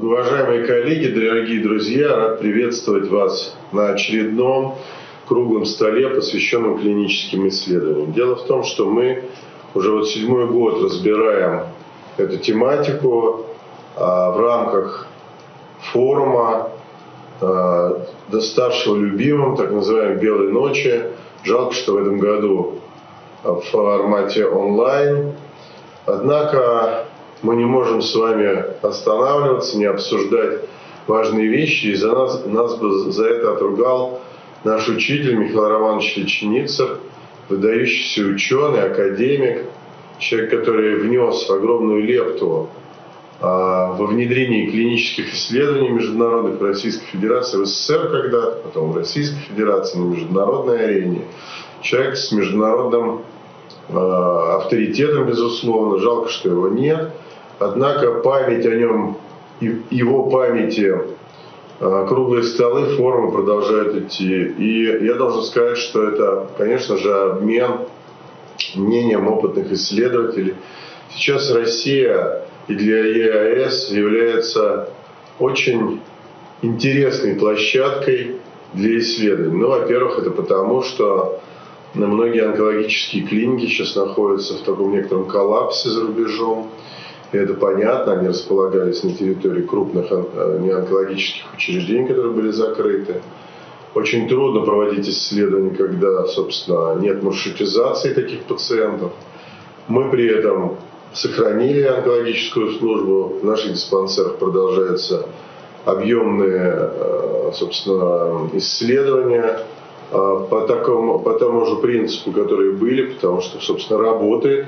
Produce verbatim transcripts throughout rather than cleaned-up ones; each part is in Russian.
Уважаемые коллеги, дорогие друзья, рад приветствовать вас на очередном круглом столе, посвященном клиническим исследованиям. Дело в том, что мы уже вот седьмой год разбираем эту тематику а, в рамках форума, а, ставшего любимым, так называемой «Белой ночи». Жалко, что в этом году в формате онлайн. Однако мы не можем с вами останавливаться, не обсуждать важные вещи. И за нас, нас бы за это отругал наш учитель Михаил Романович Личиницер, выдающийся ученый, академик, человек, который внес огромную лепту а, во внедрении клинических исследований международных в Российской Федерации, в СССР когда-то, потом в Российской Федерации, на международной арене. Человек с международным а, авторитетом, безусловно. Жалко, что его нет. Однако память о нем, его памяти, круглые столы, форумы продолжают идти. И я должен сказать, что это, конечно же, обмен мнением опытных исследователей. Сейчас Россия и для ЕАЭС является очень интересной площадкой для исследований. Ну, во-первых, это потому, что многие онкологические клиники сейчас находятся в таком некотором коллапсе за рубежом. И это понятно, они располагались на территории крупных неонкологических учреждений, которые были закрыты. Очень трудно проводить исследования, когда, собственно, нет маршрутизации таких пациентов. Мы при этом сохранили онкологическую службу. В наших диспансерах продолжаются объемные, собственно, исследования по такому, по тому же принципу, которые были, потому что, собственно, работает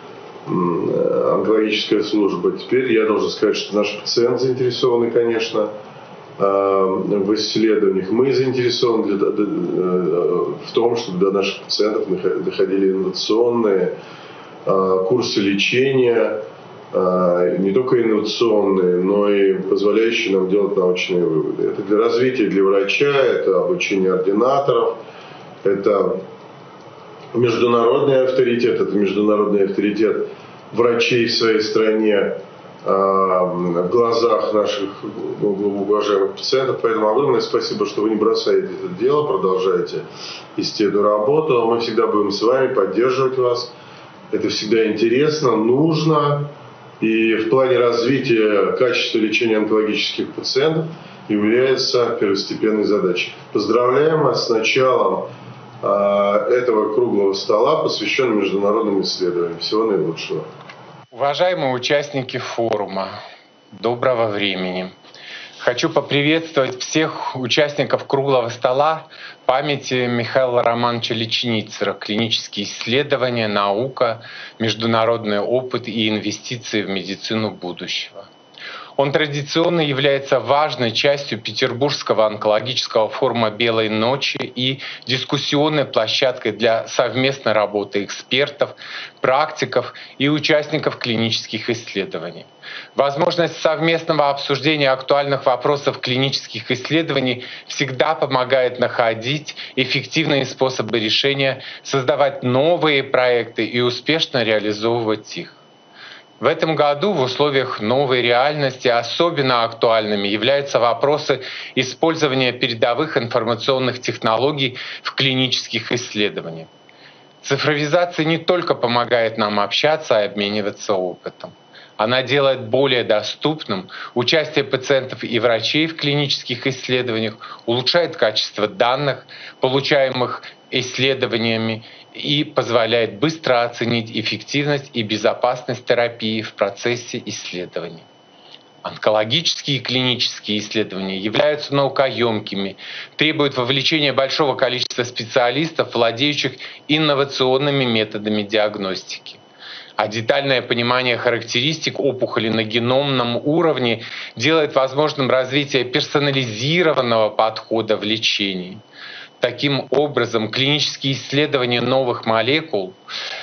онкологическая служба. Теперь я должен сказать, что наши пациенты заинтересованы, конечно, в исследованиях. Мы заинтересованы в том, чтобы до наших пациентов доходили инновационные курсы лечения, не только инновационные, но и позволяющие нам делать научные выводы. Это для развития для врача, это обучение ординаторов, это международный авторитет, это международный авторитет врачей в своей стране в глазах наших уважаемых пациентов. Поэтому огромное спасибо, что вы не бросаете это дело, продолжаете вести эту работу. Мы всегда будем с вами поддерживать вас. Это всегда интересно, нужно. И в плане развития качества лечения онкологических пациентов является первостепенной задачей. Поздравляем вас с началом этого круглого стола, посвященного международным исследованиям. Всего наилучшего. Уважаемые участники форума, доброго времени. Хочу поприветствовать всех участников круглого стола памяти Михаила Романовича Личиницера. Клинические исследования, наука, международный опыт и инвестиции в медицину будущего. Он традиционно является важной частью Петербургского онкологического форума «Белой ночи» и дискуссионной площадкой для совместной работы экспертов, практиков и участников клинических исследований. Возможность совместного обсуждения актуальных вопросов клинических исследований всегда помогает находить эффективные способы решения, создавать новые проекты и успешно реализовывать их. В этом году в условиях новой реальности особенно актуальными являются вопросы использования передовых информационных технологий в клинических исследованиях. Цифровизация не только помогает нам общаться и обмениваться опытом. Она делает более доступным участие пациентов и врачей в клинических исследованиях, улучшает качество данных, получаемых исследованиями, и позволяет быстро оценить эффективность и безопасность терапии в процессе исследований. Онкологические и клинические исследования являются наукоемкими, требуют вовлечения большого количества специалистов, владеющих инновационными методами диагностики. А детальное понимание характеристик опухоли на геномном уровне делает возможным развитие персонализированного подхода в лечении. Таким образом, клинические исследования новых молекул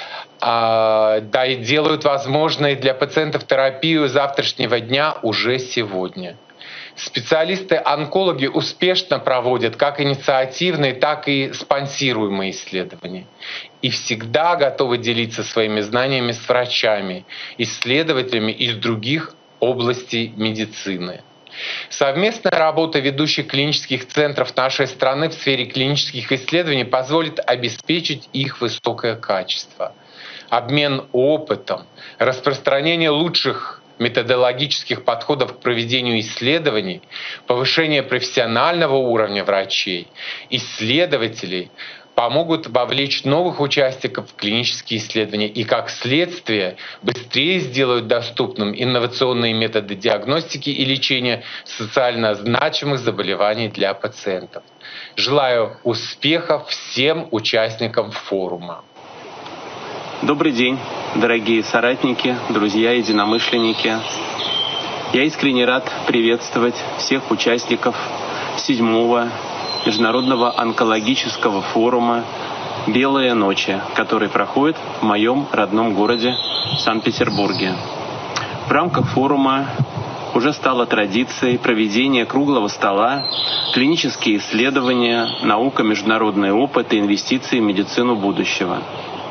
а, да, и делают возможной для пациентов терапию завтрашнего дня уже сегодня. Специалисты-онкологи успешно проводят как инициативные, так и спонсируемые исследования. И всегда готовы делиться своими знаниями с врачами, исследователями из других областей медицины. Совместная работа ведущих клинических центров нашей страны в сфере клинических исследований позволит обеспечить их высокое качество. Обмен опытом, распространение лучших методологических подходов к проведению исследований, повышение профессионального уровня врачей, исследователей помогут вовлечь новых участников в клинические исследования и, как следствие, быстрее сделают доступным инновационные методы диагностики и лечения социально значимых заболеваний для пациентов. Желаю успехов всем участникам форума. Добрый день, дорогие соратники, друзья, единомышленники. Я искренне рад приветствовать всех участников седьмого Международного онкологического форума «Белые ночи», который проходит в моем родном городе Санкт-Петербурге. В рамках форума уже стало традицией проведения круглого стола, клинические исследования, наука, международный опыт и инвестиции в медицину будущего.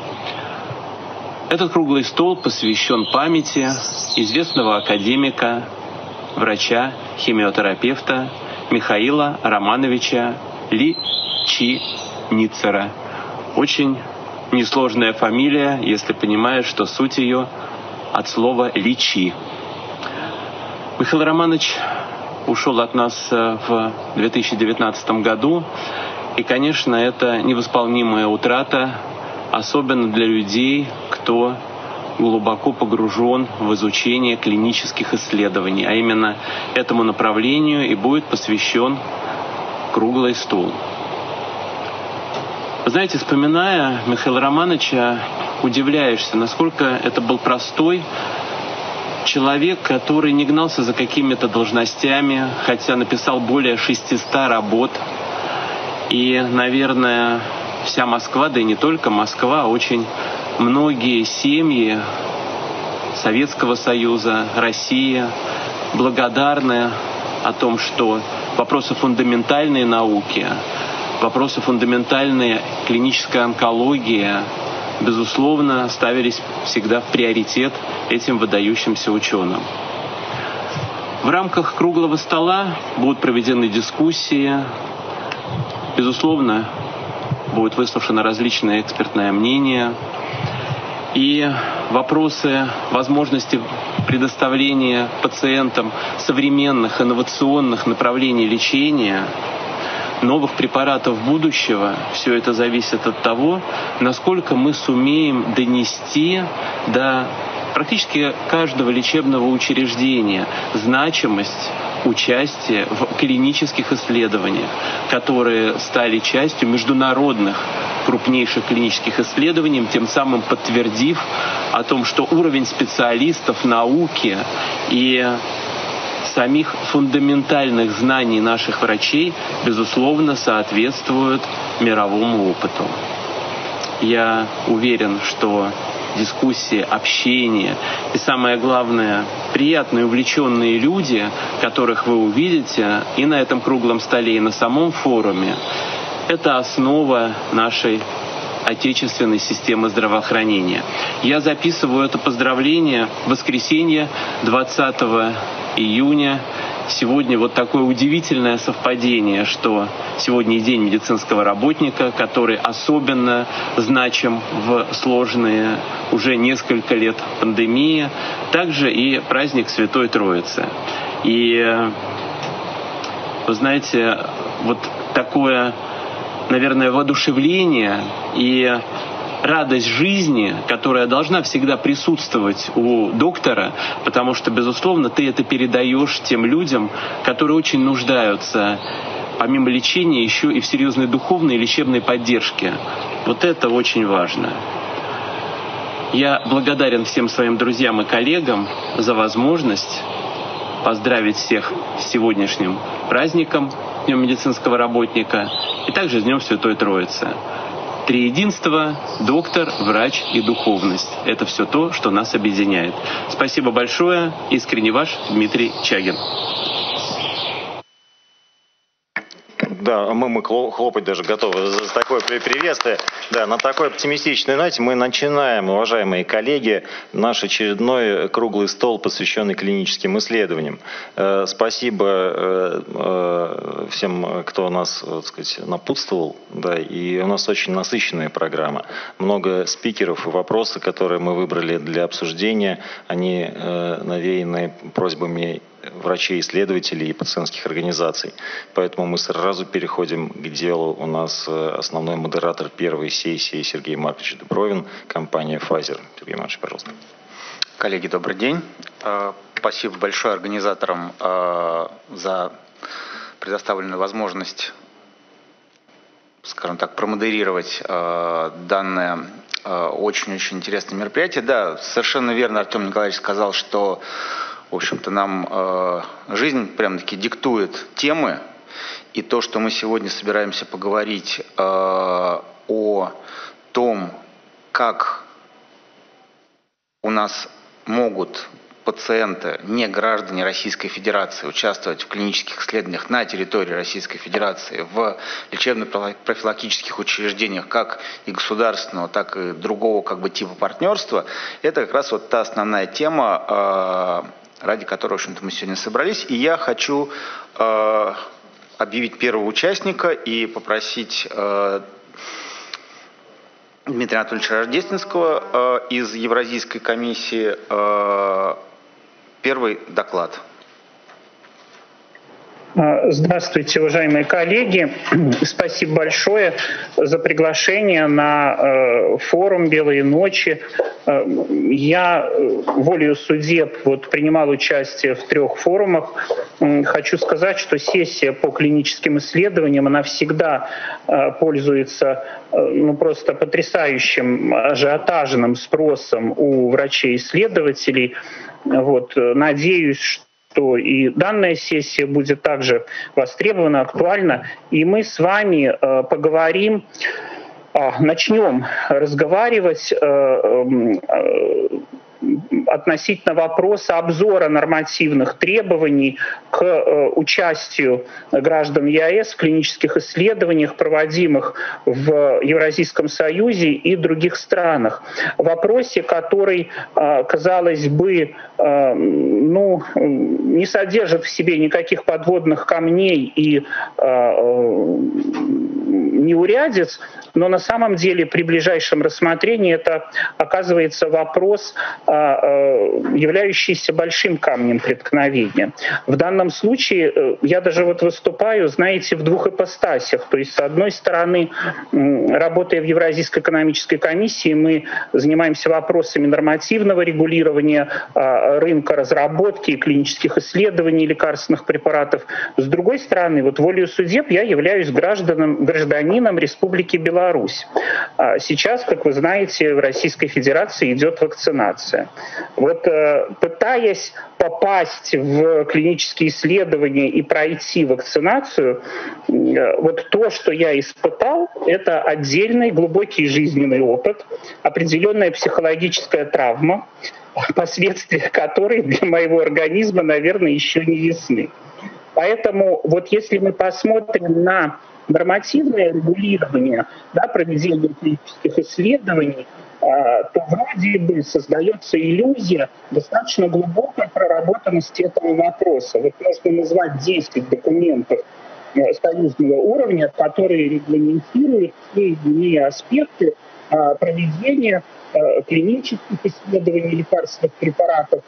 Этот круглый стол посвящен памяти известного академика, врача, химиотерапевта Михаила Романовича Личи-Ницера. Очень несложная фамилия, если понимаешь, что суть ее от слова «лечи». Михаил Романович ушел от нас в две тысячи девятнадцатом году, и, конечно, это невосполнимая утрата, особенно для людей, кто глубоко погружен в изучение клинических исследований, а именно этому направлению и будет посвящен круглый стол. Вы знаете, вспоминая Михаила Романовича, удивляешься, насколько это был простой человек, который не гнался за какими-то должностями, хотя написал более шестисот работ. И, наверное, вся Москва, да и не только Москва, очень многие семьи Советского Союза, России благодарны о том, что вопросы фундаментальной науки, вопросы фундаментальной клинической онкологии, безусловно, ставились всегда в приоритет этим выдающимся ученым. В рамках круглого стола будут проведены дискуссии, безусловно, будет выслушано различное экспертное мнение, и вопросы возможности предоставления пациентам современных инновационных направлений лечения, новых препаратов будущего, все это зависит от того, насколько мы сумеем донести до практически каждого лечебного учреждения значимость участия в клинических исследованиях, которые стали частью международных крупнейших клинических исследований, тем самым подтвердив о том, что уровень специалистов науки и самих фундаментальных знаний наших врачей, безусловно, соответствуют мировому опыту. Я уверен, что дискуссии, общение и, самое главное, приятные, увлеченные люди, которых вы увидите и на этом круглом столе, и на самом форуме, это основа нашей отечественной системы здравоохранения. Я записываю это поздравление в воскресенье, двадцатого июня. Сегодня вот такое удивительное совпадение, что сегодня и День медицинского работника, который особенно значим в сложные уже несколько лет пандемии, также и праздник Святой Троицы. И вы знаете, вот такое, наверное, воодушевление и радость жизни, которая должна всегда присутствовать у доктора, потому что, безусловно, ты это передаешь тем людям, которые очень нуждаются, помимо лечения, еще и в серьезной духовной и лечебной поддержке. Вот это очень важно. Я благодарен всем своим друзьям и коллегам за возможность поздравить всех с сегодняшним праздником, Днем медицинского работника, и также с Днем Святой Троицы. Триединство, доктор, врач и духовность — это все то, что нас объединяет. Спасибо большое. Искренне ваш Дмитрий Чагин. Да, мы, мы хлопать даже готовы. за такое приветствие. Да, на такой оптимистичной ноте мы начинаем, уважаемые коллеги, наш очередной круглый стол, посвященный клиническим исследованиям. Спасибо всем, кто нас, так сказать, напутствовал. Да, и у нас очень насыщенная программа. Много спикеров и вопросы, которые мы выбрали для обсуждения, они навеяны просьбами врачей-исследователей и пациентских организаций. Поэтому мы сразу переходим к делу. У нас основной модератор первой сессии Сергей Маркович Дубровин, компания Pfizer. Сергей Маркович, пожалуйста. Коллеги, добрый день. Спасибо большое организаторам за предоставленную возможность, скажем так, промодерировать данное очень-очень интересное мероприятие. Да, совершенно верно Артем Николаевич сказал, что в общем-то, нам э, жизнь прям-таки диктует темы, и то, что мы сегодня собираемся поговорить э, о том, как у нас могут пациенты, не граждане Российской Федерации, участвовать в клинических исследованиях на территории Российской Федерации, в лечебно-профилактических учреждениях, как и государственного, так и другого как бы типа партнерства, это как раз вот та основная тема, э, ради которой, в общем-то, мы сегодня собрались. И я хочу э, объявить первого участника и попросить э, Дмитрия Анатольевича Рождественского э, из Евразийской комиссии э, первый доклад. Здравствуйте, уважаемые коллеги. Спасибо большое за приглашение на форум «Белые ночи». Я волею судеб вот, принимал участие в трех форумах. Хочу сказать, что сессия по клиническим исследованиям, она всегда пользуется ну, просто потрясающим ажиотажным спросом у врачей-исследователей. Вот. Надеюсь, что что и данная сессия будет также востребована, актуальна. И мы с вами э, поговорим, э, начнем разговаривать э, э, относительно вопроса обзора нормативных требований к э, участию граждан ЕАЭС в клинических исследованиях, проводимых в Евразийском Союзе и других странах. В вопросе, который, э, казалось бы, э, ну, не содержит в себе никаких подводных камней и э, неурядиц, но на самом деле при ближайшем рассмотрении это оказывается вопрос, являющийся большим камнем преткновения. В данном случае я даже вот выступаю, знаете, в двух ипостасях. То есть, с одной стороны, работая в Евразийской экономической комиссии, мы занимаемся вопросами нормативного регулирования рынка разработки и клинических исследований лекарственных препаратов. С другой стороны, вот волею судеб я являюсь гражданом, гражданином Республики Беларусь. Сейчас, как вы знаете, в Российской Федерации идет вакцинация. Вот пытаясь попасть в клинические исследования и пройти вакцинацию, вот то, что я испытал, это отдельный глубокий жизненный опыт, определенная психологическая травма, последствия которой для моего организма, наверное, еще не ясны. Поэтому вот если мы посмотрим на нормативное регулирование, да, проведения клинических исследований, то вроде бы создается иллюзия достаточно глубокой проработанности этого вопроса. Вот можно назвать десять документов союзного уровня, которые регламентируют все иные аспекты проведения клинических исследований лекарственных препаратов,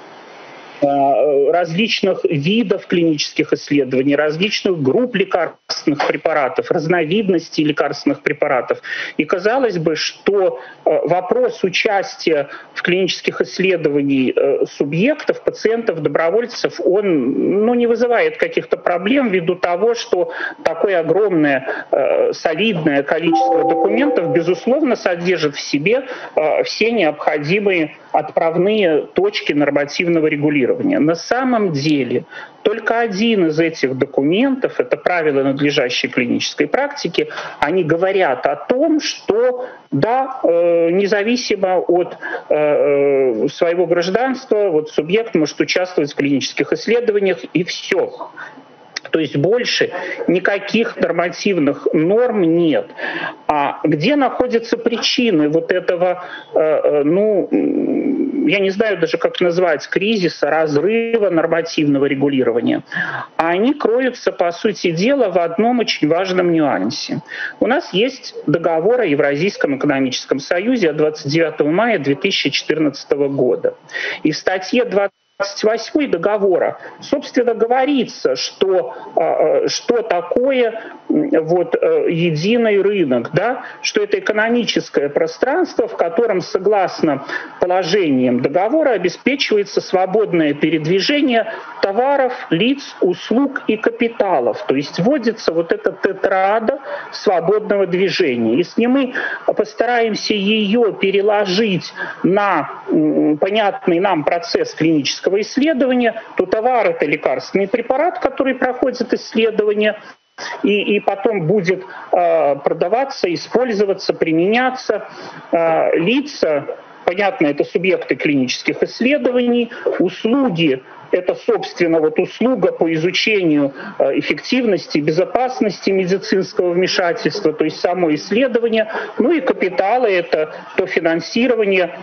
различных видов клинических исследований, различных групп лекарственных препаратов, разновидностей лекарственных препаратов. И казалось бы, что вопрос участия в клинических исследованиях субъектов, пациентов, добровольцев, он ну, не вызывает каких-то проблем ввиду того, что такое огромное солидное количество документов, безусловно, содержит в себе все необходимые отправные точки нормативного регулирования. На самом деле только один из этих документов, это правила надлежащей клинической практики, они говорят о том, что да, э, независимо от э, своего гражданства, вот субъект может участвовать в клинических исследованиях и все. То есть больше никаких нормативных норм нет. А где находятся причины вот этого, ну, я не знаю даже, как назвать, кризиса, разрыва нормативного регулирования? А они кроются, по сути дела, в одном очень важном нюансе. У нас есть договор о Евразийском экономическом союзе от двадцать девятого мая две тысячи четырнадцатого года. И в статье двадцать восьмой договора, собственно, говорится, что, что такое вот, единый рынок, да? Что это экономическое пространство, в котором, согласно положениям договора, обеспечивается свободное передвижение товаров, лиц, услуг и капиталов. То есть вводится вот эта тетрада свободного движения. Если мы постараемся ее переложить на понятный нам процесс клинического исследования, то товар — это лекарственный препарат, который проходит исследование, и, и потом будет э, продаваться, использоваться, применяться. Э, лица, понятно, это субъекты клинических исследований, услуги — это, собственно, вот услуга по изучению эффективности, безопасности медицинского вмешательства, то есть само исследование. Ну и капиталы — это то финансирование,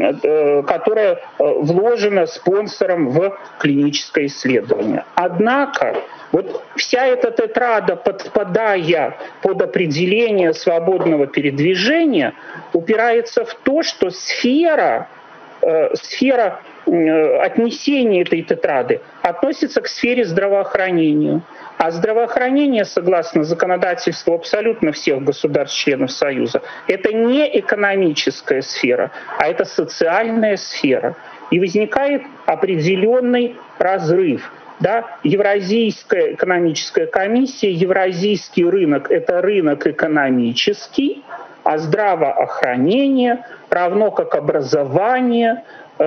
которое вложено спонсором в клиническое исследование. Однако вот вся эта тетрада, подпадая под определение свободного передвижения, упирается в то, что сфера, э, сфера отнесение этой тетрады относится к сфере здравоохранения. А здравоохранение, согласно законодательству абсолютно всех государств-членов Союза, это не экономическая сфера, а это социальная сфера. И возникает определенный разрыв. Да? Евразийская экономическая комиссия, евразийский рынок — это рынок экономический, а здравоохранение, равно как образование,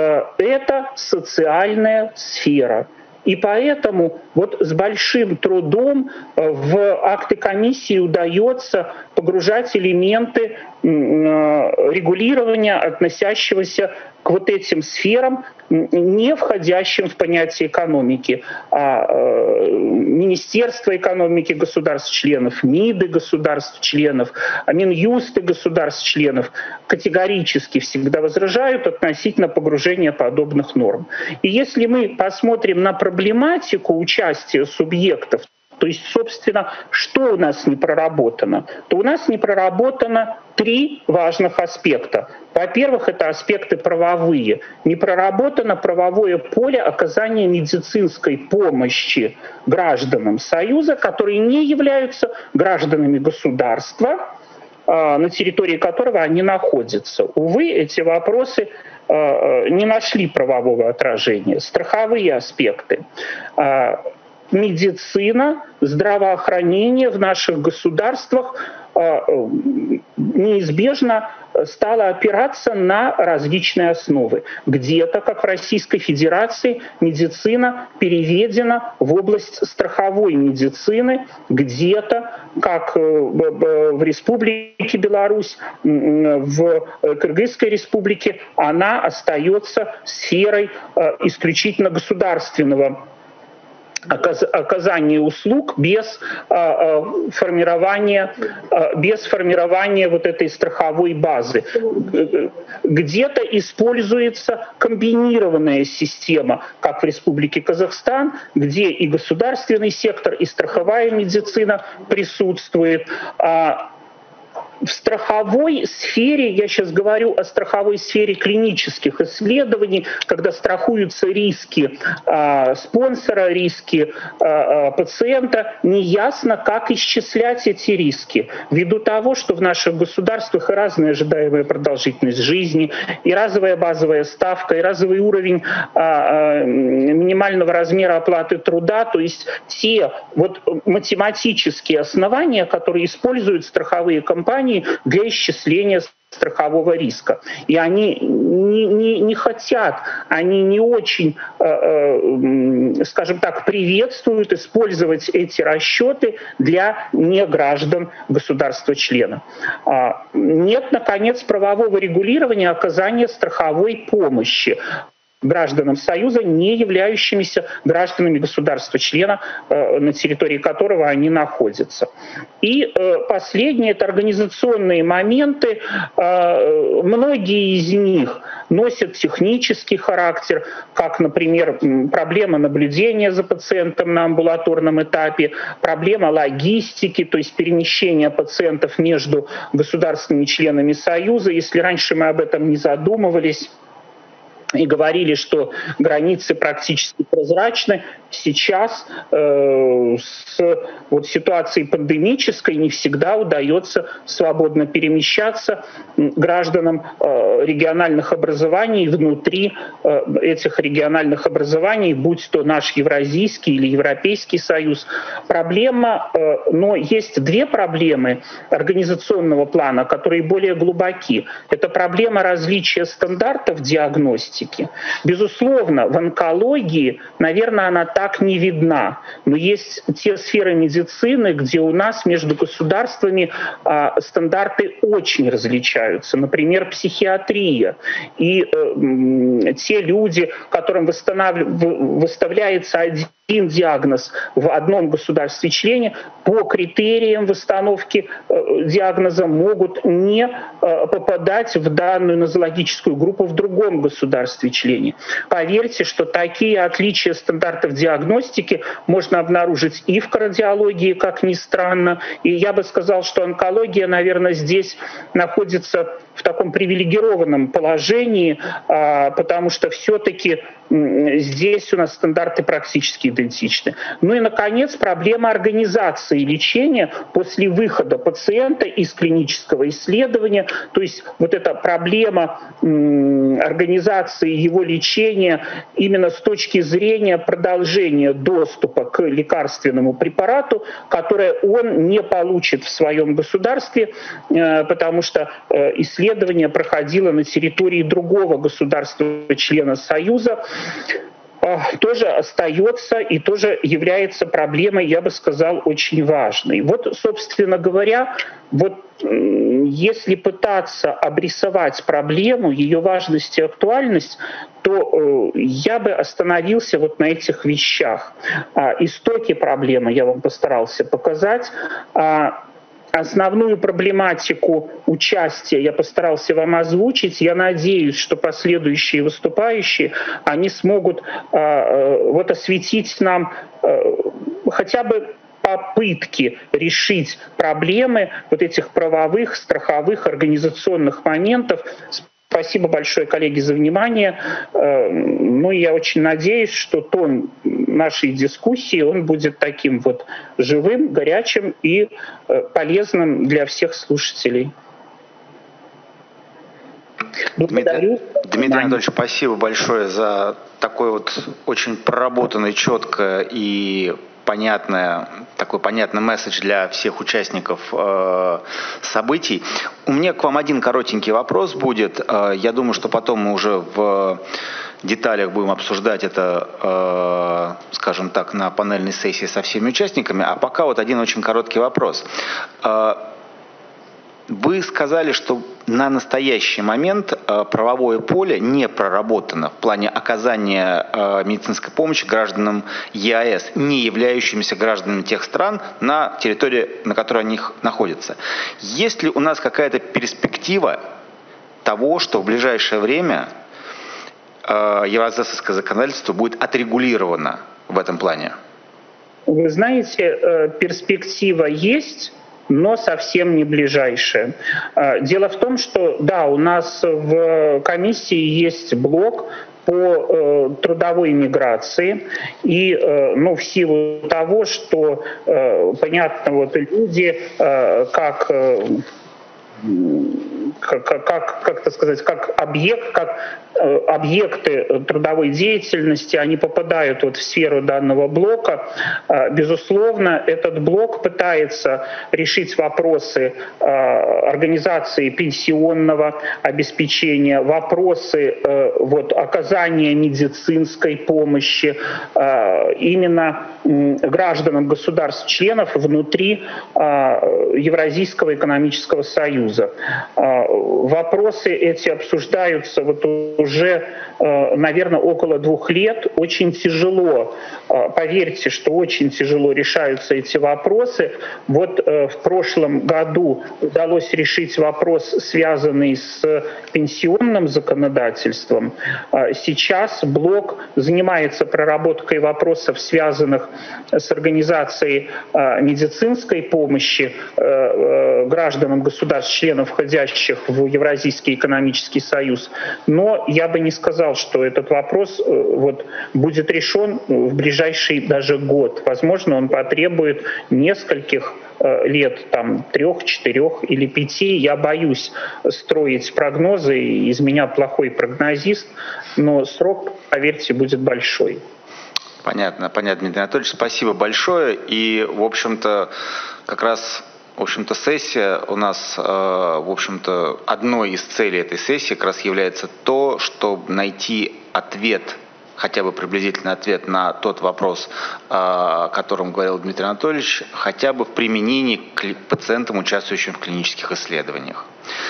это социальная сфера. И поэтому вот с большим трудом в акты комиссии удается погружать элементы регулирования, относящегося к вот этим сферам, не входящим в понятие экономики, а Министерство экономики государств-членов, МИДы государств-членов, Минюсты государств-членов категорически всегда возражают относительно погружения подобных норм. И если мы посмотрим на проблематику участия субъектов, то есть, собственно, что у нас не проработано, то у нас не проработано три важных аспекта. Во-первых, это аспекты правовые. Не проработано правовое поле оказания медицинской помощи гражданам Союза, которые не являются гражданами государства, на территории которого они находятся. Увы, эти вопросы не нашли правового отражения. Страховые аспекты. Медицина, здравоохранение в наших государствах неизбежно стала опираться на различные основы. Где-то, как в Российской Федерации, медицина переведена в область страховой медицины, где-то, как в Республике Беларусь, в Кыргызской Республике, она остается сферой исключительно государственного оказание услуг без а, формирования, а, без формирования вот этой страховой базы. Где-то используется комбинированная система, как в Республике Казахстан, где и государственный сектор, и страховая медицина присутствует. А, В страховой сфере, я сейчас говорю о страховой сфере клинических исследований, когда страхуются риски а, спонсора, риски а, пациента, неясно, как исчислять эти риски. Ввиду того, что в наших государствах и разная ожидаемая продолжительность жизни, и разовая базовая ставка, и разовый уровень а, а, минимального размера оплаты труда, то есть те вот математические основания, которые используют страховые компании для исчисления страхового риска. И они не, не, не хотят, они не очень, э, э, скажем так, приветствуют использовать эти расчеты для неграждан государства-члена. Нет, наконец, правового регулирования оказания страховой помощи. гражданам Союза, не являющимися гражданами государства-члена, на территории которого они находятся. И последнее — это организационные моменты. Многие из них носят технический характер, как, например, проблема наблюдения за пациентом на амбулаторном этапе, проблема логистики, то есть перемещения пациентов между государственными членами Союза. Если раньше мы об этом не задумывались и говорили, что границы практически прозрачны, сейчас э, с вот ситуацией пандемической не всегда удается свободно перемещаться гражданам э, региональных образований внутри э, этих региональных образований, будь то наш Евразийский или Европейский Союз. Проблема, э, но есть две проблемы организационного плана, которые более глубоки. Это проблема различия стандартов диагностики. Безусловно, в онкологии, наверное, она так не видна. Но есть те сферы медицины, где у нас между государствами а, стандарты очень различаются. Например, психиатрия. И э, те люди, которым выставляется один диагноз в одном государстве-члене, по критериям выстановки э, диагноза могут не э, попадать в данную нозологическую группу в другом государстве-члене. Поверьте, что такие отличия стандартов диагностики можно обнаружить и в кардиологии, как ни странно. И я бы сказал, что онкология, наверное, здесь находится в таком привилегированном положении, э, потому что все-таки здесь у нас стандарты практически идентичны. Ну и, наконец, проблема организации лечения после выхода пациента из клинического исследования. То есть вот эта проблема организации его лечения именно с точки зрения продолжения доступа к лекарственному препарату, которое он не получит в своем государстве, потому что исследование проходило на территории другого государства-члена Союза, тоже остается и тоже является проблемой, я бы сказал, очень важной. Вот, собственно говоря, вот если пытаться обрисовать проблему, ее важность и актуальность, то я бы остановился вот на этих вещах. Истоки проблемы я вам постарался показать. Основную проблематику участия я постарался вам озвучить. Я надеюсь, что последующие выступающие, они смогут э, вот осветить нам э, хотя бы попытки решить проблемы вот этих правовых, страховых, организационных моментов. Спасибо большое, коллеги, за внимание. Ну, я очень надеюсь, что тон нашей дискуссии, он будет таким вот живым, горячим и полезным для всех слушателей. Благодарю. Дмитрий Анатольевич, спасибо большое за такой вот очень проработанный, четко и понятное, такой понятный месседж для всех участников э, событий. У меня к вам один коротенький вопрос будет. Э, я думаю, что потом мы уже в деталях будем обсуждать это, э, скажем так, на панельной сессии со всеми участниками. А пока вот один очень короткий вопрос. Э, Вы сказали, что на настоящий момент правовое поле не проработано в плане оказания медицинской помощи гражданам ЕАЭС, не являющимся гражданами тех стран, на территории, на которой они находятся. Есть ли у нас какая-то перспектива того, что в ближайшее время евразийское законодательство будет отрегулировано в этом плане? Вы знаете, перспектива есть, но совсем не ближайшее. Дело в том, что да, у нас в комиссии есть блок по э, трудовой миграции, и э, ну, в силу того, что э, понятно, вот люди э, как э, Как, как, как это сказать, как объект, как э, объекты трудовой деятельности, они попадают вот в сферу данного блока. Э, безусловно, этот блок пытается решить вопросы э, организации пенсионного обеспечения, вопросы э, вот, оказания медицинской помощи э, именно э, гражданам государств-членов внутри э, Евразийского экономического союза. Вопросы эти обсуждаются вот уже, наверное, около двух лет. Очень тяжело, поверьте, что очень тяжело решаются эти вопросы. Вот в прошлом году удалось решить вопрос, связанный с пенсионным законодательством. Сейчас блок занимается проработкой вопросов, связанных с организацией медицинской помощи гражданам государств-членов, входящих в Евразийский экономический союз. Но я бы не сказал, что этот вопрос вот, будет решен в ближайший даже год. Возможно, он потребует нескольких лет, там, трех, четырех или пяти. Я боюсь строить прогнозы, из меня плохой прогнозист, но срок, поверьте, будет большой. Понятно, понятно, Дмитрий Анатольевич, спасибо большое. И, в общем-то, как раз, в общем-то, сессия у нас, в общем-то, одной из целей этой сессии как раз является то, чтобы найти ответ, хотя бы приблизительный ответ на тот вопрос, о котором говорил Дмитрий Анатольевич, хотя бы в применении к пациентам, участвующим в клинических исследованиях.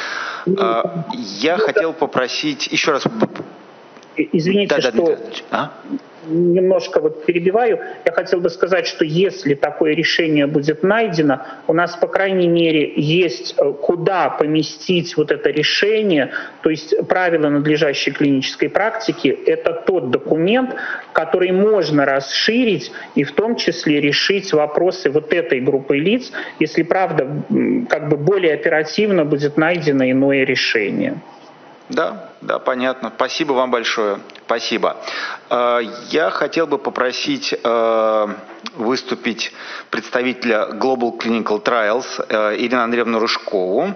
Я хотел попросить еще раз... Извините, да, что а? немножко вот перебиваю. Я хотел бы сказать, что если такое решение будет найдено, у нас, по крайней мере, есть куда поместить вот это решение. То есть правила надлежащей клинической практики – это тот документ, который можно расширить и в том числе решить вопросы вот этой группы лиц, если, правда, как бы более оперативно будет найдено иное решение. Да, да, понятно. Спасибо вам большое. Спасибо. Я хотел бы попросить выступить представителя Global Clinical Trials Ирину Андреевну Рыжкову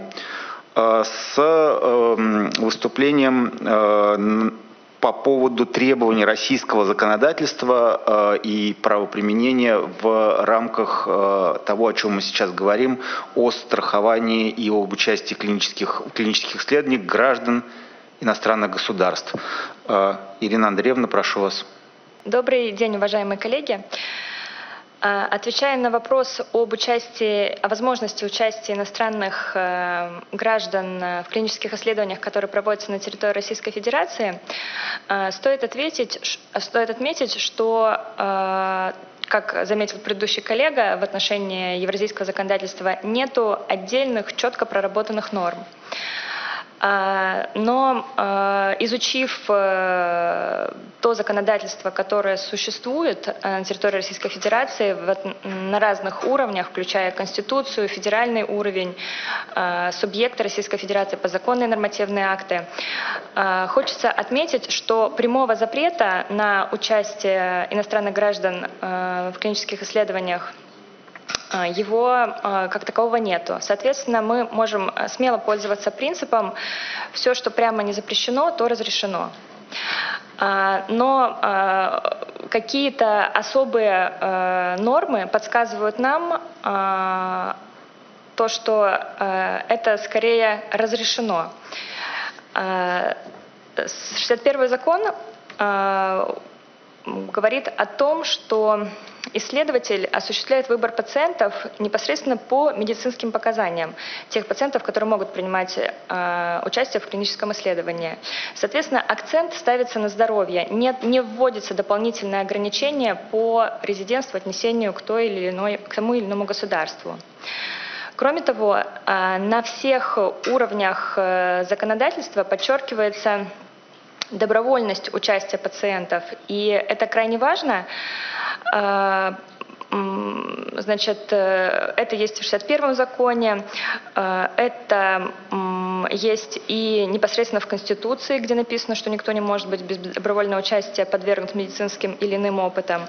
с выступлением по поводу требований российского законодательства и правоприменения в рамках того, о чем мы сейчас говорим, о страховании и об участии в клинических, клинических исследованиях граждан иностранных государств. Ирина Андреевна, прошу вас. Добрый день, уважаемые коллеги. Отвечая на вопрос об участии, о возможности участия иностранных граждан в клинических исследованиях, которые проводятся на территории Российской Федерации, стоит ответить, стоит отметить, что, как заметил предыдущий коллега, в отношении евразийского законодательства нету отдельных, четко проработанных норм. Но изучив то законодательство, которое существует на территории Российской Федерации на разных уровнях, включая Конституцию, федеральный уровень, субъекты Российской Федерации, подзаконные нормативные акты, хочется отметить, что прямого запрета на участие иностранных граждан в клинических исследованиях его как такового нету. Соответственно, мы можем смело пользоваться принципом «все, что прямо не запрещено, то разрешено». Но какие-то особые нормы подсказывают нам то, что это скорее разрешено. шестьдесят первый закон говорит о том, что исследователь осуществляет выбор пациентов непосредственно по медицинским показаниям тех пациентов, которые могут принимать э, участие в клиническом исследовании. Соответственно, акцент ставится на здоровье, не, не вводится дополнительное ограничение по резидентству, отнесению к, той или иной, к тому или иному государству. Кроме того, э, на всех уровнях э, законодательства подчеркивается добровольность участия пациентов, и это крайне важно. Значит, это есть в шестьдесят первом законе, это есть и непосредственно в Конституции, где написано, что никто не может быть без добровольного участия подвергнут медицинским или иным опытам.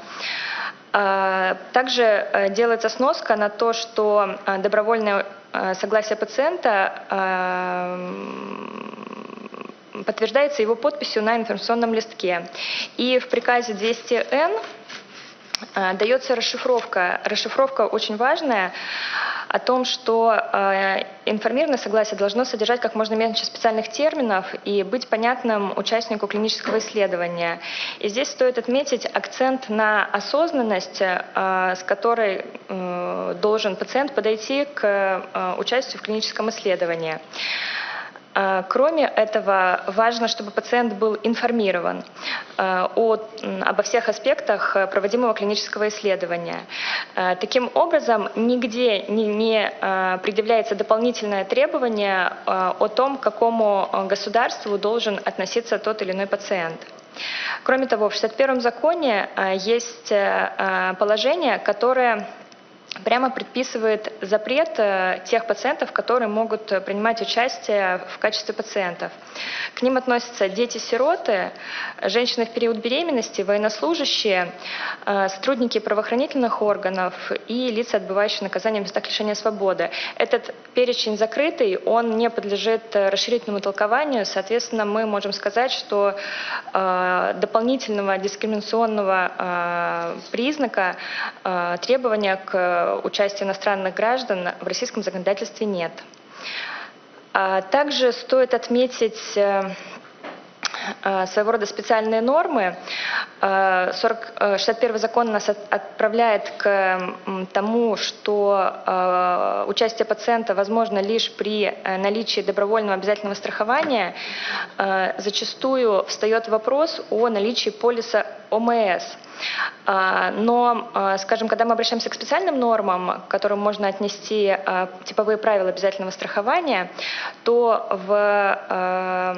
Также делается сноска на то, что добровольное согласие пациента подтверждается его подписью на информационном листке. И в приказе двести эн дается расшифровка. Расшифровка очень важная о том, что информированное согласие должно содержать как можно меньше специальных терминов и быть понятным участнику клинического исследования. И здесь стоит отметить акцент на осознанность, с которой должен пациент подойти к участию в клиническом исследовании. Кроме этого, важно, чтобы пациент был информирован о, обо всех аспектах проводимого клинического исследования. Таким образом, нигде не, не предъявляется дополнительное требование о том, к какому государству должен относиться тот или иной пациент. Кроме того, в шестьдесят первом законе есть положение, которое прямо предписывает запрет тех пациентов, которые могут принимать участие в качестве пациентов. К ним относятся дети-сироты, женщины в период беременности, военнослужащие, сотрудники правоохранительных органов и лица, отбывающие наказание в местах лишения свободы. Этот перечень закрытый, он не подлежит расширительному толкованию, соответственно, мы можем сказать, что дополнительного дискриминационного признака, требования к участия иностранных граждан в российском законодательстве нет. Также стоит отметить своего рода специальные нормы. шестьдесят первый закон нас отправляет к тому, что участие пациента возможно лишь при наличии добровольного обязательного страхования. Зачастую встает вопрос о наличии полиса О М С. Но, скажем, когда мы обращаемся к специальным нормам, к которым можно отнести типовые правила обязательного страхования, то в,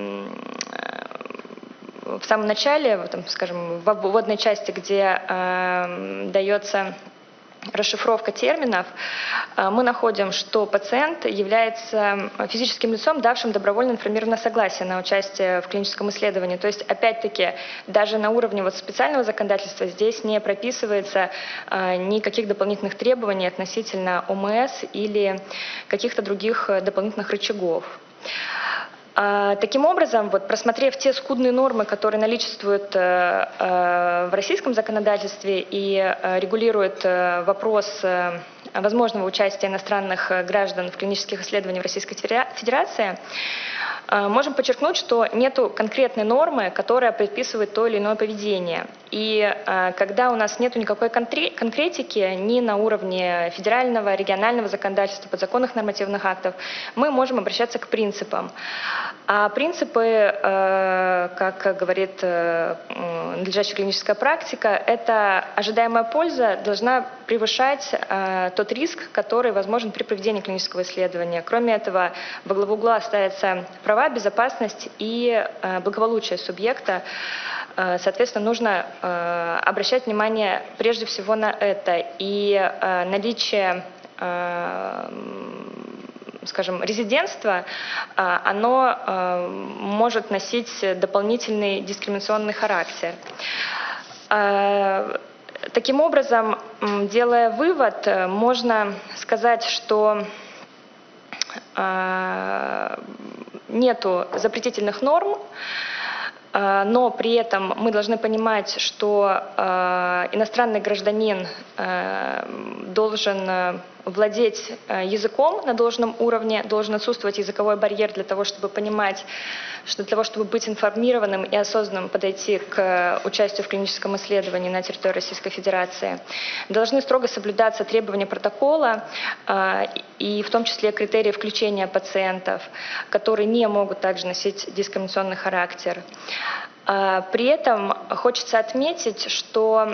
в самом начале, там, скажем, в вводной части, где дается расшифровка терминов, мы находим, что пациент является физическим лицом, давшим добровольно информированное согласие на участие в клиническом исследовании. То есть, опять-таки, даже на уровне вот специального законодательства здесь не прописывается никаких дополнительных требований относительно О М С или каких-то других дополнительных рычагов. Таким образом, вот, просмотрев те скудные нормы, которые наличествуют в российском законодательстве и регулируют вопрос возможного участия иностранных граждан в клинических исследованиях в Российской Федерации, можем подчеркнуть, что нет конкретной нормы, которая предписывает то или иное поведение. И когда у нас нет никакой конкретики ни на уровне федерального, регионального законодательства, подзаконных нормативных актов, мы можем обращаться к принципам. А принципы, как говорит надлежащая клиническая практика, это ожидаемая польза должна превышать тот риск, который возможен при проведении клинического исследования. Кроме этого, во главу угла ставятся права, безопасность и благополучие субъекта. Соответственно, нужно обращать внимание прежде всего на это. И наличие, скажем, резидентства, оно может носить дополнительный дискриминационный характер. Таким образом, делая вывод, можно сказать, что нету запретительных норм, но при этом мы должны понимать, что иностранный гражданин должен владеть языком на должном уровне, должен отсутствовать языковой барьер для того, чтобы понимать, что для того, чтобы быть информированным и осознанным подойти к участию в клиническом исследовании на территории Российской Федерации. Должны строго соблюдаться требования протокола и в том числе критерии включения пациентов, которые не могут также носить дискриминационный характер. При этом хочется отметить, что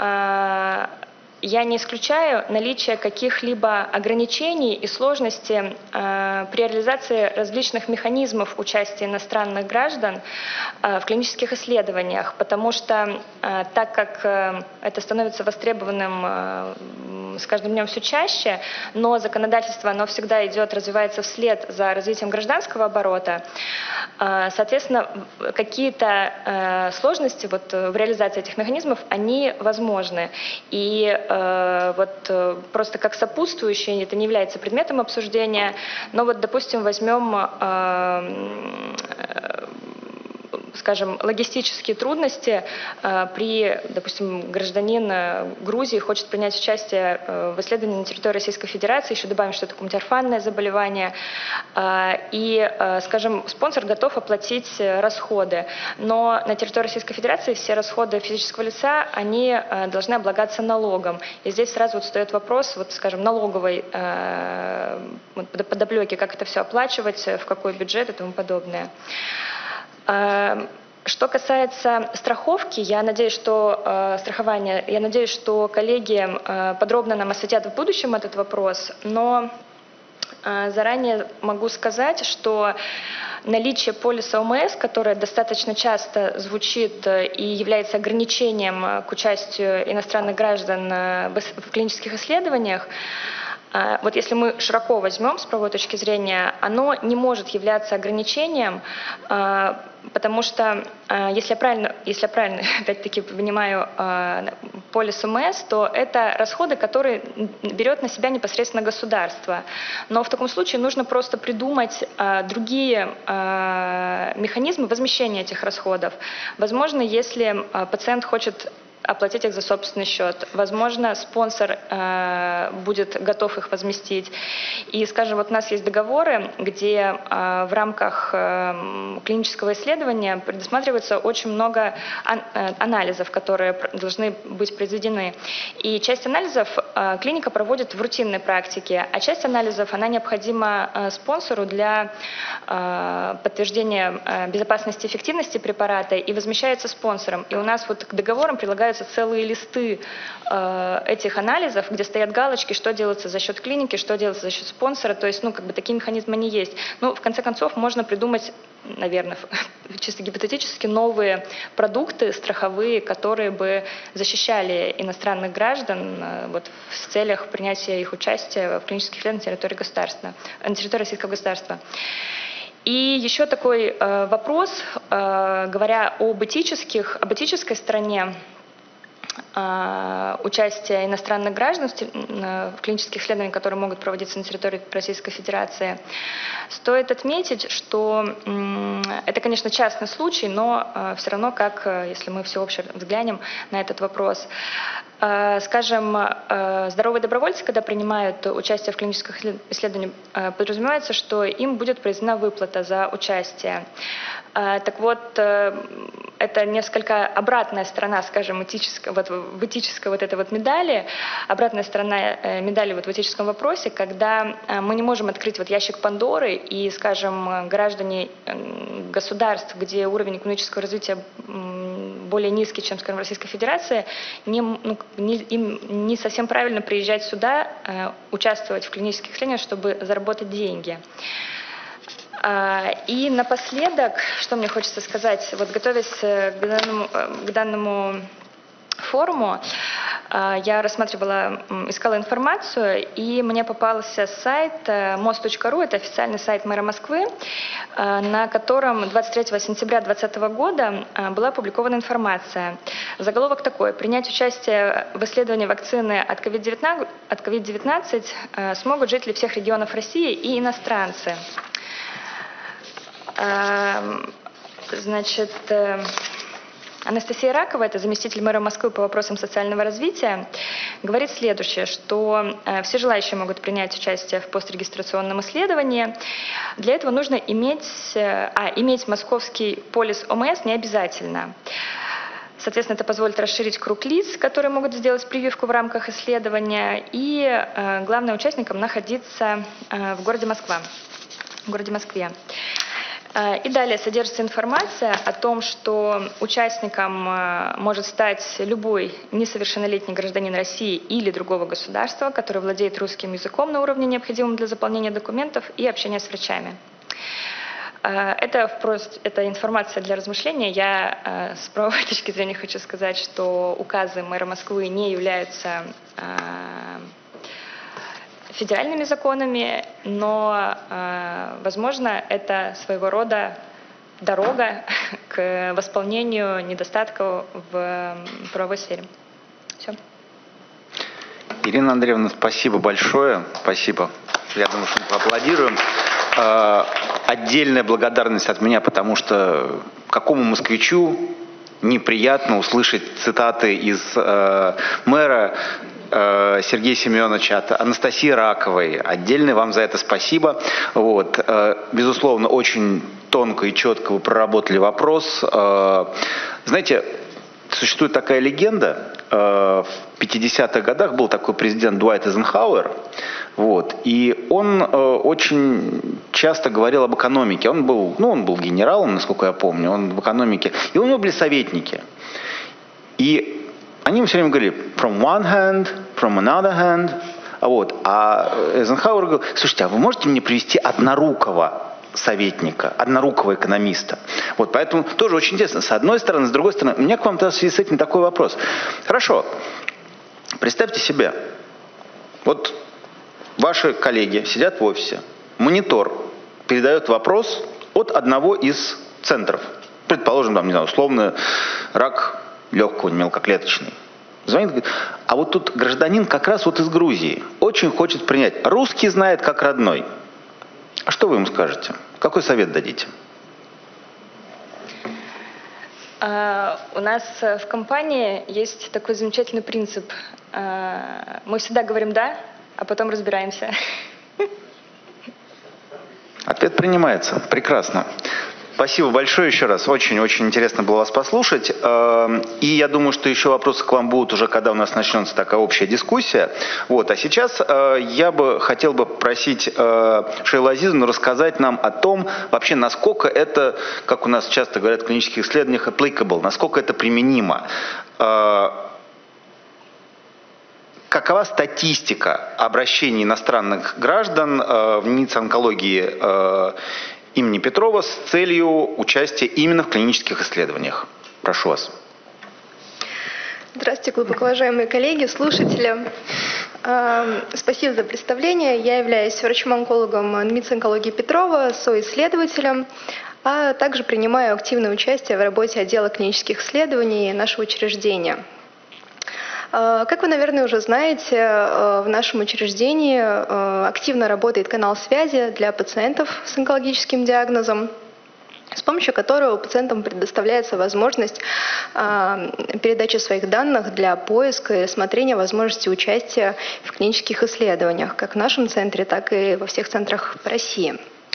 я не исключаю наличие каких-либо ограничений и сложностей э, при реализации различных механизмов участия иностранных граждан э, в клинических исследованиях, потому что э, так как э, это становится востребованным э, с каждым днем все чаще, но законодательство оно всегда идет, развивается вслед за развитием гражданского оборота, э, соответственно, какие-то э, сложности вот, в реализации этих механизмов, они возможны. И вот просто как сопутствующее, это не является предметом обсуждения, но вот, допустим, возьмем скажем, логистические трудности при, допустим, гражданин Грузии хочет принять участие в исследовании на территории Российской Федерации, еще добавим, что это какое-нибудь орфанное заболевание, и, скажем, спонсор готов оплатить расходы, но на территории Российской Федерации все расходы физического лица, они должны облагаться налогом. И здесь сразу вот встает вопрос, вот, скажем, налоговой подоплеки, как это все оплачивать, в какой бюджет и тому подобное. Что касается страховки, я надеюсь, что э, страхование, я надеюсь, что коллеги э, подробно нам осветят в будущем этот вопрос, но э, заранее могу сказать, что наличие полиса ОМС, которое достаточно часто звучит и является ограничением к участию иностранных граждан в клинических исследованиях, вот если мы широко возьмем с правовой точки зрения, оно не может являться ограничением, потому что, если я правильно, если я правильно опять-таки понимаю полис ОМС, то это расходы, которые берет на себя непосредственно государство. Но в таком случае нужно просто придумать другие механизмы возмещения этих расходов. Возможно, если пациент хочет оплатить их за собственный счет. Возможно, спонсор э, будет готов их возместить. И, скажем, вот у нас есть договоры, где э, в рамках э, клинического исследования предусматривается очень много ан э, анализов, которые должны быть произведены. И часть анализов э, клиника проводит в рутинной практике, а часть анализов, она необходима э, спонсору для э, подтверждения э, безопасности и эффективности препарата и возмещается спонсором. И у нас вот к договорам прилагаются целые листы э, этих анализов, где стоят галочки, что делается за счет клиники, что делается за счет спонсора. То есть, ну, как бы такие механизмы не есть. Ну, в конце концов, можно придумать, наверное, чисто гипотетически, новые продукты страховые, которые бы защищали иностранных граждан э, вот, в целях принятия их участия в клинических исследованиях на территории государства, на территории российского государства. И еще такой э, вопрос, э, говоря об этических, об этической стороне участия иностранных граждан в клинических исследованиях, которые могут проводиться на территории Российской Федерации, стоит отметить, что это, конечно, частный случай, но все равно, как, если мы всеобще взглянем на этот вопрос, скажем, здоровые добровольцы, когда принимают участие в клинических исследованиях, подразумевается, что им будет произведена выплата за участие. Так вот, это несколько обратная сторона, скажем, этическая, вот, в этической вот этой вот медали, обратная сторона медали вот в этическом вопросе, когда мы не можем открыть вот ящик Пандоры и, скажем, граждане государств, где уровень экономического развития более низкий, чем, скажем, в Российской Федерации, не, ну, не, им не совсем правильно приезжать сюда, участвовать в клинических исследованиях, чтобы заработать деньги. И напоследок, что мне хочется сказать, вот готовясь к данному, к данному форуму, я рассматривала, искала информацию, и мне попался сайт мост точка ру, это официальный сайт мэра Москвы, на котором двадцать третьего сентября две тысячи двадцатого года была опубликована информация. Заголовок такой: принять участие в исследовании вакцины от ковид девятнадцать смогут жители всех регионов России и иностранцы. Значит, Анастасия Ракова, это заместитель мэра Москвы по вопросам социального развития, говорит следующее, что все желающие могут принять участие в пострегистрационном исследовании. Для этого нужно иметь, а, иметь московский полис ОМС не обязательно. Соответственно, это позволит расширить круг лиц, которые могут сделать прививку в рамках исследования, и главное, участникам находиться в городе Москва, в городе Москве. И далее содержится информация о том, что участником может стать любой несовершеннолетний гражданин России или другого государства, который владеет русским языком на уровне, необходимом для заполнения документов и общения с врачами. Это, просто, это информация для размышления. Я с правовой точки зрения хочу сказать, что указы мэра Москвы не являются федеральными законами, но, возможно, это своего рода дорога к восполнению недостатков в правовой сфере. Все. Ирина Андреевна, спасибо большое. Спасибо. Я думаю, что мы поаплодируем. отдельная благодарность от меня, потому что какому москвичу неприятно услышать цитаты из э, мэра э, Сергея Семеновича, от Анастасии Раковой. Отдельное вам за это спасибо. Вот. Э, безусловно, очень тонко и четко вы проработали вопрос. Э, знаете, существует такая легенда. Э, в пятидесятых годах был такой президент Дуайт Эйзенхауэр. Вот. И он э, очень часто говорил об экономике. Он был, ну, он был генералом, насколько я помню, он в экономике. И у него были советники. И они ему все время говорили from one hand, from another hand. Вот. А Эйзенхауэр говорил: слушайте, а вы можете мне привести однорукого советника, однорукого экономиста? Вот, поэтому тоже очень интересно. С одной стороны, с другой стороны, у меня к вам в связи с этим такой вопрос. Хорошо, представьте себе, вот ваши коллеги сидят в офисе, монитор передает вопрос от одного из центров. Предположим, там, не знаю, условно, рак легкого, мелкоклеточный. Звонит, говорит: а вот тут гражданин как раз вот из Грузии, очень хочет принять. Русский знает как родной. А что вы ему скажете? Какой совет дадите? Uh, у нас в компании есть такой замечательный принцип. Uh, мы всегда говорим «да», а потом разбираемся. Ответ принимается. Прекрасно. Спасибо большое еще раз. Очень-очень интересно было вас послушать. И я думаю, что еще вопросы к вам будут уже, когда у нас начнется такая общая дискуссия. Вот. А сейчас я бы хотел бы просить Шейлу Азизовну рассказать нам о том, вообще, насколько это, как у нас часто говорят в клинических исследованиях, applicable, насколько это применимо. Какова статистика обращений иностранных граждан в единицы онкологии имени Петрова с целью участия именно в клинических исследованиях? Прошу вас. Здравствуйте, глубоко уважаемые коллеги, слушатели. Спасибо за представление. Я являюсь врачом-онкологом НМИЦ онкологии Петрова, соисследователем, а также принимаю активное участие в работе отдела клинических исследований нашего учреждения. Как вы, наверное, уже знаете, в нашем учреждении активно работает канал связи для пациентов с онкологическим диагнозом, с помощью которого пациентам предоставляется возможность передачи своих данных для поиска и рассмотрения возможности участия в клинических исследованиях, как в нашем центре, так и во всех центрах по России.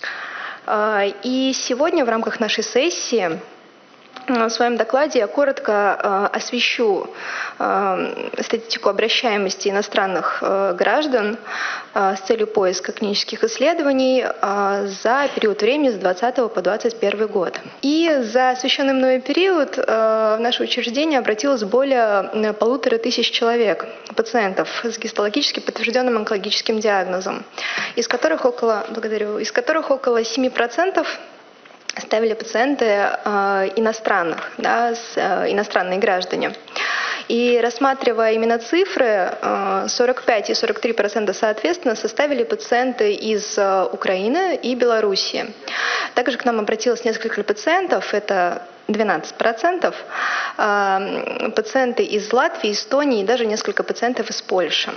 И сегодня в рамках нашей сессии в своем докладе я коротко э, освещу э, статистику обращаемости иностранных э, граждан э, с целью поиска клинических исследований э, за период времени с двадцатого по двадцать первый год. И за освещенный мною период э, в наше учреждение обратилось более полутора тысяч человек, пациентов с гистологически подтвержденным онкологическим диагнозом, из которых около, благодарю, из которых около семи процентов ставили пациенты э, иностранных, да, с, э, иностранные граждане. И рассматривая именно цифры, э, сорок пять и сорок три процента соответственно составили пациенты из э, Украины и Белоруссии. Также к нам обратилось несколько пациентов, это двенадцать процентов, э, пациенты из Латвии, Эстонии и даже несколько пациентов из Польши.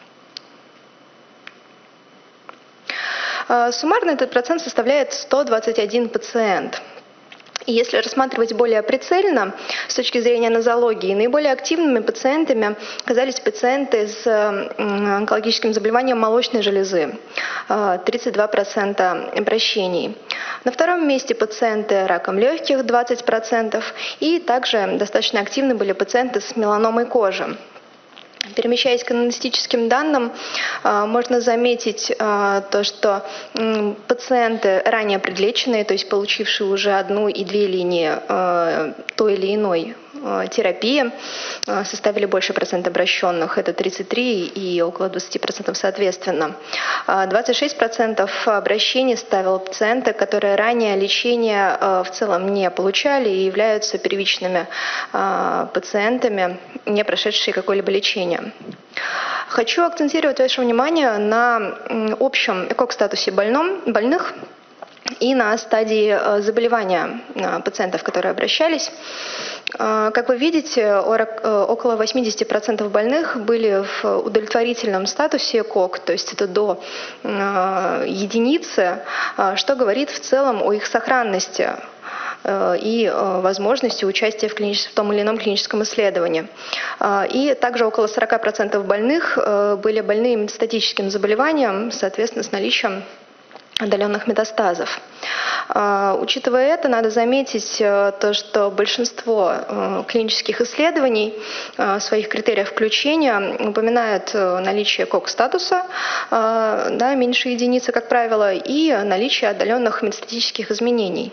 Суммарно этот процент составляет сто двадцать один пациент. И если рассматривать более прицельно, с точки зрения нозологии, наиболее активными пациентами оказались пациенты с онкологическим заболеванием молочной железы, тридцать два процента обращений. На втором месте пациенты раком легких, двадцать процентов, и также достаточно активны были пациенты с меланомой кожи. Перемещаясь к анамнестическим данным, можно заметить то, что пациенты ранее предлеченные, то есть получившие уже одну и две линии той или иной терапии, составили больше процент обращенных, это тридцать три и около двадцати процентов соответственно. двадцать шесть процентов обращений ставил пациенты, которые ранее лечение в целом не получали и являются первичными пациентами, не прошедшие какое-либо лечение. Хочу акцентировать ваше внимание на общем ЭКОГ-статусе больном, больных, и на стадии заболевания пациентов, которые обращались. Как вы видите, около восемьдесят процентов больных были в удовлетворительном статусе КОК, то есть это до единицы, что говорит в целом о их сохранности и возможности участия в, клиническом, в том или ином клиническом исследовании. И также около сорок процентов больных были больны метастатическим заболеванием, соответственно, с наличием отдаленных метастазов. Учитывая это, надо заметить то, что большинство клинических исследований в своих критериях включения упоминают наличие КОК-статуса, да, меньше единицы, как правило, и наличие отдаленных метастатических изменений.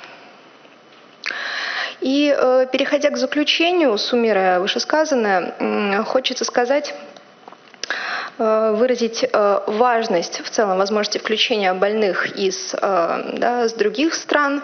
И переходя к заключению, суммируя вышесказанное, хочется сказать, выразить важность в целом возможности включения больных из, да, с других стран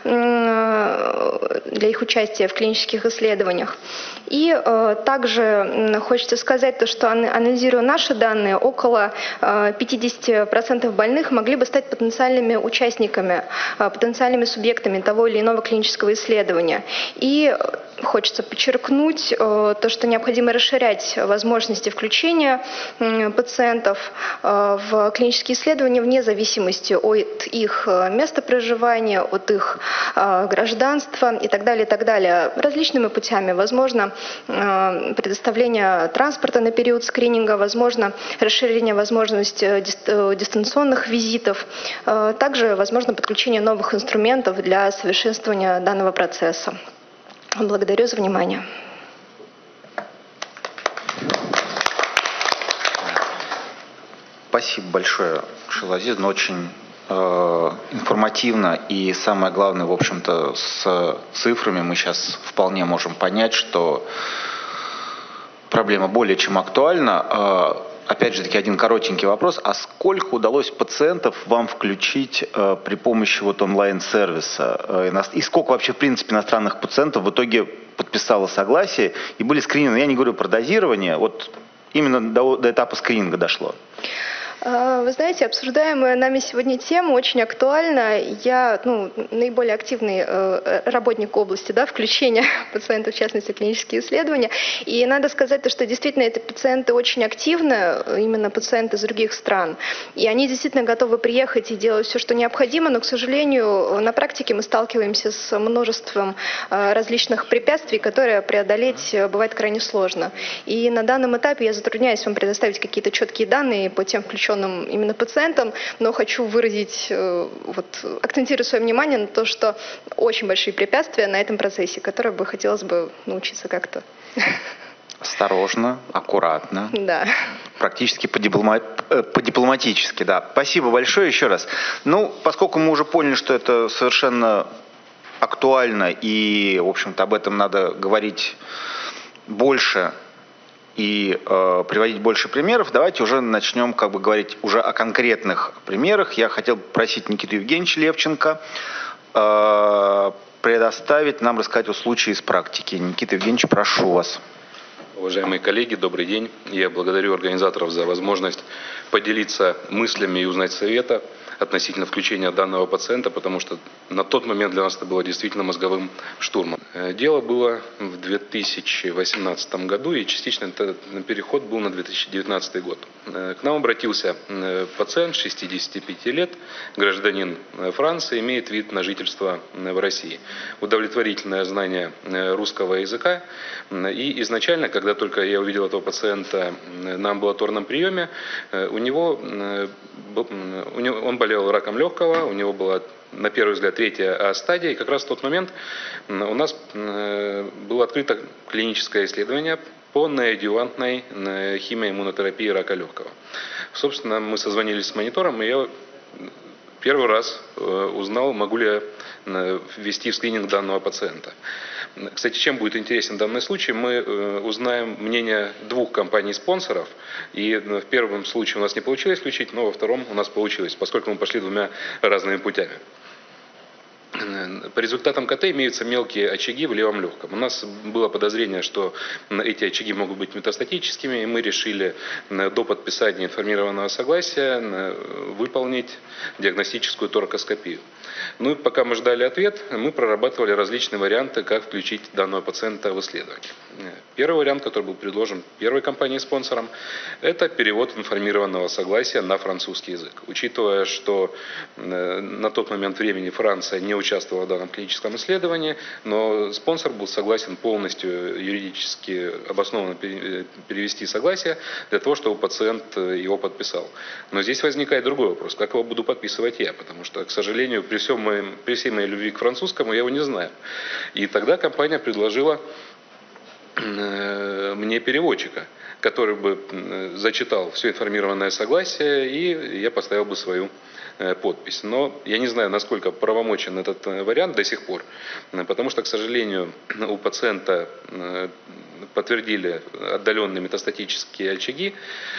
для их участия в клинических исследованиях. И также хочется сказать то, что, анализируя наши данные, около пятьдесят процентов больных могли бы стать потенциальными участниками, потенциальными субъектами того или иного клинического исследования. И хочется подчеркнуть то, что необходимо расширять возможности включения пациентов в клинические исследования вне зависимости от их места проживания, от их гражданства и так далее, и так далее. Различными путями. Возможно, предоставление транспорта на период скрининга, возможно, расширение возможностей дистанционных визитов. Также возможно подключение новых инструментов для совершенствования данного процесса. Благодарю за внимание. Спасибо большое, Шилазиз, но очень э, информативно и самое главное, в общем-то, с цифрами мы сейчас вполне можем понять, что проблема более чем актуальна. Э, опять же таки один коротенький вопрос: а сколько удалось пациентов вам включить э, при помощи вот онлайн-сервиса? Э, и сколько вообще в принципе иностранных пациентов в итоге подписало согласие и были скринены? Я не говорю про дозирование, вот именно до, до этапа скрининга дошло. Вы знаете, обсуждаемая нами сегодня тема очень актуальна. Я ну, наиболее активный э, работник области, да, включения пациентов, в частности, в клинические исследования. И надо сказать, что действительно эти пациенты очень активны, именно пациенты из других стран. И они действительно готовы приехать и делать все, что необходимо, но, к сожалению, на практике мы сталкиваемся с множеством э, различных препятствий, которые преодолеть бывает крайне сложно. И на данном этапе я затрудняюсь вам предоставить какие-то четкие данные по тем включенным именно пациентам, но хочу выразить, вот, акцентировать свое внимание на то, что очень большие препятствия на этом процессе, которые бы хотелось бы научиться как-то. Осторожно, аккуратно. Да. Практически по-диплома... по-дипломатически, да. Спасибо большое еще раз. Ну, поскольку мы уже поняли, что это совершенно актуально и, в общем-то, об этом надо говорить больше и э, приводить больше примеров, давайте уже начнем как бы говорить уже о конкретных примерах. Я хотел просить Никиту Евгеньевича Левченко э, предоставить нам, рассказать о случае из практики. Никита Евгеньевич, прошу вас. Уважаемые коллеги, добрый день. Я благодарю организаторов за возможность поделиться мыслями и узнать совета относительно включения данного пациента, потому что на тот момент для нас это было действительно мозговым штурмом. Дело было в две тысячи восемнадцатом году, и частично этот переход был на две тысячи девятнадцатый год. К нам обратился пациент шестидесяти пяти лет, гражданин Франции, имеет вид на жительство в России. Удовлетворительное знание русского языка. И изначально, когда только я увидел этого пациента на амбулаторном приеме, у него, у него он болел раком легкого, у него была, на первый взгляд, третья А стадия, и как раз в тот момент у нас было открыто клиническое исследование по неоадъювантной химиоиммунотерапии рака легкого. Собственно, мы созвонились с монитором, и я первый раз узнал, могу ли я ввести в скрининг данного пациента. Кстати, чем будет интересен данный случай, мы узнаем мнение двух компаний-спонсоров. И в первом случае у нас не получилось включить, но во втором у нас получилось, поскольку мы пошли двумя разными путями. По результатам КТ имеются мелкие очаги в левом легком. У нас было подозрение, что эти очаги могут быть метастатическими, и мы решили до подписания информированного согласия выполнить диагностическую торакоскопию. Ну и пока мы ждали ответ, мы прорабатывали различные варианты, как включить данного пациента в исследование. Первый вариант, который был предложен первой компанией-спонсором, это перевод информированного согласия на французский язык. Учитывая, что на тот момент времени Франция не участвовала в данном клиническом исследовании, но спонсор был согласен полностью юридически обоснованно перевести согласие для того, чтобы пациент его подписал. Но здесь возникает другой вопрос, как его буду подписывать я, потому что, к сожалению, при, всем моем, при всей моей любви к французскому я его не знаю. И тогда компания предложила мне переводчика, который бы зачитал все информированное согласие, и я поставил бы свою подпись. Но я не знаю, насколько правомочен этот вариант до сих пор, потому что, к сожалению, у пациента подтвердили отдаленные метастатические очаги,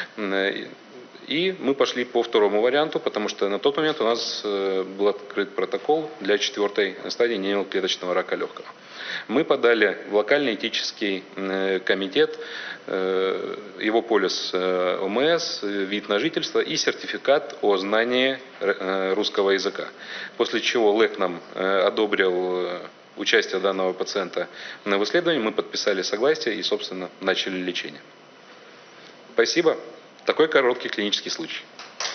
и мы пошли по второму варианту, потому что на тот момент у нас был открыт протокол для четвертой стадии ненелклеточного рака легкого. Мы подали в локальный этический комитет, его полис ОМС, вид на жительство и сертификат о знании русского языка. После чего ЛЭК нам одобрил участие данного пациента в исследовании, мы подписали согласие и, собственно, начали лечение. Спасибо. Такой короткий клинический случай.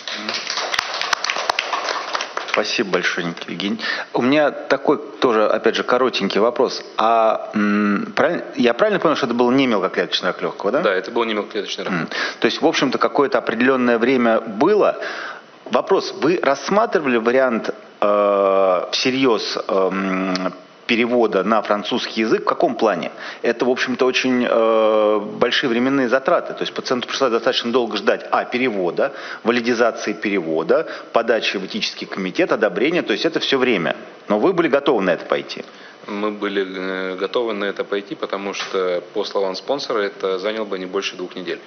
Спасибо большое, Никита Евгеньевич. У меня такой тоже, опять же, коротенький вопрос. А м, правильно, я правильно понял, что это был не мелкоклеточный рак легкого, да? Да, это был не мелкоклеточный рак. М. То есть, в общем-то, какое-то определенное время было. Вопрос, вы рассматривали вариант э, всерьез э, перевода на французский язык? В каком плане? Это, в общем-то, очень э, большие временные затраты. То есть пациенту пришлось достаточно долго ждать а. перевода, валидизации перевода, подачи в этический комитет, одобрения. То есть это все время. Но вы были готовы на это пойти? Мы были готовы на это пойти, потому что, по словам спонсора, это заняло бы не больше двух недель.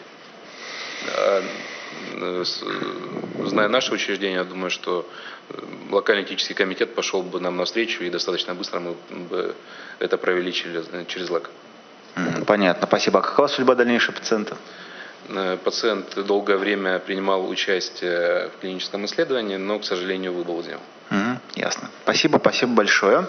Зная наше учреждение, я думаю, что локальный этический комитет пошел бы нам навстречу, и достаточно быстро мы бы это провели через, через ЛЭК. Понятно, спасибо. А какова судьба дальнейшего пациента? Пациент долгое время принимал участие в клиническом исследовании, но, к сожалению, выбыл из него. Угу, ясно. Спасибо, спасибо большое.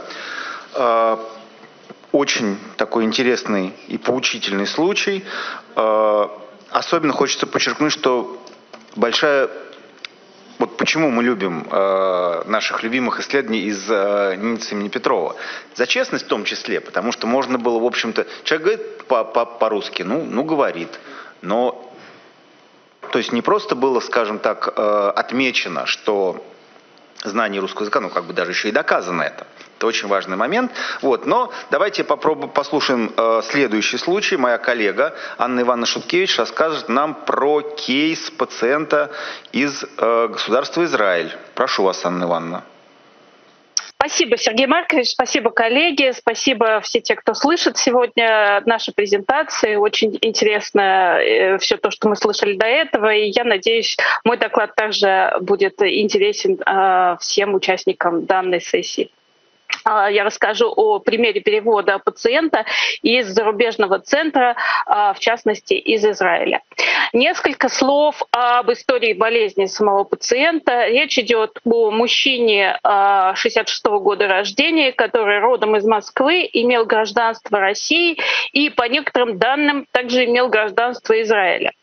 Очень такой интересный и поучительный случай. Особенно хочется подчеркнуть, что большая... Вот почему мы любим э, наших любимых исследований из э, Ницы имени Петрова. За честность в том числе, потому что можно было, в общем-то... Человек говорит по- по- по-русски, ну, ну говорит. Но, то есть не просто было, скажем так, э, отмечено, что знание русского языка, ну как бы даже еще и доказано это. Это очень важный момент. Вот. Но давайте попробуем послушаем э, следующий случай. Моя коллега Анна Ивановна Шуткевич расскажет нам про кейс пациента из э, государства Израиль. Прошу вас, Анна Ивановна. Спасибо, Сергей Маркович, спасибо, коллеги, спасибо все те, кто слышит сегодня наши презентации. Очень интересно все то, что мы слышали до этого, и я надеюсь, мой доклад также будет интересен всем участникам данной сессии. Я расскажу о примере перевода пациента из зарубежного центра, в частности, из Израиля. Несколько слов об истории болезни самого пациента. Речь идет о мужчине шестьдесят шестого года рождения, который родом из Москвы, имел гражданство России и, по некоторым данным, также имел гражданство Израиля.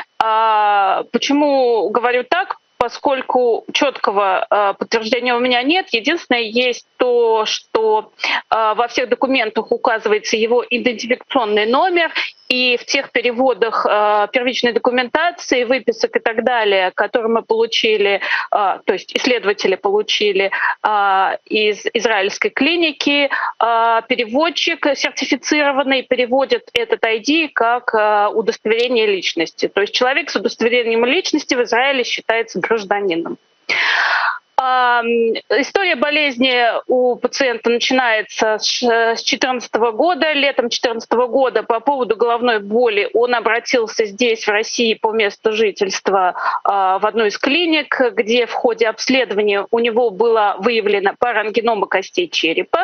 Почему говорю так? Поскольку четкого э, подтверждения у меня нет, единственное есть то, что э, во всех документах указывается его идентификационный номер, и в тех переводах э, первичной документации, выписок и так далее, которые мы получили, э, то есть исследователи получили э, из израильской клиники, э, переводчик сертифицированный переводит этот ай ди как э, удостоверение личности. То есть человек с удостоверением личности в Израиле считается гражданином. История болезни у пациента начинается с две тысячи четырнадцатого года. Летом две тысячи четырнадцатого года по поводу головной боли он обратился здесь, в России, по месту жительства в одну из клиник, где в ходе обследования у него была выявлена парангенома костей черепа.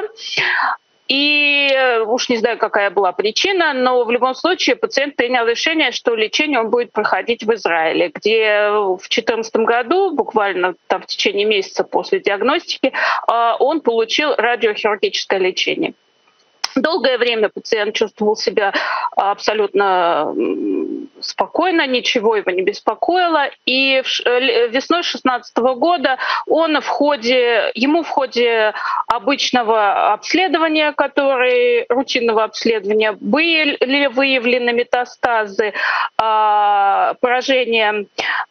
И уж не знаю, какая была причина, но в любом случае пациент принял решение, что лечение он будет проходить в Израиле, где в две тысячи четырнадцатом году, буквально там в течение месяца после диагностики, он получил радиохирургическое лечение. Долгое время пациент чувствовал себя абсолютно спокойно, ничего его не беспокоило. И весной две тысячи шестнадцатого года он в ходе, ему в ходе обычного обследования, который, рутинного обследования, были выявлены метастазы, поражения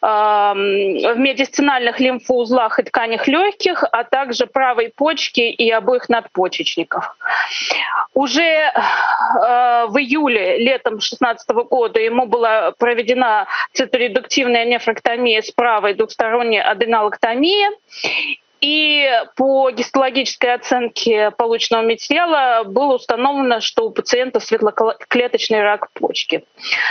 в медистинальных лимфоузлах и тканях легких, а также правой почки и обоих надпочечников. Уже э, в июле, летом две тысячи шестнадцатого года ему была проведена циторедуктивная нефроктомия с правой двухсторонней аденолэктомия. И по гистологической оценке полученного материала было установлено, что у пациента светлоклеточный рак почки.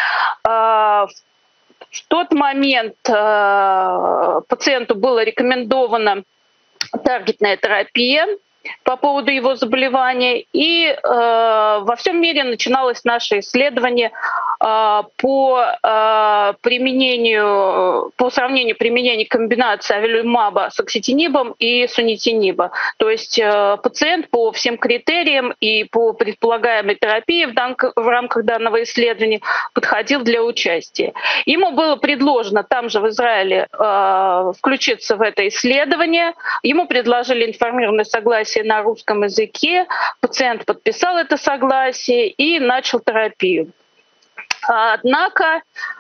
В тот момент э, пациенту было рекомендовано таргетная терапия по поводу его заболевания. И э, во всем мире начиналось наше исследование э, по э, применению, по сравнению применения комбинации авелумаба с окситинибом и сунитиниба. То есть э, пациент по всем критериям и по предполагаемой терапии в, дан, в рамках данного исследования подходил для участия. Ему было предложено там же в Израиле э, включиться в это исследование. Ему предложили информированное согласие на русском языке. Пациент подписал это согласие и начал терапию. Однако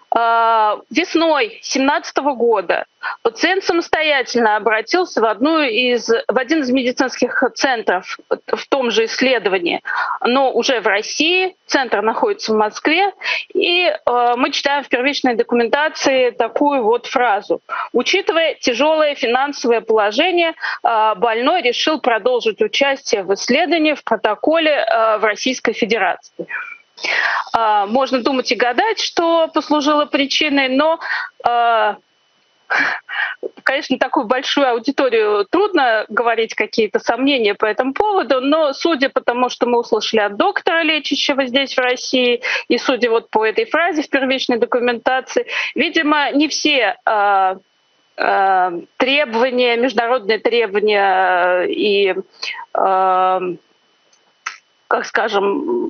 весной две тысячи семнадцатого года пациент самостоятельно обратился в, одну из, в один из медицинских центров в том же исследовании, но уже в России. Центр находится в Москве. И э, мы читаем в первичной документации такую вот фразу. Учитывая тяжелое финансовое положение, э, больной решил продолжить участие в исследовании в протоколе э, в Российской Федерации. Можно думать и гадать, что послужило причиной, но, конечно, такую большую аудиторию трудно говорить какие-то сомнения по этому поводу, но судя по тому, что мы услышали от доктора, лечащего здесь в России, и судя вот по этой фразе в первичной документации, видимо, не все требования, международные требования и, как скажем,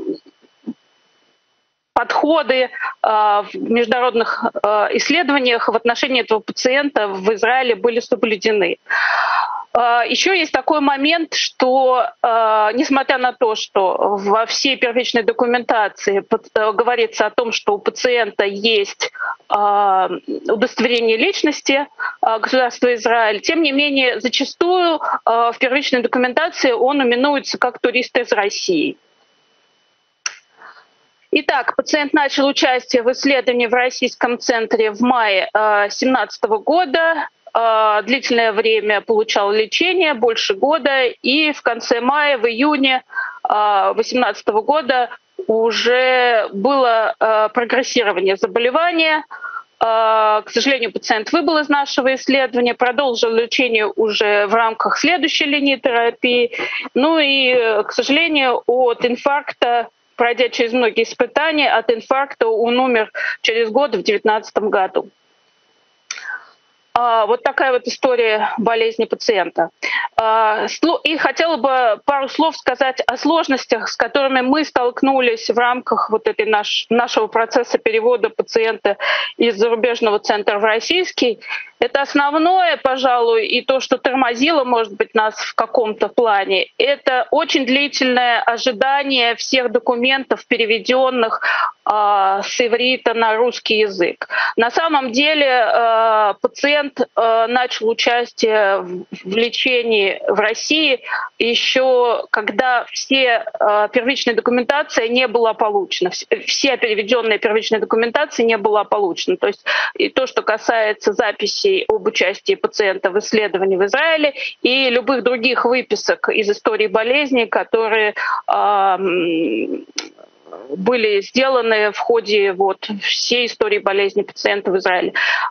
подходы э, в международных э, исследованиях в отношении этого пациента в Израиле были соблюдены. Э, еще есть такой момент, что э, несмотря на то, что во всей первичной документации под, э, говорится о том, что у пациента есть э, удостоверение личности э, государства Израиль, тем не менее зачастую э, в первичной документации он именуется как турист из России. Итак, пациент начал участие в исследовании в Российском центре в мае две тысячи семнадцатого года. Длительное время получал лечение, больше года. И в конце мая, в июне две тысячи восемнадцатого года уже было прогрессирование заболевания. К сожалению, пациент выбыл из нашего исследования, продолжил лечение уже в рамках следующей линии терапии. Ну и, к сожалению, от инфаркта, пройдя через многие испытания, от инфаркта он умер через год в две тысячи девятнадцатом году. Вот такая вот история болезни пациента. И хотела бы пару слов сказать о сложностях, с которыми мы столкнулись в рамках вот этой наш, нашего процесса перевода пациента из зарубежного центра в российский. Это основное, пожалуй, и то, что тормозило, может быть, нас в каком-то плане, это очень длительное ожидание всех документов, переведенных э, с иврита на русский язык. На самом деле э, пациент э, начал участие в, в лечении в России еще когда все э, первичная документация не была получена, вся переведенная первичная документация не была получена. То есть и то, что касается записи записей об участии пациента в исследовании в Израиле и любых других выписок из истории болезни, которые были сделаны в ходе вот всей истории болезни пациента в Израиле.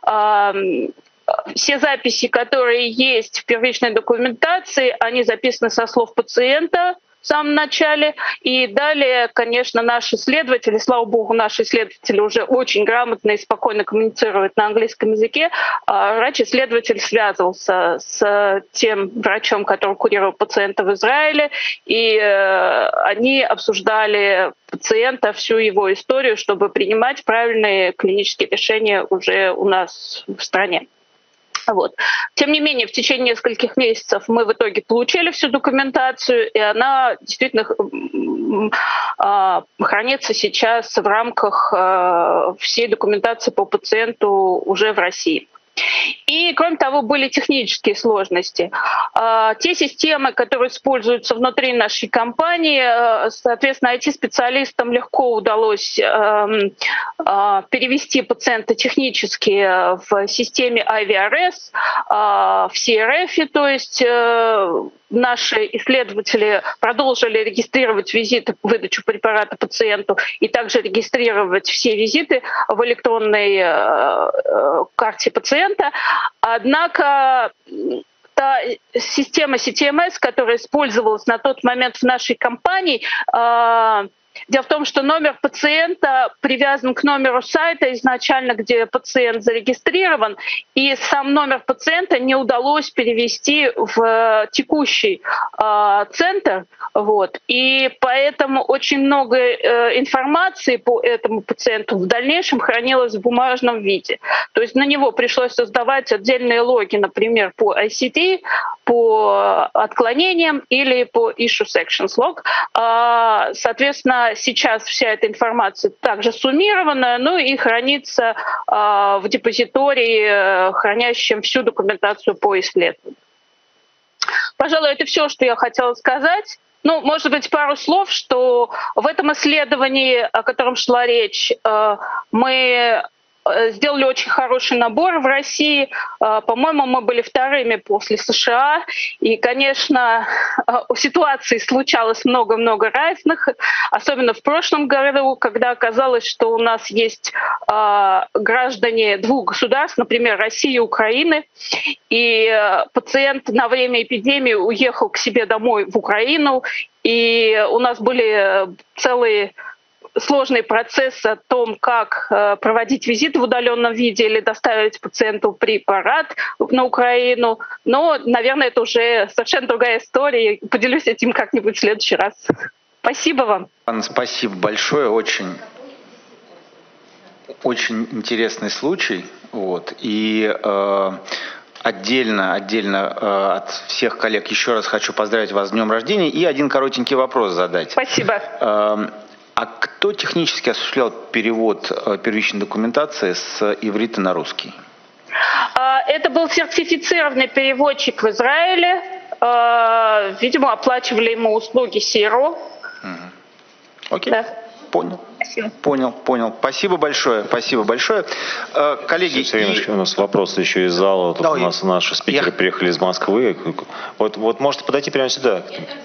Все записи, которые есть в первичной документации, они записаны со слов пациента в самом начале. И далее, конечно, наши исследователи, слава богу, наши исследователи уже очень грамотно и спокойно коммуницируют на английском языке. Врач-исследователь связывался с тем врачом, который курировал пациента в Израиле, и они обсуждали пациента, всю его историю, чтобы принимать правильные клинические решения уже у нас в стране. Вот. Тем не менее, в течение нескольких месяцев мы в итоге получили всю документацию, и она действительно хранится сейчас в рамках всей документации по пациенту уже в России. И, кроме того, были технические сложности. Те системы, которые используются внутри нашей компании, соответственно, ай ти-специалистам легко удалось перевести пациента технически в системе ай ви ар эс, в си эр эф, то есть наши исследователи продолжили регистрировать визиты, выдачу препарата пациенту и также регистрировать все визиты в электронной карте пациента. Однако та система си ти эм эс, которая использовалась на тот момент в нашей компании, дело в том, что номер пациента привязан к номеру сайта изначально, где пациент зарегистрирован, и сам номер пациента не удалось перевести в текущий э, центр. Вот. И поэтому очень много э, информации по этому пациенту в дальнейшем хранилось в бумажном виде. То есть на него пришлось создавать отдельные логи, например, по ай си ти, по отклонениям или по issue sections log. Э, соответственно, сейчас вся эта информация также суммирована, ну и хранится э, в депозитории, э, хранящем всю документацию по исследованию. Пожалуй, это все, что я хотела сказать. Ну, может быть, пару слов, что в этом исследовании, о котором шла речь, э, мы сделали очень хороший набор в России. По-моему, мы были вторыми после США. И, конечно, ситуаций случалось много-много разных, особенно в прошлом году, когда оказалось, что у нас есть граждане двух государств, например, России и Украины. И пациент на время эпидемии уехал к себе домой в Украину. И у нас были целые сложный процесс о том, как проводить визит в удаленном виде или доставить пациенту препарат на Украину. Но, наверное, это уже совершенно другая история. Поделюсь этим как-нибудь в следующий раз. Спасибо вам. Анна, спасибо большое. Очень, очень интересный случай. Вот. И э, отдельно, отдельно э, от всех коллег еще раз хочу поздравить вас с днем рождения и один коротенький вопрос задать. Спасибо. Э, А кто технически осуществлял перевод первичной документации с иврита на русский? Это был сертифицированный переводчик в Израиле. Видимо, оплачивали ему услуги СИРО. Угу. Окей, да. Понял. Спасибо. Понял, понял. Спасибо большое, спасибо большое. Коллеги, и... у нас вопрос еще из зала. Тут да, у нас наши спикеры я... приехали из Москвы. Вот, вот можете подойти прямо сюда.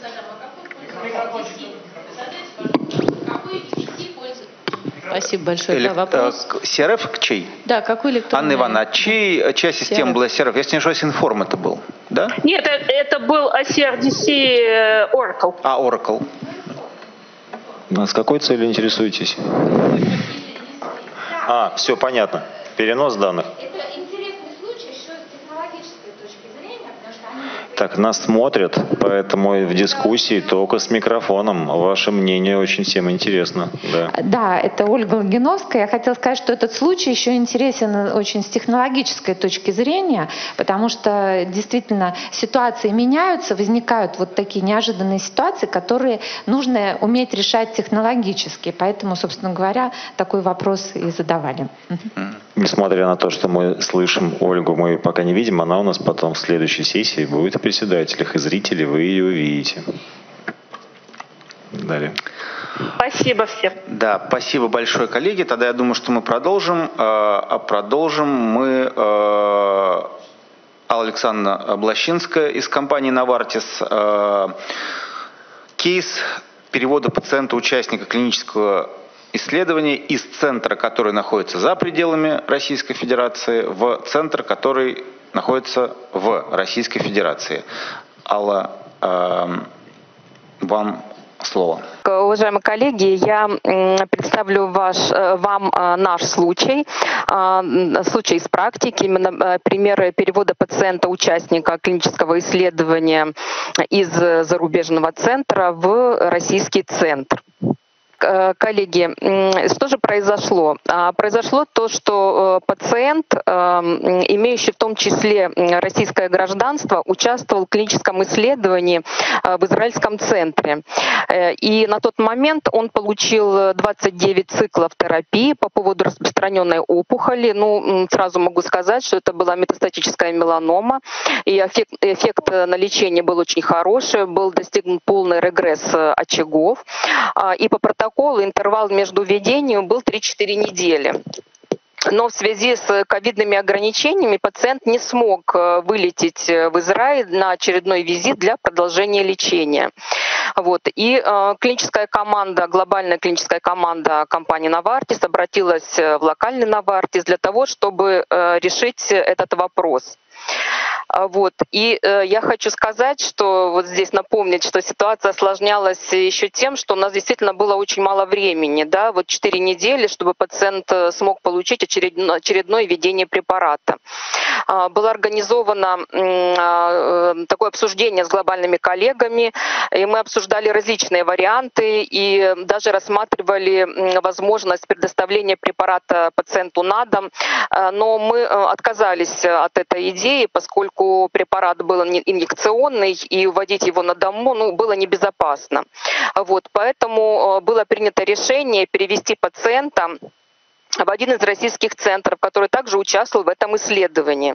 Спасибо большое. Элек... Да, вопрос. си ар эф чей? Да, какой электронный? Анна Ивановна, а чей, чья система была си ар эф? Если не ошибаюсь, Информ это был, да? Нет, это был эй си ар ди си Oracle. А, Oracle. А с какой целью интересуетесь? А, все понятно. Перенос данных. Так, нас смотрят, поэтому в дискуссии только с микрофоном. Ваше мнение очень всем интересно. Да, да, это Ольга Логиновская. Я хотела сказать, что этот случай еще интересен очень с технологической точки зрения, потому что действительно ситуации меняются, возникают вот такие неожиданные ситуации, которые нужно уметь решать технологически. Поэтому, собственно говоря, такой вопрос и задавали. Несмотря на то, что мы слышим Ольгу, мы пока не видим, она у нас потом в следующей сессии будет в председателях и зрители, вы ее увидите. Далее. Спасибо всем. Да, спасибо большое, коллеги. Тогда я думаю, что мы продолжим. А продолжим мы Алла Александровна Блащинская из компании «Новартис». Кейс перевода пациента, участника клинического исследования из центра, который находится за пределами Российской Федерации, в центр, который находится в Российской Федерации. Алла, вам слово. Уважаемые коллеги, я представлю ваш, вам наш случай, случай из практики, именно примеры перевода пациента, участника клинического исследования из зарубежного центра в российский центр. Коллеги, что же произошло? Произошло то, что пациент, имеющий в том числе российское гражданство, участвовал в клиническом исследовании в израильском центре. И на тот момент он получил двадцать девять циклов терапии по поводу распространенной опухоли. Ну, сразу могу сказать, что это была метастатическая меланома, и эффект, эффект на лечение был очень хороший, был достигнут полный регресс очагов. И по протоколу интервал между введением был три-четыре недели. Но в связи с ковидными ограничениями пациент не смог вылететь в Израиль на очередной визит для продолжения лечения. Вот. И э, клиническая команда, глобальная клиническая команда компании Novartis обратилась в локальный Novartis для того, чтобы э, решить этот вопрос. Вот. И э, я хочу сказать, что вот здесь напомнить, что ситуация осложнялась еще тем, что у нас действительно было очень мало времени, да, вот четыре недели, чтобы пациент смог получить очередное, очередное введение препарата. Э, было организовано э, такое обсуждение с глобальными коллегами, и мы обсуждали различные варианты и даже рассматривали возможность предоставления препарата пациенту на дом, э, но мы отказались от этой идеи, поскольку препарат был инъекционный, и вводить его на дому ну, было небезопасно. Вот, поэтому было принято решение перевести пациента в один из российских центров, который также участвовал в этом исследовании.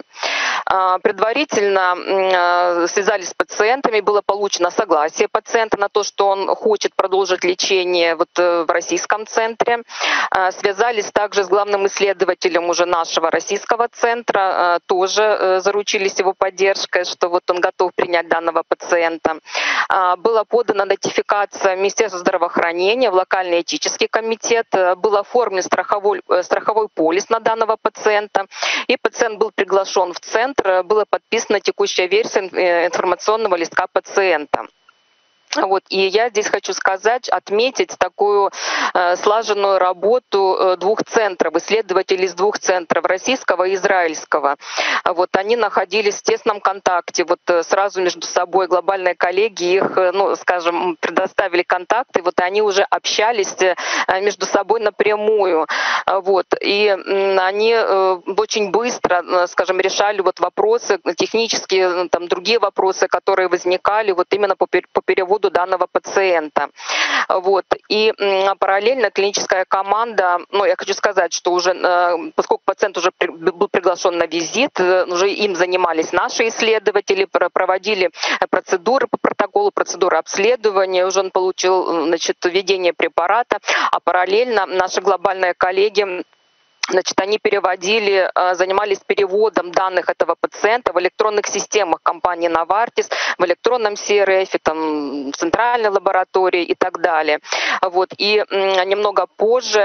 Предварительно связались с пациентами, было получено согласие пациента на то, что он хочет продолжить лечение вот в российском центре. Связались также с главным исследователем уже нашего российского центра, тоже заручились его поддержкой, что вот он готов принять данного пациента. Была подана нотификация Министерства здравоохранения в локальный этический комитет, был оформлен страховой страховой полис на данного пациента, и пациент был приглашен в центр, была подписана текущая версия информационного листка пациента. Вот. И я здесь хочу сказать, отметить такую э, слаженную работу э, двух центров, исследователей из двух центров, российского и израильского. Вот. Они находились в тесном контакте, вот, э, сразу между собой глобальные коллеги их, э, ну, скажем, предоставили контакты, вот они уже общались э, между собой напрямую. Вот. И э, они э, очень быстро, э, скажем, решали вот вопросы технические, там, другие вопросы, которые возникали вот именно по, по переводу данного пациента. Вот. И параллельно клиническая команда, ну, я хочу сказать, что уже, поскольку пациент уже был приглашен на визит, уже им занимались наши исследователи, проводили процедуры по протоколу, процедуры обследования, уже он получил, значит, введение препарата, а параллельно наши глобальные коллеги, значит, они переводили, занимались переводом данных этого пациента в электронных системах компании Novartis, в электронном си эр эф, там, в центральной лаборатории и так далее. Вот. И немного позже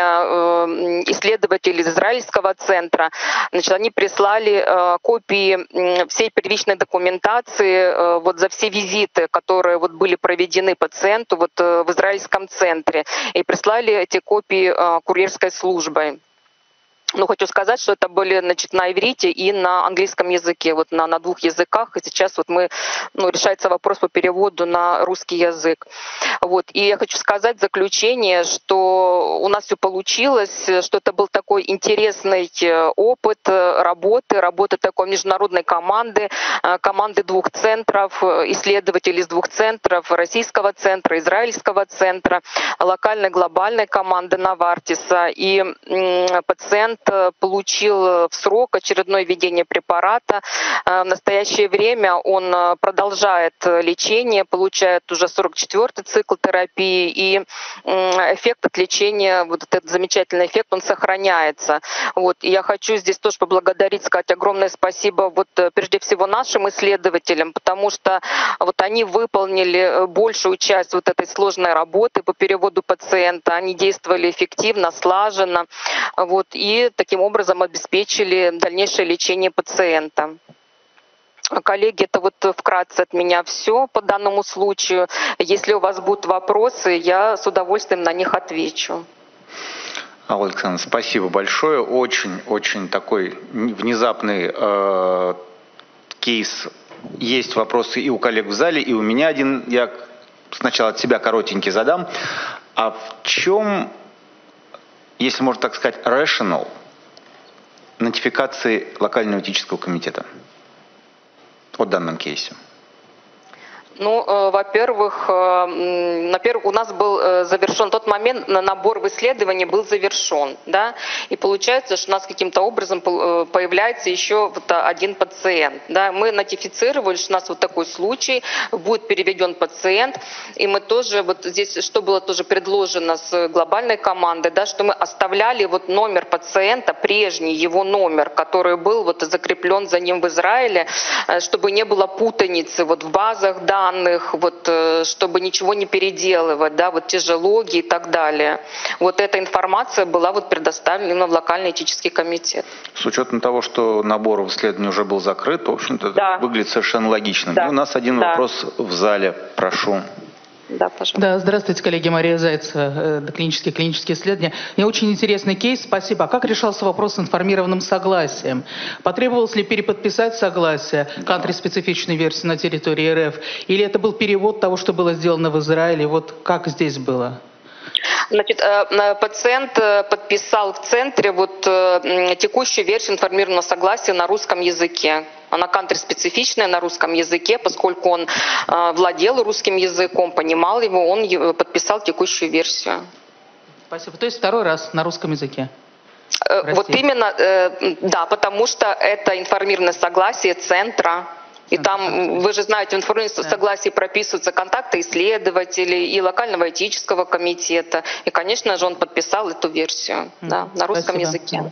исследователи из израильского центра, значит, они прислали копии всей первичной документации вот за все визиты, которые вот были проведены пациенту вот в израильском центре, и прислали эти копии курьерской службой. Ну, хочу сказать, что это были, значит, на иврите и на английском языке, вот на, на двух языках. И сейчас вот мы, ну, решается вопрос по переводу на русский язык. Вот. И я хочу сказать в заключение, что у нас все получилось, что это был такой интересный опыт работы, работы такой международной команды, команды двух центров, исследователей из двух центров, российского центра, израильского центра, локальной, глобальной команды Novartis. И пациент получил в срок очередное введение препарата. В настоящее время он продолжает лечение, получает уже сорок четвёртый цикл терапии, и эффект от лечения, вот этот замечательный эффект, он сохраняется. Вот. И я хочу здесь тоже поблагодарить, сказать огромное спасибо вот прежде всего нашим исследователям, потому что вот они выполнили большую часть вот этой сложной работы по переводу пациента, они действовали эффективно, слаженно, вот, и таким образом обеспечили дальнейшее лечение пациента. Коллеги, это вот вкратце от меня все по данному случаю. Если у вас будут вопросы, я с удовольствием на них отвечу. Алла Александровна, спасибо большое. Очень-очень такой внезапный э, кейс. Есть вопросы и у коллег в зале, и у меня один. Я сначала от себя коротенький задам. А в чем, если можно так сказать, rational нотификации локального этического комитета о данном кейсе? Ну, э, во-первых, э, во-первых, у нас был э, завершен тот момент, набор в исследовании был завершен, да, и получается, что у нас каким-то образом э, появляется еще вот один пациент, да, мы нотифицировали, что у нас вот такой случай, будет переведен пациент, и мы тоже, вот здесь, что было тоже предложено с глобальной командой, да, что мы оставляли вот номер пациента, прежний его номер, который был вот закреплен за ним в Израиле, э, чтобы не было путаницы вот в базах данных, данных, вот, чтобы ничего не переделывать, да, вот те же логи и так далее. Вот эта информация была вот предоставлена в локальный этический комитет. С учетом того, что набор в исследовании уже был закрыт, в общем-то, да. выглядит совершенно логично. Да. И у нас один да. вопрос в зале, прошу. Да, пожалуйста. Да, здравствуйте, коллеги, Мария Зайцева, клинические клинические исследования. Мне очень интересный кейс, спасибо. А как решался вопрос с информированным согласием? Потребовалось ли переподписать согласие, кантри-специфичной версии на территории РФ? Или это был перевод того, что было сделано в Израиле? Вот как здесь было? Значит, пациент подписал в центре вот текущую версию информированного согласия на русском языке. Она кантри-специфичная на русском языке, поскольку он владел русским языком, понимал его, он подписал текущую версию. Спасибо. То есть второй раз на русском языке? Вот именно, да, потому что это информированное согласие центра. И там, вы же знаете, в информированном согласии прописываются контакты исследователей и локального этического комитета. И, конечно же, он подписал эту версию да, на русском Спасибо. языке.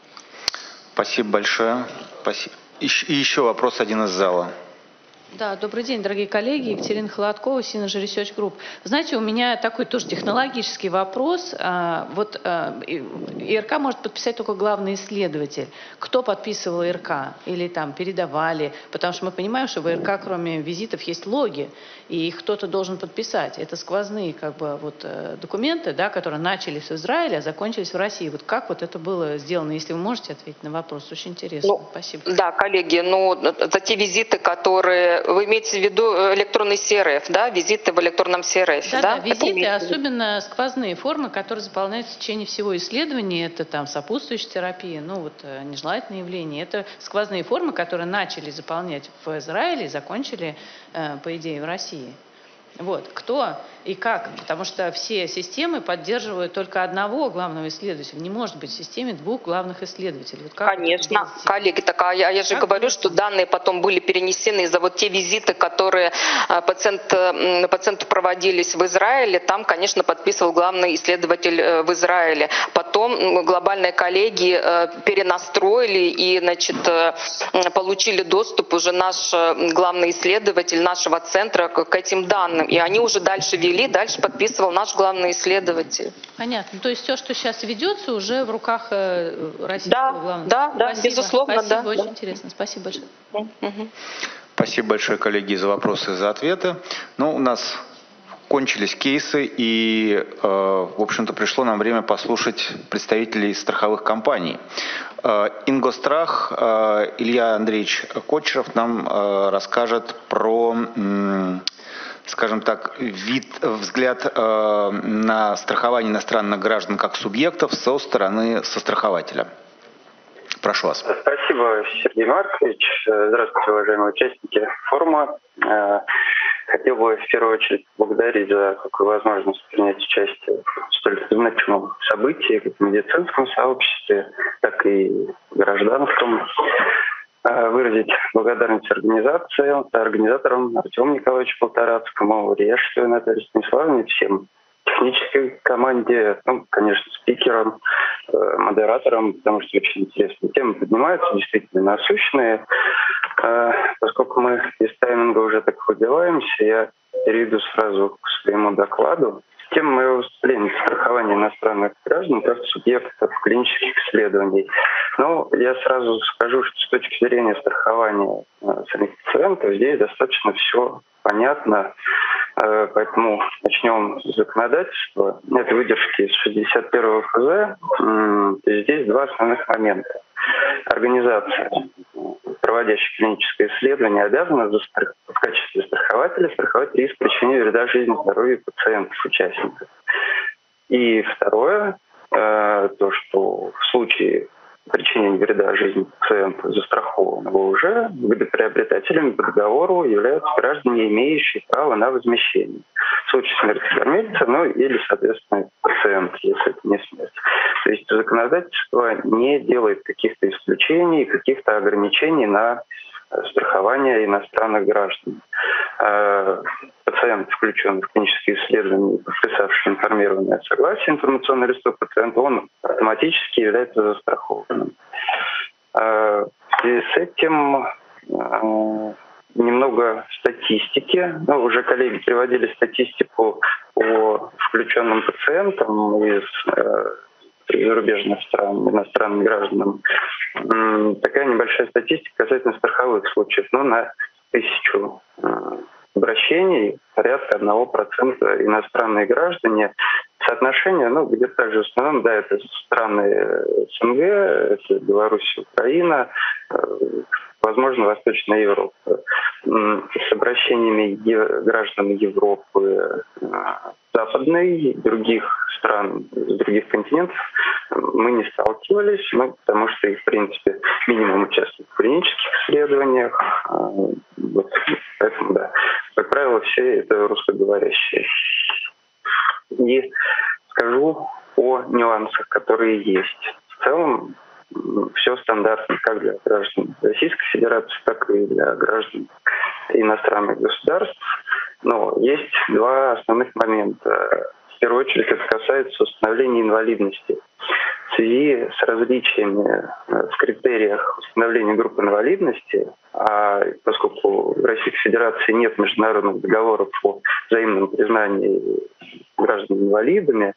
Спасибо большое. Спасибо. И еще вопрос один из зала. Да, добрый день, дорогие коллеги. Екатерина Холодкова, Synergy Research Group. Знаете, у меня такой тоже технологический вопрос. Вот ИРК может подписать только главный исследователь. Кто подписывал ИРК? Или там передавали? Потому что мы понимаем, что в ИРК, кроме визитов, есть логи, и их кто-то должен подписать. Это сквозные как бы, вот, документы, да, которые начались в Израиле, а закончились в России. Вот как вот это было сделано? Если вы можете ответить на вопрос, очень интересно. Ну, Спасибо. Да, коллеги, ну, за те визиты, которые... Вы имеете в виду электронный си эр эф, да? Визиты в электронном си эр эф, да? Да, да, визиты, особенно сквозные формы, которые заполняются в течение всего исследования. Это там сопутствующая терапия, ну вот нежелательные явления. Это сквозные формы, которые начали заполнять в Израиле и закончили, по идее, в России. Вот. Кто и как? Потому что все системы поддерживают только одного главного исследователя. Не может быть в системе двух главных исследователей. Вот как Конечно, коллеги, так, а я, я же как говорю, что данные потом были перенесены за вот те визиты, которые пациент, пациенту проводились в Израиле. Там, конечно, подписывал главный исследователь в Израиле. Потом глобальные коллеги перенастроили и, значит, получили доступ уже наш главный исследователь нашего центра к этим данным. И они уже дальше вели, дальше подписывал наш главный исследователь. Понятно. То есть все, что сейчас ведется, уже в руках российского да, главного. Да, да, Спасибо. безусловно, Спасибо, да. очень да. интересно. Спасибо большое. Угу. Спасибо большое, коллеги, за вопросы и за ответы. Ну, у нас кончились кейсы, и, э, в общем-то, пришло нам время послушать представителей страховых компаний. Э, Ингострах, э, Илья Андреевич Кочеров нам э, расскажет про... М- скажем так, вид, взгляд э, на страхование иностранных граждан как субъектов со стороны сострахователя. Прошу вас. Спасибо, Сергей Маркович. Здравствуйте, уважаемые участники форума. Хотел бы в первую очередь поблагодарить за такую возможность принять участие в столь значимом событии, как в медицинском сообществе, так и гражданском. Выразить благодарность организации, организаторам Артему Николаевичу Полторацкому, Рештовой Наталье Станиславовне, всем технической команде, ну, конечно, спикерам, модераторам, потому что очень интересные темы поднимаются, действительно насущные. Поскольку мы из тайминга уже так выбиваемся, я перейду сразу к своему докладу. Тема моего выступления — страхование иностранных граждан как субъектов клинических исследований. Но я сразу скажу, что с точки зрения страхования самих пациентов здесь достаточно все понятно. Поэтому начнем с законодательства. Это выдержки из шестьдесят первого эф зэ. Здесь два основных момента. Организация, проводящая клиническое исследование, обязана в качестве страхователя страховать риск причинения вреда жизни и здоровью пациентов, участников. И второе, то, что в случае причинения вреда жизни пациента, застрахованного уже, выгодоприобретателями по договору являются граждане, имеющие право на возмещение. В случае смерти кормильца, ну или, соответственно, пациент, если это не смерть. То есть законодательство не делает каких-то исключений, каких-то ограничений на страхование иностранных граждан. Пациент, включенный в клинические исследования, подписавший информированное согласие, информационный листок пациента, он автоматически является застрахованным. В связи с этим немного статистики. Ну, уже коллеги приводили статистику по включенным пациентам из зарубежных стран, иностранным гражданам. Такая небольшая статистика касательно страховых случаев. Ну, на тысячу обращений порядка одного процента иностранные граждане. Соотношение, ну, где-то также в основном, да, это страны эс эн гэ, это Беларусь, Украина, возможно, Восточная Европа. С обращениями граждан Европы, Западной, других стран, других континентов мы не сталкивались, ну, потому что их, в принципе, минимум участвуют в клинических исследованиях. Вот, поэтому, да, как правило, все это русскоговорящие. И скажу о нюансах, которые есть. В целом все стандартно как для граждан Российской Федерации, так и для граждан иностранных государств. Но есть два основных момента. В первую очередь это касается установления инвалидности. В связи с различиями в критериях установления группы инвалидности, а поскольку в Российской Федерации нет международных договоров о взаимном признании граждан инвалидами,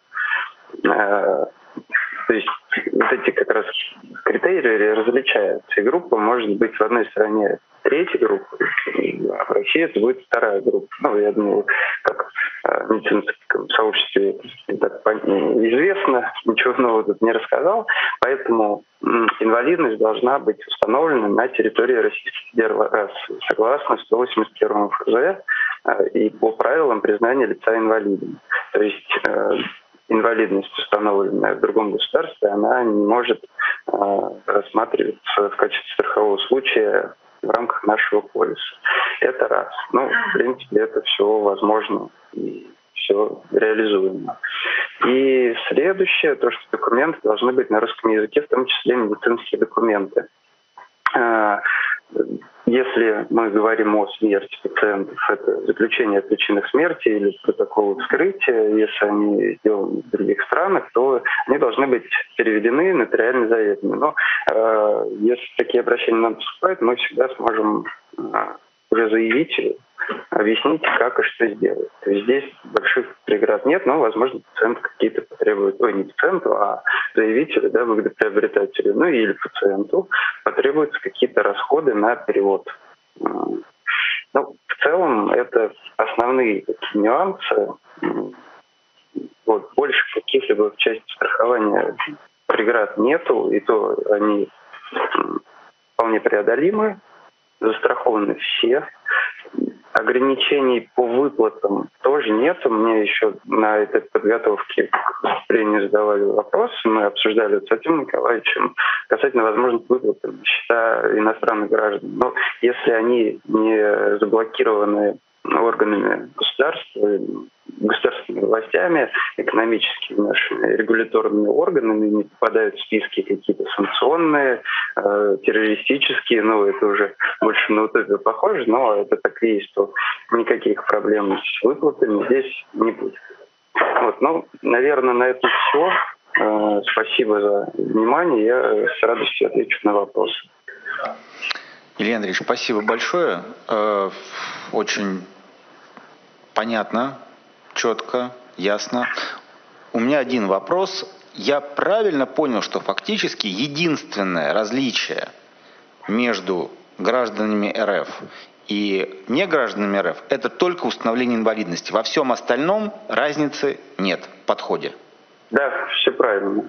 то есть вот эти как раз критерии различаются. И группа может быть в одной стране третья группа, а в России это будет вторая группа. Ну, я думаю, как в медицинском сообществе так известно, ничего нового тут не рассказал, поэтому инвалидность должна быть установлена на территории Российской Федерации согласно сто восемьдесят первому эф зэ и по правилам признания лица инвалидом. То есть инвалидность, установленная в другом государстве, она не может э, рассматриваться в качестве страхового случая в рамках нашего полиса. Это раз. Ну, в принципе, это все возможно и все реализуемо. И следующее, то, что документы должны быть на русском языке, в том числе медицинские документы. Э, Если мы говорим о смерти пациентов, это заключение о причинах смерти или протокол вскрытия. Если они сделаны в других странах, то они должны быть переведены, нотариально заверены. Но э, если такие обращения нам поступают, мы всегда сможем э, уже заявить, объяснить, как и что сделать. То есть здесь больших преград нет, но, возможно, пациент какие-то потребует, ой, не пациенту, а заявителю, да, выгодоприобретателю, ну или пациенту потребуются какие-то расходы на перевод. Ну, в целом, это основные такие нюансы. Вот, больше каких-либо в части страхования преград нету, и то они вполне преодолимы, застрахованы все. Ограничений по выплатам тоже нет. Мне еще на этой подготовке к выступлению задавали вопросы. Мы обсуждали это с Артемом Николаевичем касательно возможных выплат на счета иностранных граждан. Но если они не заблокированы органами государства, государственными властями, экономическими нашими регуляторными органами, не попадают в списки какие-то санкционные, э, террористические, ну это уже больше на утопию похоже, но это так и есть, что никаких проблем с выплатами здесь не будет. Вот, ну, наверное, на этом все. Э, спасибо за внимание, я с радостью отвечу на вопросы. Илья Андреевич, спасибо большое. Э, очень понятно, четко, ясно. У меня один вопрос. Я правильно понял, что фактически единственное различие между гражданами эр эф и негражданами эр эф – это только установление инвалидности. Во всем остальном разницы нет в подходе. Да, все правильно.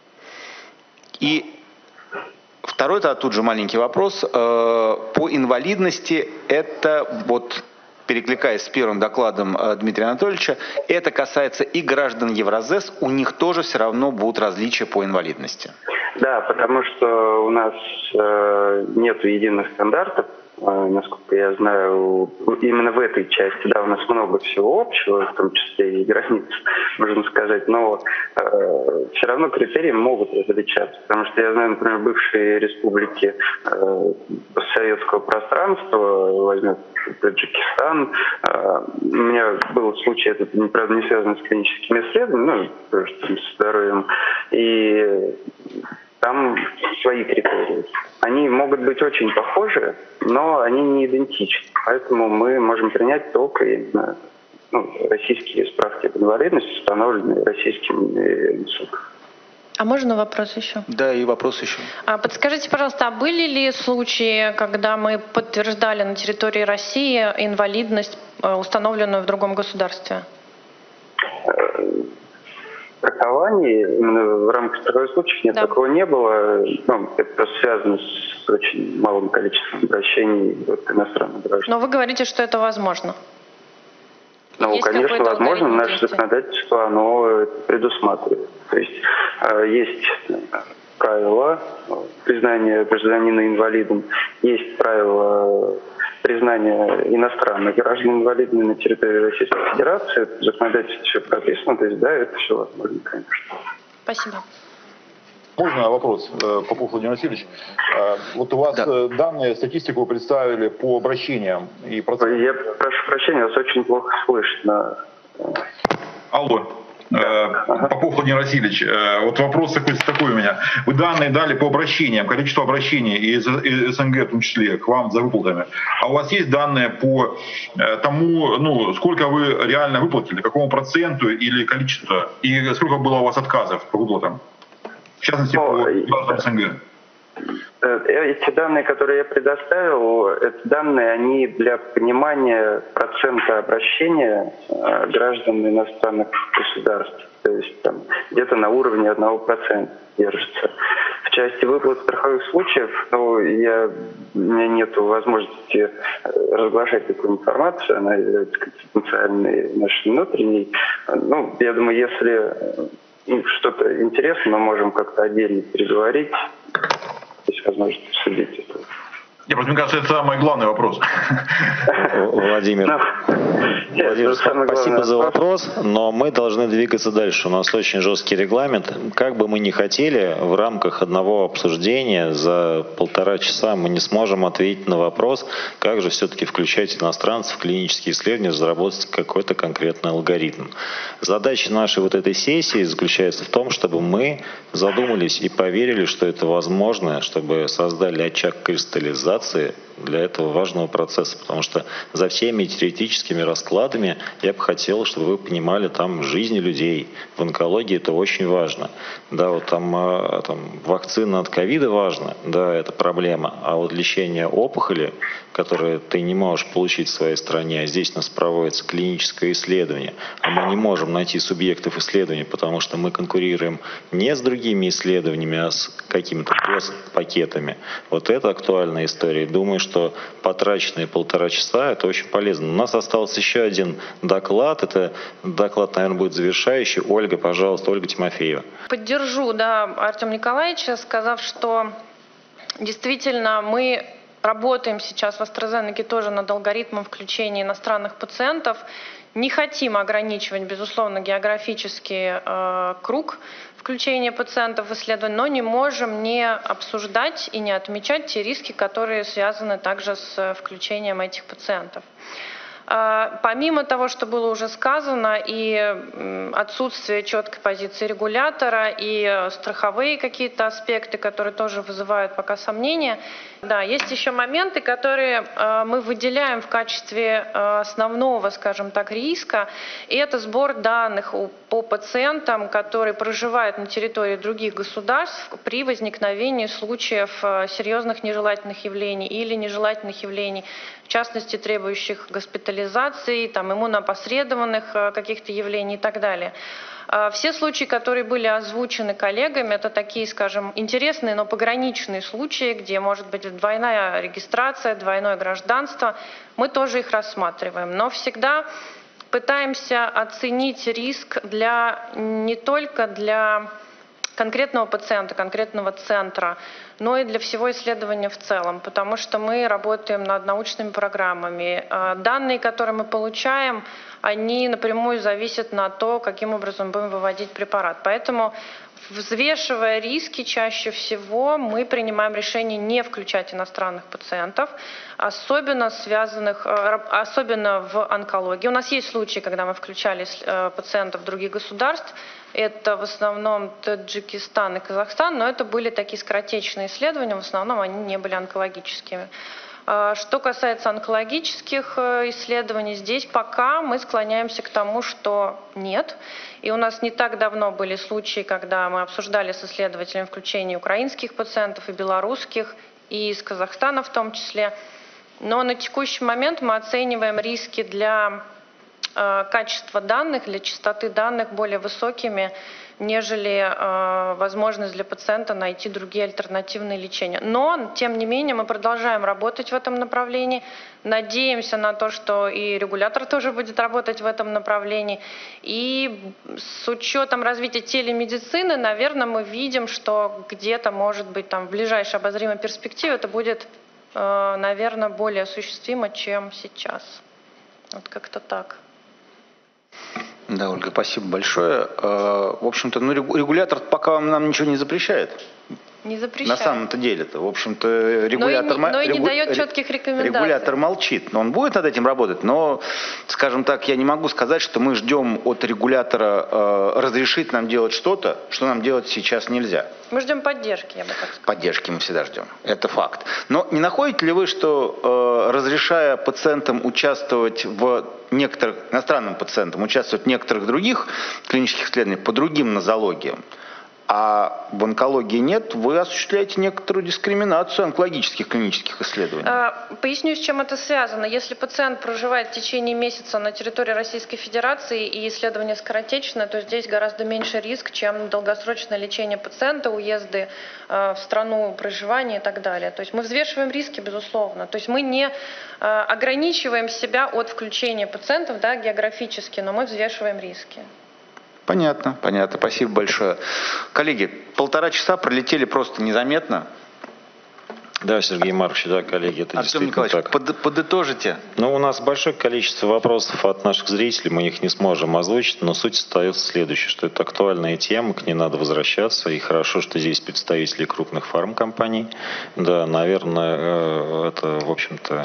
И второй -то тут же маленький вопрос. По инвалидности это вот... перекликаясь с первым докладом Дмитрия Анатольевича, это касается и граждан Евразэс, у них тоже все равно будут различия по инвалидности. Да, потому что у нас э, нет единых стандартов, э, насколько я знаю, именно в этой части, да, у нас много всего общего, в том числе и границ, можно сказать, но э, все равно критерии могут различаться, потому что я знаю, например, бывшие республики э, постсоветского пространства, возьмем Таджикистан. У меня был случай, это, правда, не связано с клиническими исследованиями, ну, тоже там, с здоровьем, и там свои критерии. Они могут быть очень похожи, но они не идентичны. Поэтому мы можем принять только именно ну, российские справки об инвалидности, установленные российским судом. А можно вопрос еще? Да, и вопрос еще. А подскажите, пожалуйста, а были ли случаи, когда мы подтверждали на территории России инвалидность, установленную в другом государстве? Страхование, именно в рамках страховых случаев нет, да. Такого не было. Ну, это связано с очень малым количеством обращений от иностранных граждан. Но вы говорите, что это возможно. Ну, есть конечно, возможно, наше законодательство, оно предусматривает. То есть э, есть правила признания гражданина инвалидом, есть правила признания иностранных граждан инвалидами на территории Российской Федерации. В законодательстве все прописано, то есть да, это все возможно, конечно. Спасибо. Можно вопрос, Попов Владимир Васильевич? Вот у вас да. данные, статистику представили по обращениям и процентам. Я прошу прощения, вас очень плохо слышно. Алло. Попов Владимир Васильевич, вот вопрос такой, такой у меня. Вы данные дали по обращениям, количество обращений из СНГ в том числе к вам за выплатами. А у вас есть данные по тому, ну, сколько вы реально выплатили, какому проценту или количеству, и сколько было у вас отказов по выплатам? В частности, по гражданам СНГ. Эти данные, которые я предоставил, это данные, они для понимания процента обращения граждан иностранных государств. То есть там где-то на уровне одного процента держится. В части выплат страховых случаев, ну, я, у меня нет возможности разглашать такую информацию, она является конфиденциальной нашей внутренней. Ну, я думаю, если ну, что-то интересное, мы можем как-то отдельно переговорить. Есть возможность обсудить это. Я просто, мне кажется, это самый главный вопрос. Владимир, Владимир, спасибо за вопрос, но мы должны двигаться дальше. У нас очень жесткий регламент. Как бы мы ни хотели, в рамках одного обсуждения за полтора часа мы не сможем ответить на вопрос, как же все-таки включать иностранцев в клинические исследования, разработать какой-то конкретный алгоритм. Задача нашей вот этой сессии заключается в том, чтобы мы задумались и поверили, что это возможно, чтобы создали очаг кристаллизации для этого важного процесса, потому что за всеми теоретическими раскладами я бы хотел, чтобы вы понимали там жизни людей. В онкологии это очень важно. Да, вот там, там вакцина от ковида важна, да, это проблема. А вот лечение опухоли, которое ты не можешь получить в своей стране, а здесь у нас проводится клиническое исследование, а мы не можем найти субъектов исследования, потому что мы конкурируем не с другими исследованиями, а с какими-то пакетами. Вот это актуальная история. Думаю, что потраченные полтора часа это очень полезно. У нас остался еще один доклад. Это доклад, наверное, будет завершающий. Ольга, пожалуйста, Ольга Тимофеева. Поддержу, да, Артема Николаевича, сказав, что действительно мы работаем сейчас в AstraZeneca тоже над алгоритмом включения иностранных пациентов. Не хотим ограничивать, безусловно, географический э, круг включения пациентов в исследование, но не можем не обсуждать и не отмечать те риски, которые связаны также с включением этих пациентов. Помимо того, что было уже сказано, и отсутствие четкой позиции регулятора, и страховые какие-то аспекты, которые тоже вызывают пока сомнения, да, есть еще моменты, которые мы выделяем в качестве основного, скажем так, риска, и это сбор данных по пациентам, которые проживают на территории других государств при возникновении случаев серьезных нежелательных явлений или нежелательных явлений, в частности, требующих госпитализации, там, иммунопосредованных каких-то явлений и так далее. Все случаи, которые были озвучены коллегами, это такие, скажем, интересные, но пограничные случаи, где может быть двойная регистрация, двойное гражданство. Мы тоже их рассматриваем, но всегда пытаемся оценить риск для, не только для конкретного пациента, конкретного центра, но и для всего исследования в целом, потому что мы работаем над научными программами. Данные, которые мы получаем, они напрямую зависят на то, каким образом будем выводить препарат. Поэтому, взвешивая риски, чаще всего мы принимаем решение не включать иностранных пациентов, особенно связанных, особенно в онкологии. У нас есть случаи, когда мы включали пациентов других государств. Это в основном Таджикистан и Казахстан, но это были такие скоротечные исследования, в основном они не были онкологическими. Что касается онкологических исследований, здесь пока мы склоняемся к тому, что нет. И у нас не так давно были случаи, когда мы обсуждали с исследователями включение украинских пациентов и белорусских, и из Казахстана в том числе. Но на текущий момент мы оцениваем риски для э, качества данных, для частоты данных более высокими, нежели э, возможность для пациента найти другие альтернативные лечения. Но, тем не менее, мы продолжаем работать в этом направлении. Надеемся на то, что и регулятор тоже будет работать в этом направлении. И с учетом развития телемедицины, наверное, мы видим, что где-то, может быть, там, в ближайшей обозримой перспективе это будет, э, наверное, более осуществимо, чем сейчас. Вот как-то так. Да, Ольга, спасибо большое. В общем-то, ну, регулятор пока нам ничего не запрещает. Не запрещает. На самом-то деле-то, в общем-то, регулятор... Но и, но и не регу... дает четких рекомендаций. Регулятор молчит, но он будет над этим работать, но, скажем так, я не могу сказать, что мы ждем от регулятора э, разрешить нам делать что-то, что нам делать сейчас нельзя. Мы ждем поддержки, я бы так сказала. Поддержки мы всегда ждем, это факт. Но не находите ли вы, что э, разрешая пациентам участвовать в некоторых, иностранным пациентам участвовать в некоторых других клинических исследованиях по другим нозологиям, а в онкологии нет, вы осуществляете некоторую дискриминацию онкологических клинических исследований. Поясню, с чем это связано. Если пациент проживает в течение месяца на территории Российской Федерации и исследование скоротечное, то здесь гораздо меньше риск, чем долгосрочное лечение пациента, уезды в страну проживания и так далее. То есть мы взвешиваем риски, безусловно. То есть мы не ограничиваем себя от включения пациентов, да, географически, но мы взвешиваем риски. Понятно, понятно. Спасибо большое. Коллеги, полтора часа пролетели просто незаметно. Да, Сергей Маркович, да, коллеги, это Артем действительно Николаевич, так. Под, подытожите. Ну, у нас большое количество вопросов от наших зрителей, мы их не сможем озвучить, но суть остается следующей, что это актуальная тема, к ней надо возвращаться, и хорошо, что здесь представители крупных фармкомпаний. Да, наверное, это, в общем-то,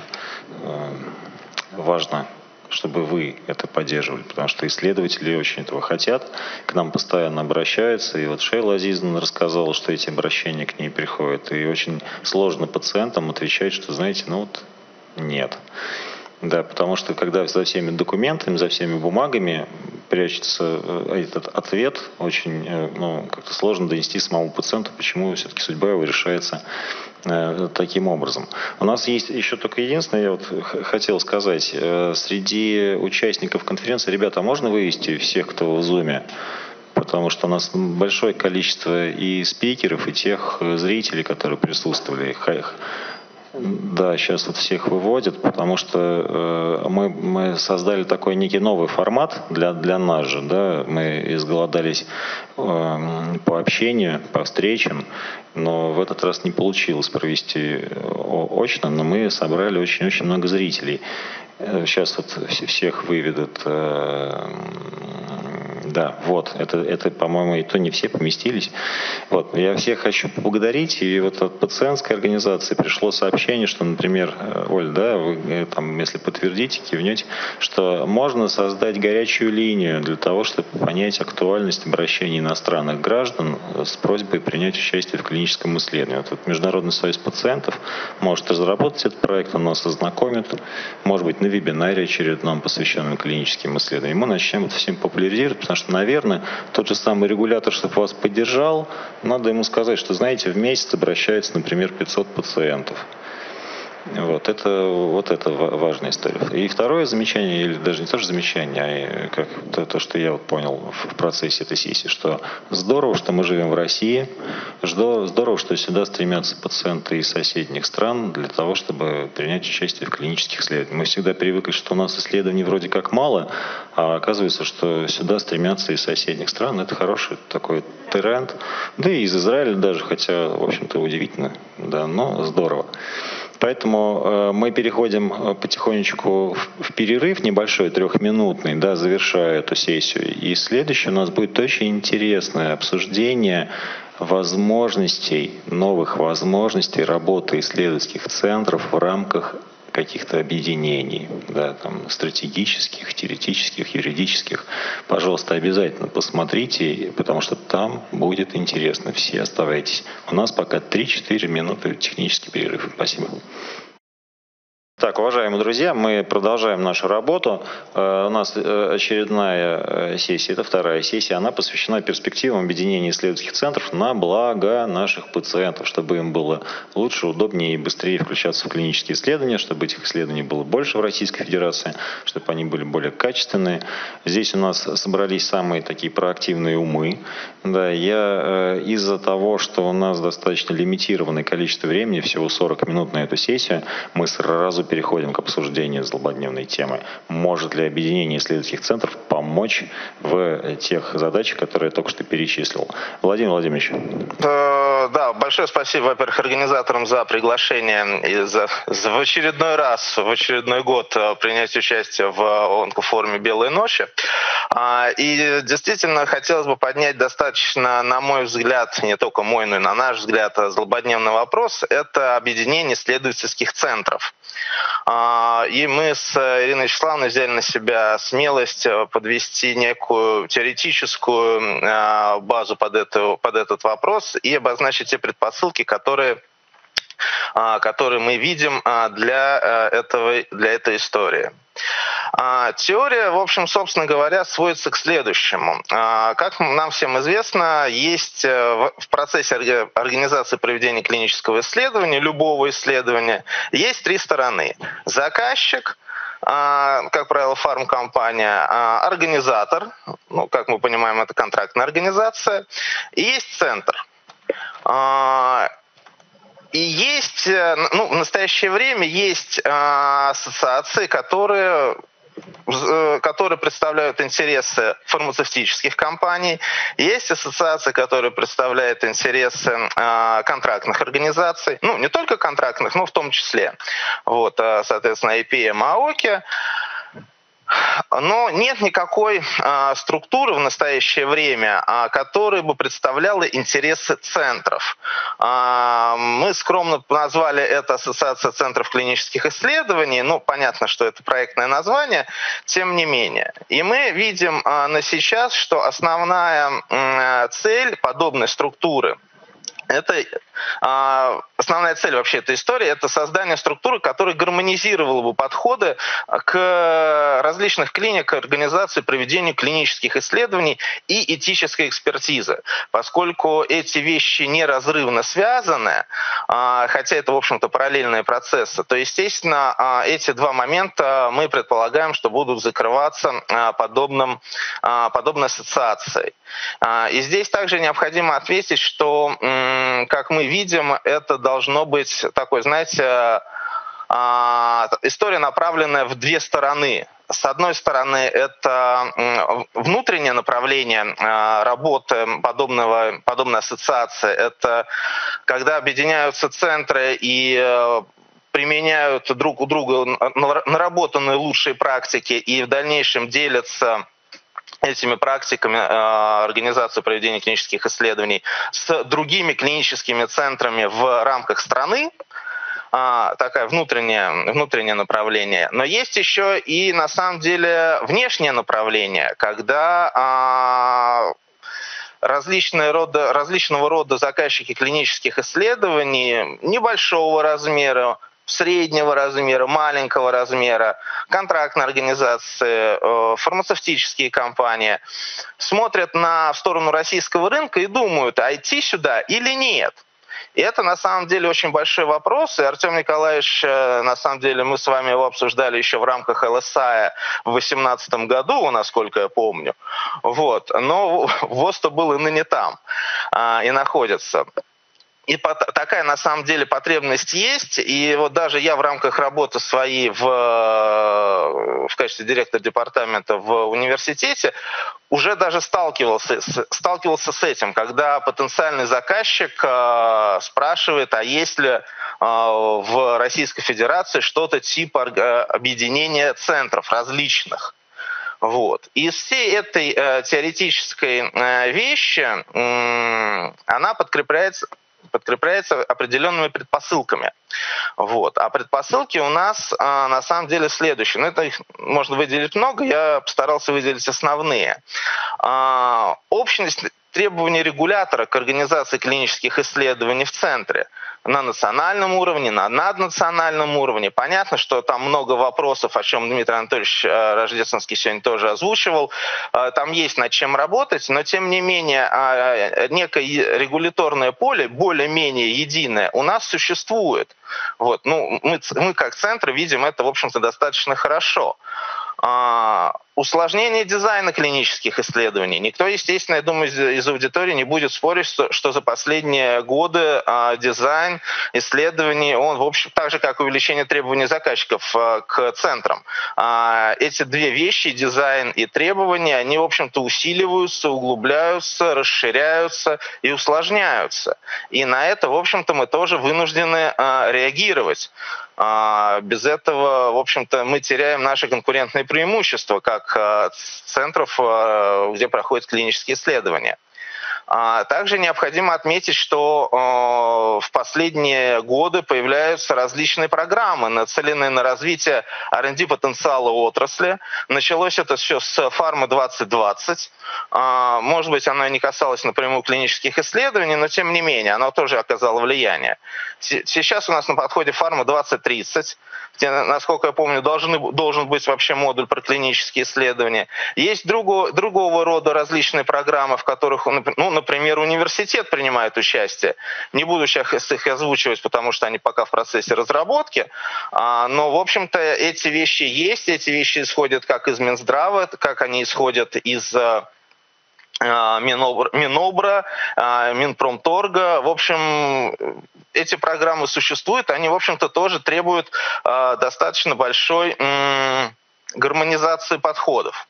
важно, чтобы вы это поддерживали, потому что исследователи очень этого хотят, к нам постоянно обращаются, и вот Шейла Азизовна рассказала, что эти обращения к ней приходят, и очень сложно пациентам отвечать, что, знаете, ну вот нет. Да, потому что когда за всеми документами, за всеми бумагами прячется этот ответ, очень, ну, как-то сложно донести самому пациенту, почему все-таки судьба его решается э, таким образом. У нас есть еще только единственное, я вот хотел сказать, э, среди участников конференции, ребята, можно вывести всех, кто в Zoom? Потому что у нас большое количество и спикеров, и тех зрителей, которые присутствовали. Да, сейчас вот всех выводят, потому что э, мы, мы создали такой некий новый формат для, для нас же, да, мы изголодались э, по общению, по встречам, но в этот раз не получилось провести очно, но мы собрали очень-очень много зрителей. Сейчас вот всех выведут. Э, Да, вот, это, это, по-моему, и то не все поместились. Вот, я всех хочу поблагодарить, и вот от пациентской организации пришло сообщение, что, например, Оль, да, вы там, если подтвердите, кивнете, что можно создать горячую линию для того, чтобы понять актуальность обращений иностранных граждан с просьбой принять участие в клиническом исследовании. Вот Международный союз пациентов может разработать этот проект, он нас ознакомит, может быть, на вебинаре очередном, посвященном клиническим исследованиям. Мы начнем это всем популяризировать, потому что, наверное, тот же самый регулятор, чтобы вас поддержал, надо ему сказать, что, знаете, в месяц обращается, например, пятьсот пациентов. Вот это, вот это важная история. И второе замечание, или даже не то же замечание, а как то, то, что я вот понял в процессе этой сессии, что здорово, что мы живем в России, здорово, что сюда стремятся пациенты из соседних стран для того, чтобы принять участие в клинических исследованиях. Мы всегда привыкли, что у нас исследований вроде как мало, а оказывается, что сюда стремятся из соседних стран. Это хороший такой тренд. Да и из Израиля даже, хотя, в общем-то, удивительно, да, но здорово. Поэтому э, мы переходим потихонечку в, в перерыв небольшой, трехминутный, да, завершая эту сессию. И следующее у нас будет очень интересное обсуждение возможностей, новых возможностей работы исследовательских центров в рамках каких-то объединений, да, там, стратегических, теоретических, юридических. Пожалуйста, обязательно посмотрите, потому что там будет интересно. Все оставайтесь. У нас пока три-четыре минуты технический перерыв. Спасибо. Так, уважаемые друзья, мы продолжаем нашу работу. У нас очередная сессия, это вторая сессия, она посвящена перспективам объединения исследовательских центров на благо наших пациентов, чтобы им было лучше, удобнее и быстрее включаться в клинические исследования, чтобы этих исследований было больше в Российской Федерации, чтобы они были более качественные. Здесь у нас собрались самые такие проактивные умы. Да, я из-за того, что у нас достаточно лимитированное количество времени, всего сорок минут на эту сессию, мы сразу переходим к обсуждению злободневной темы. Может ли объединение исследовательских центров помочь в тех задачах, которые я только что перечислил? Владимир Владимирович. Да, большое спасибо, во-первых, организаторам за приглашение и за, за в очередной раз, в очередной год принять участие в онкофоруме «Белые ночи». И действительно хотелось бы поднять достаточно, на мой взгляд, не только мой, но и на наш взгляд, злободневный вопрос – это объединение исследовательских центров. И мы с Ириной Вячеславовной взяли на себя смелость подвести некую теоретическую базу под, эту, под этот вопрос и обозначить те предпосылки, которые, которые мы видим для, этого, для этой истории. Теория, в общем, собственно говоря, сводится к следующему. Как нам всем известно, есть в процессе организации проведения клинического исследования, любого исследования, есть три стороны. Заказчик, как правило, фармкомпания, организатор, ну, как мы понимаем, это контрактная организация, и есть центр. И есть, ну, в настоящее время есть ассоциации, которые, которые представляют интересы фармацевтических компаний, есть ассоциации, которые представляют интересы контрактных организаций, ну, не только контрактных, но в том числе. Вот, соответственно, ай пи эм, АОКи. Но нет никакой а, структуры в настоящее время, а, которая бы представляла интересы центров. А, мы скромно назвали это Ассоциация центров клинических исследований. Ну, понятно, что это проектное название, тем не менее. И мы видим а, на сейчас, что основная а, цель подобной структуры – это а, основная цель вообще этой истории – это создание структуры, которая гармонизировала бы подходы к различных клиник, организации проведению клинических исследований и этической экспертизы. Поскольку эти вещи неразрывно связаны, а, хотя это, в общем-то, параллельные процессы, то, естественно, а, эти два момента мы предполагаем, что будут закрываться а, подобным, а, подобной ассоциацией. А, и здесь также необходимо ответить, что, как мы видим, это должно должно быть такой, знаете, история, направленная в две стороны. С одной стороны, это внутреннее направление работы подобного, подобной ассоциации. Это когда объединяются центры и применяют друг у друга наработанные лучшие практики и в дальнейшем делятся этими практиками организации проведения клинических исследований с другими клиническими центрами в рамках страны. Такое внутреннее, внутреннее направление. Но есть еще и на самом деле внешнее направление, когда различные рода, различного рода заказчики клинических исследований небольшого размера, среднего размера, маленького размера, контрактные организации, фармацевтические компании смотрят на в сторону российского рынка и думают, а идти сюда или нет. И это на самом деле очень большой вопрос. И Артем Николаевич, на самом деле, мы с вами его обсуждали еще в рамках эл эс ай в две тысячи восемнадцатом году, насколько я помню. Вот. Но ВОЗ-то был и ныне там, и находится. И такая на самом деле потребность есть. И вот даже я в рамках работы своей в, в качестве директора департамента в университете уже даже сталкивался, сталкивался с этим, когда потенциальный заказчик э, спрашивает, а есть ли э, в Российской Федерации что-то типа объединения центров различных. Вот. Из всей этой э, теоретической э, вещи э, она подкрепляется подкрепляется определенными предпосылками. Вот. А предпосылки у нас а, на самом деле следующие. Ну, это их можно выделить много, я постарался выделить основные. А, общность требований регулятора к организации клинических исследований в центре на национальном уровне, на наднациональном уровне. Понятно, что там много вопросов, о чем Дмитрий Анатольевич Рождественский сегодня тоже озвучивал. Там есть над чем работать, но тем не менее некое регуляторное поле, более-менее единое, у нас существует. Вот. Ну, мы, мы как центр видим это, в общем-то, достаточно хорошо. Усложнение дизайна клинических исследований. Никто, естественно, я думаю, из, из аудитории не будет спорить, что, что за последние годы а, дизайн исследований, он, в общем, так же, как и увеличение требований заказчиков а, к центрам. А, эти две вещи, дизайн и требования, они, в общем-то, усиливаются, углубляются, расширяются и усложняются. И на это, в общем-то, мы тоже вынуждены а, реагировать. А, без этого, в общем-то, мы теряем наши конкурентные преимущества, как центров, где проходят клинические исследования. Также необходимо отметить, что в последние годы появляются различные программы, нацеленные на развитие ар энд ди потенциала отрасли. Началось это все с фарма двадцать двадцать. Может быть, оно не касалось напрямую клинических исследований, но тем не менее, оно тоже оказало влияние. Сейчас у нас на подходе фарма двадцать тридцать, где, насколько я помню, должны, должен быть вообще модуль про клинические исследования. Есть другого, другого рода различные программы, в которых, ну, например, университет принимает участие. Не буду сейчас их озвучивать, потому что они пока в процессе разработки. Но, в общем-то, эти вещи есть. Эти вещи исходят как из Минздрава, как они исходят из Минобра, Минобра, Минпромторга. В общем, эти программы существуют. Они, в общем-то, тоже требуют достаточно большой гармонизации подходов.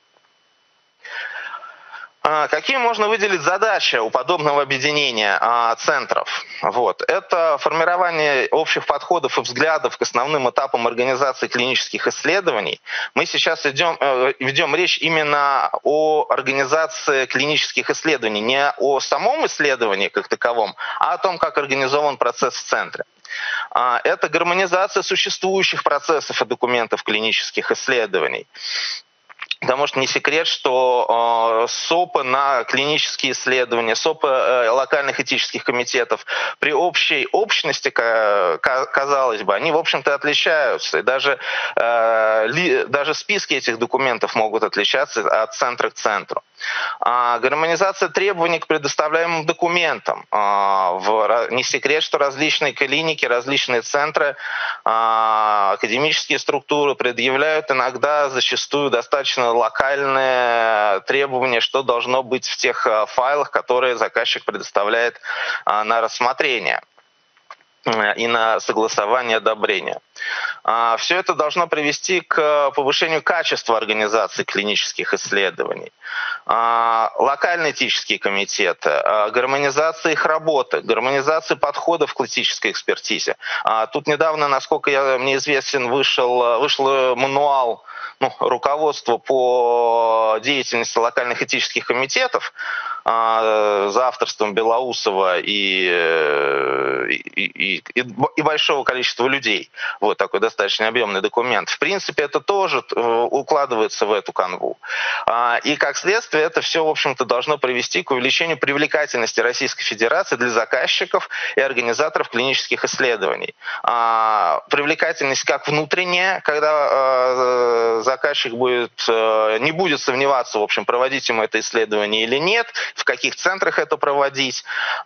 Какие можно выделить задачи у подобного объединения а, центров? Вот. Это формирование общих подходов и взглядов к основным этапам организации клинических исследований. Мы сейчас идем, э, ведем речь именно о организации клинических исследований, не о самом исследовании как таковом, а о том, как организован процесс в центре. А, это гармонизация существующих процессов и документов клинических исследований. Потому что не секрет, что э, СОПы на клинические исследования, СОПы э, локальных этических комитетов при общей общности, казалось бы, они, в общем-то, отличаются. И даже, э, ли, даже списки этих документов могут отличаться от центра к центру. А, гармонизация требований к предоставляемым документам. А, в, не секрет, что различные клиники, различные центры, а, академические структуры предъявляют иногда зачастую достаточно локальные требования, что должно быть в тех файлах, которые заказчик предоставляет на рассмотрение. и на согласование одобрения. Все это должно привести к повышению качества организации клинических исследований. Локальные этические комитеты, гармонизация их работы, гармонизация подходов к клинической экспертизе. Тут недавно, насколько я, мне известен, вышел, вышел мануал, ну, руководство по деятельности локальных этических комитетов за авторством Белоусова и, и, и, и большого количества людей. Вот такой достаточно объемный документ. В принципе, это тоже укладывается в эту канву. И как следствие, это все, в общем-то, должно привести к увеличению привлекательности Российской Федерации для заказчиков и организаторов клинических исследований. Привлекательность как внутренняя, когда заказчик будет, не будет сомневаться, в общем, проводить ему это исследование или нет, в каких центрах это проводить.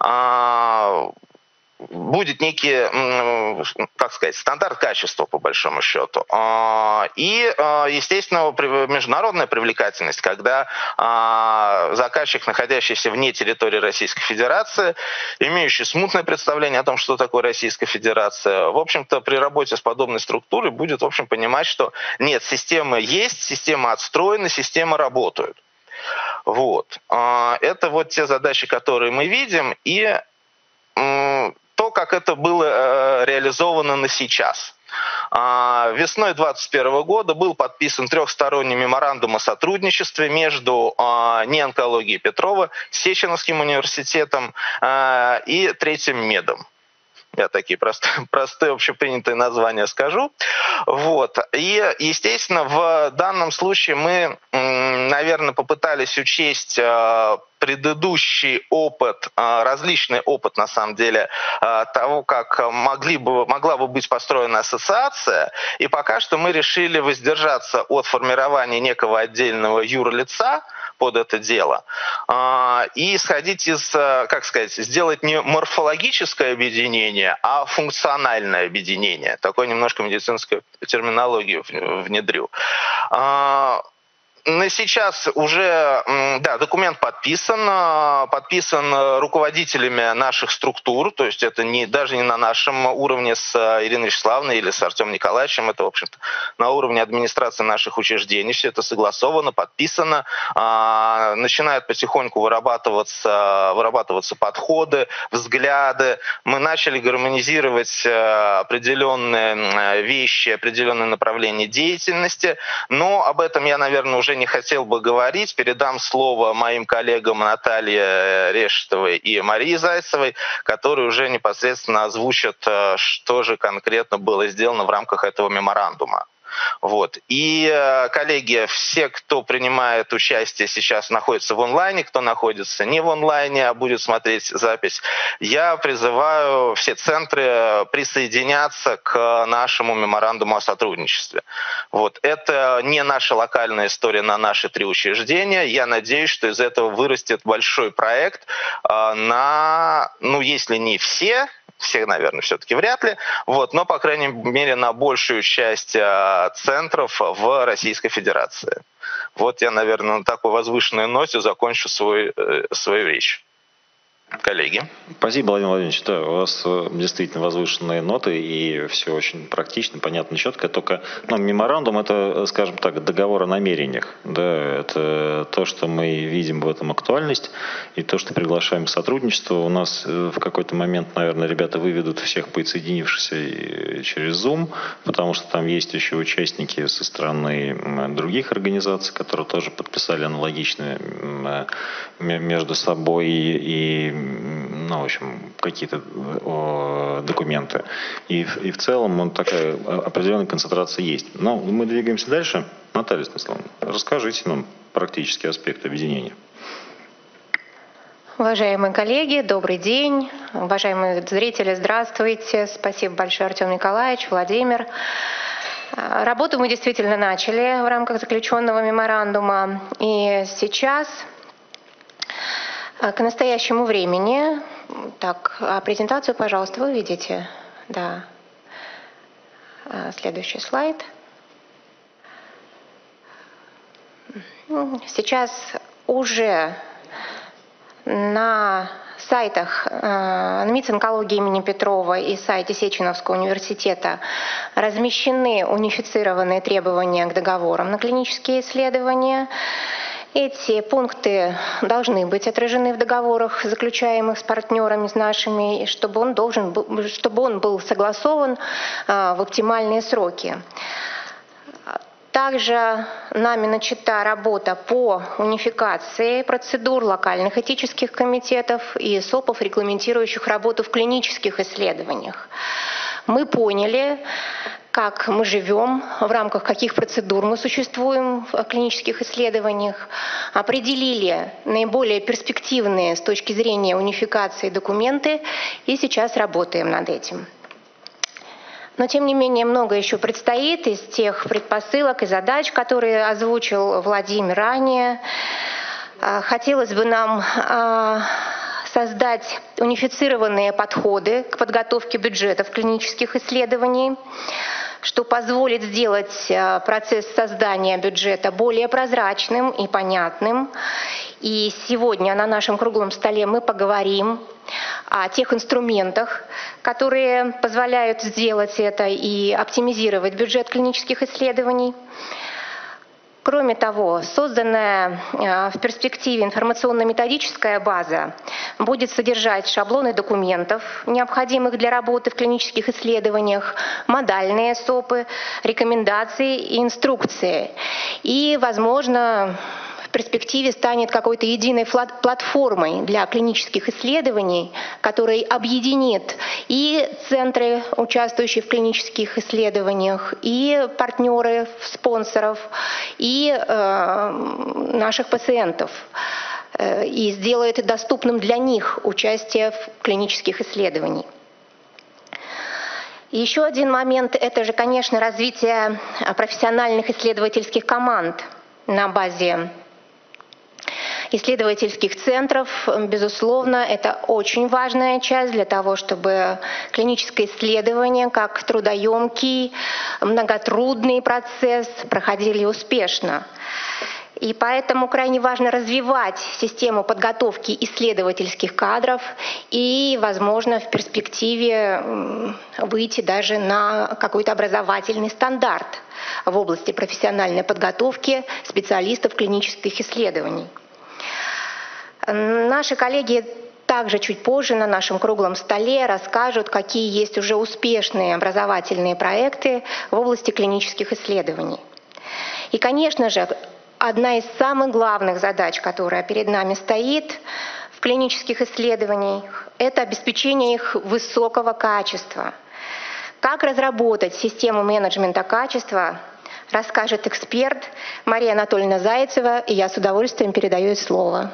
Будет некий, как сказать, стандарт качества, по большому счету. И, естественно, международная привлекательность, когда заказчик, находящийся вне территории Российской Федерации, имеющий смутное представление о том, что такое Российская Федерация, в общем-то, при работе с подобной структурой будет, в общем, понимать, что нет, система есть, система отстроена, система работает. Вот. Это вот те задачи, которые мы видим, и то, как это было реализовано на сейчас. Весной две тысячи двадцать первого года был подписан трехсторонний меморандум о сотрудничестве между неонкологией Петрова, Сеченовским университетом и Третьим медом. Я такие простые, простые общепринятые названия скажу. Вот. И, естественно, в данном случае мы, наверное, попытались учесть предыдущий опыт, различный опыт, на самом деле, того, как могли бы, могла бы быть построена ассоциация. И пока что мы решили воздержаться от формирования некого отдельного юрлица под это дело и исходить из, как сказать, сделать не морфологическое объединение, а функциональное объединение. Такой немножко медицинскую терминологию внедрю. На сейчас уже, да, документ подписан, подписан руководителями наших структур, то есть это не, даже не на нашем уровне с Ириной Вячеславовной или с Артемом Николаевичем, это, в общем-то, на уровне администрации наших учреждений, все это согласовано, подписано, начинают потихоньку вырабатываться, вырабатываться подходы, взгляды, мы начали гармонизировать определенные вещи, определенные направления деятельности, но об этом я, наверное, уже не хотел бы говорить. Передам слово моим коллегам Наталье Решетовой и Марии Зайцевой, которые уже непосредственно озвучат, что же конкретно было сделано в рамках этого меморандума. Вот. И, коллеги, все, кто принимает участие сейчас, находится в онлайне, кто находится не в онлайне, а будет смотреть запись, я призываю все центры присоединяться к нашему меморандуму о сотрудничестве. Вот. Это не наша локальная история на наши три учреждения. Я надеюсь, что из этого вырастет большой проект на, ну, если не все, всех, наверное, все-таки вряд ли, вот, но, по крайней мере, на большую часть а, центров в Российской Федерации. Вот я, наверное, на такой возвышенной ноте закончу свой, э, свою речь. Коллеги. Спасибо, Владимир Владимирович. Да, у вас действительно возвышенные ноты и все очень практично, понятно, четко. Только ну, меморандум — это, скажем так, договор о намерениях. Да, это то, что мы видим в этом актуальность, и то, что приглашаем к сотрудничеству. У нас в какой-то момент, наверное, ребята выведут всех подсоединившихся через Zoom, потому что там есть еще участники со стороны других организаций, которые тоже подписали аналогичные между собой и ну, в общем, какие-то о, документы. И, и в целом вот такая определенная концентрация есть. Но мы двигаемся дальше. Наталья Станиславовна, расскажите нам практический аспект объединения. Уважаемые коллеги, добрый день. Уважаемые зрители, здравствуйте. Спасибо большое, Артем Николаевич, Владимир. Работу мы действительно начали в рамках заключенного меморандума. И сейчас... К настоящему времени, так, а презентацию, пожалуйста, вы видите? Да. Следующий слайд. Сейчас уже на сайтах НМИЦ-онкологии имени Петрова и сайте Сеченовского университета размещены унифицированные требования к договорам на клинические исследования. Эти пункты должны быть отражены в договорах, заключаемых с партнерами, с нашими, чтобы он, должен, чтобы он был согласован в оптимальные сроки. Также нами начата работа по унификации процедур локальных этических комитетов и СОПов, регламентирующих работу в клинических исследованиях. Мы поняли, как мы живем, в рамках каких процедур мы существуем в клинических исследованиях, определили наиболее перспективные с точки зрения унификации документы и сейчас работаем над этим. Но, тем не менее, много еще предстоит из тех предпосылок и задач, которые озвучил Владимир ранее. Хотелось бы нам создать унифицированные подходы к подготовке бюджетов клинических исследований, что позволит сделать процесс создания бюджета более прозрачным и понятным. И сегодня на нашем круглом столе мы поговорим о тех инструментах, которые позволяют сделать это и оптимизировать бюджет клинических исследований. Кроме того, созданная в перспективе информационно-методическая база будет содержать шаблоны документов, необходимых для работы в клинических исследованиях, модальные СОПы, рекомендации и инструкции. И, возможно, в перспективе станет какой-то единой платформой для клинических исследований, которая объединит и центры, участвующие в клинических исследованиях, и партнеры, спонсоров, и э, наших пациентов, э, и сделает доступным для них участие в клинических исследованиях. Еще один момент – это же, конечно, развитие профессиональных исследовательских команд на базе исследовательских центров. Безусловно, это очень важная часть для того, чтобы клиническое исследование, как трудоемкий, многотрудный процесс, проходили успешно. И поэтому крайне важно развивать систему подготовки исследовательских кадров и, возможно, в перспективе выйти даже на какой-то образовательный стандарт в области профессиональной подготовки специалистов клинических исследований. Наши коллеги также чуть позже на нашем круглом столе расскажут, какие есть уже успешные образовательные проекты в области клинических исследований. И, конечно же, одна из самых главных задач, которая перед нами стоит в клинических исследованиях, это обеспечение их высокого качества. Как разработать систему менеджмента качества, расскажет эксперт Мария Анатольевна Зайцева, и я с удовольствием передаю ей слово.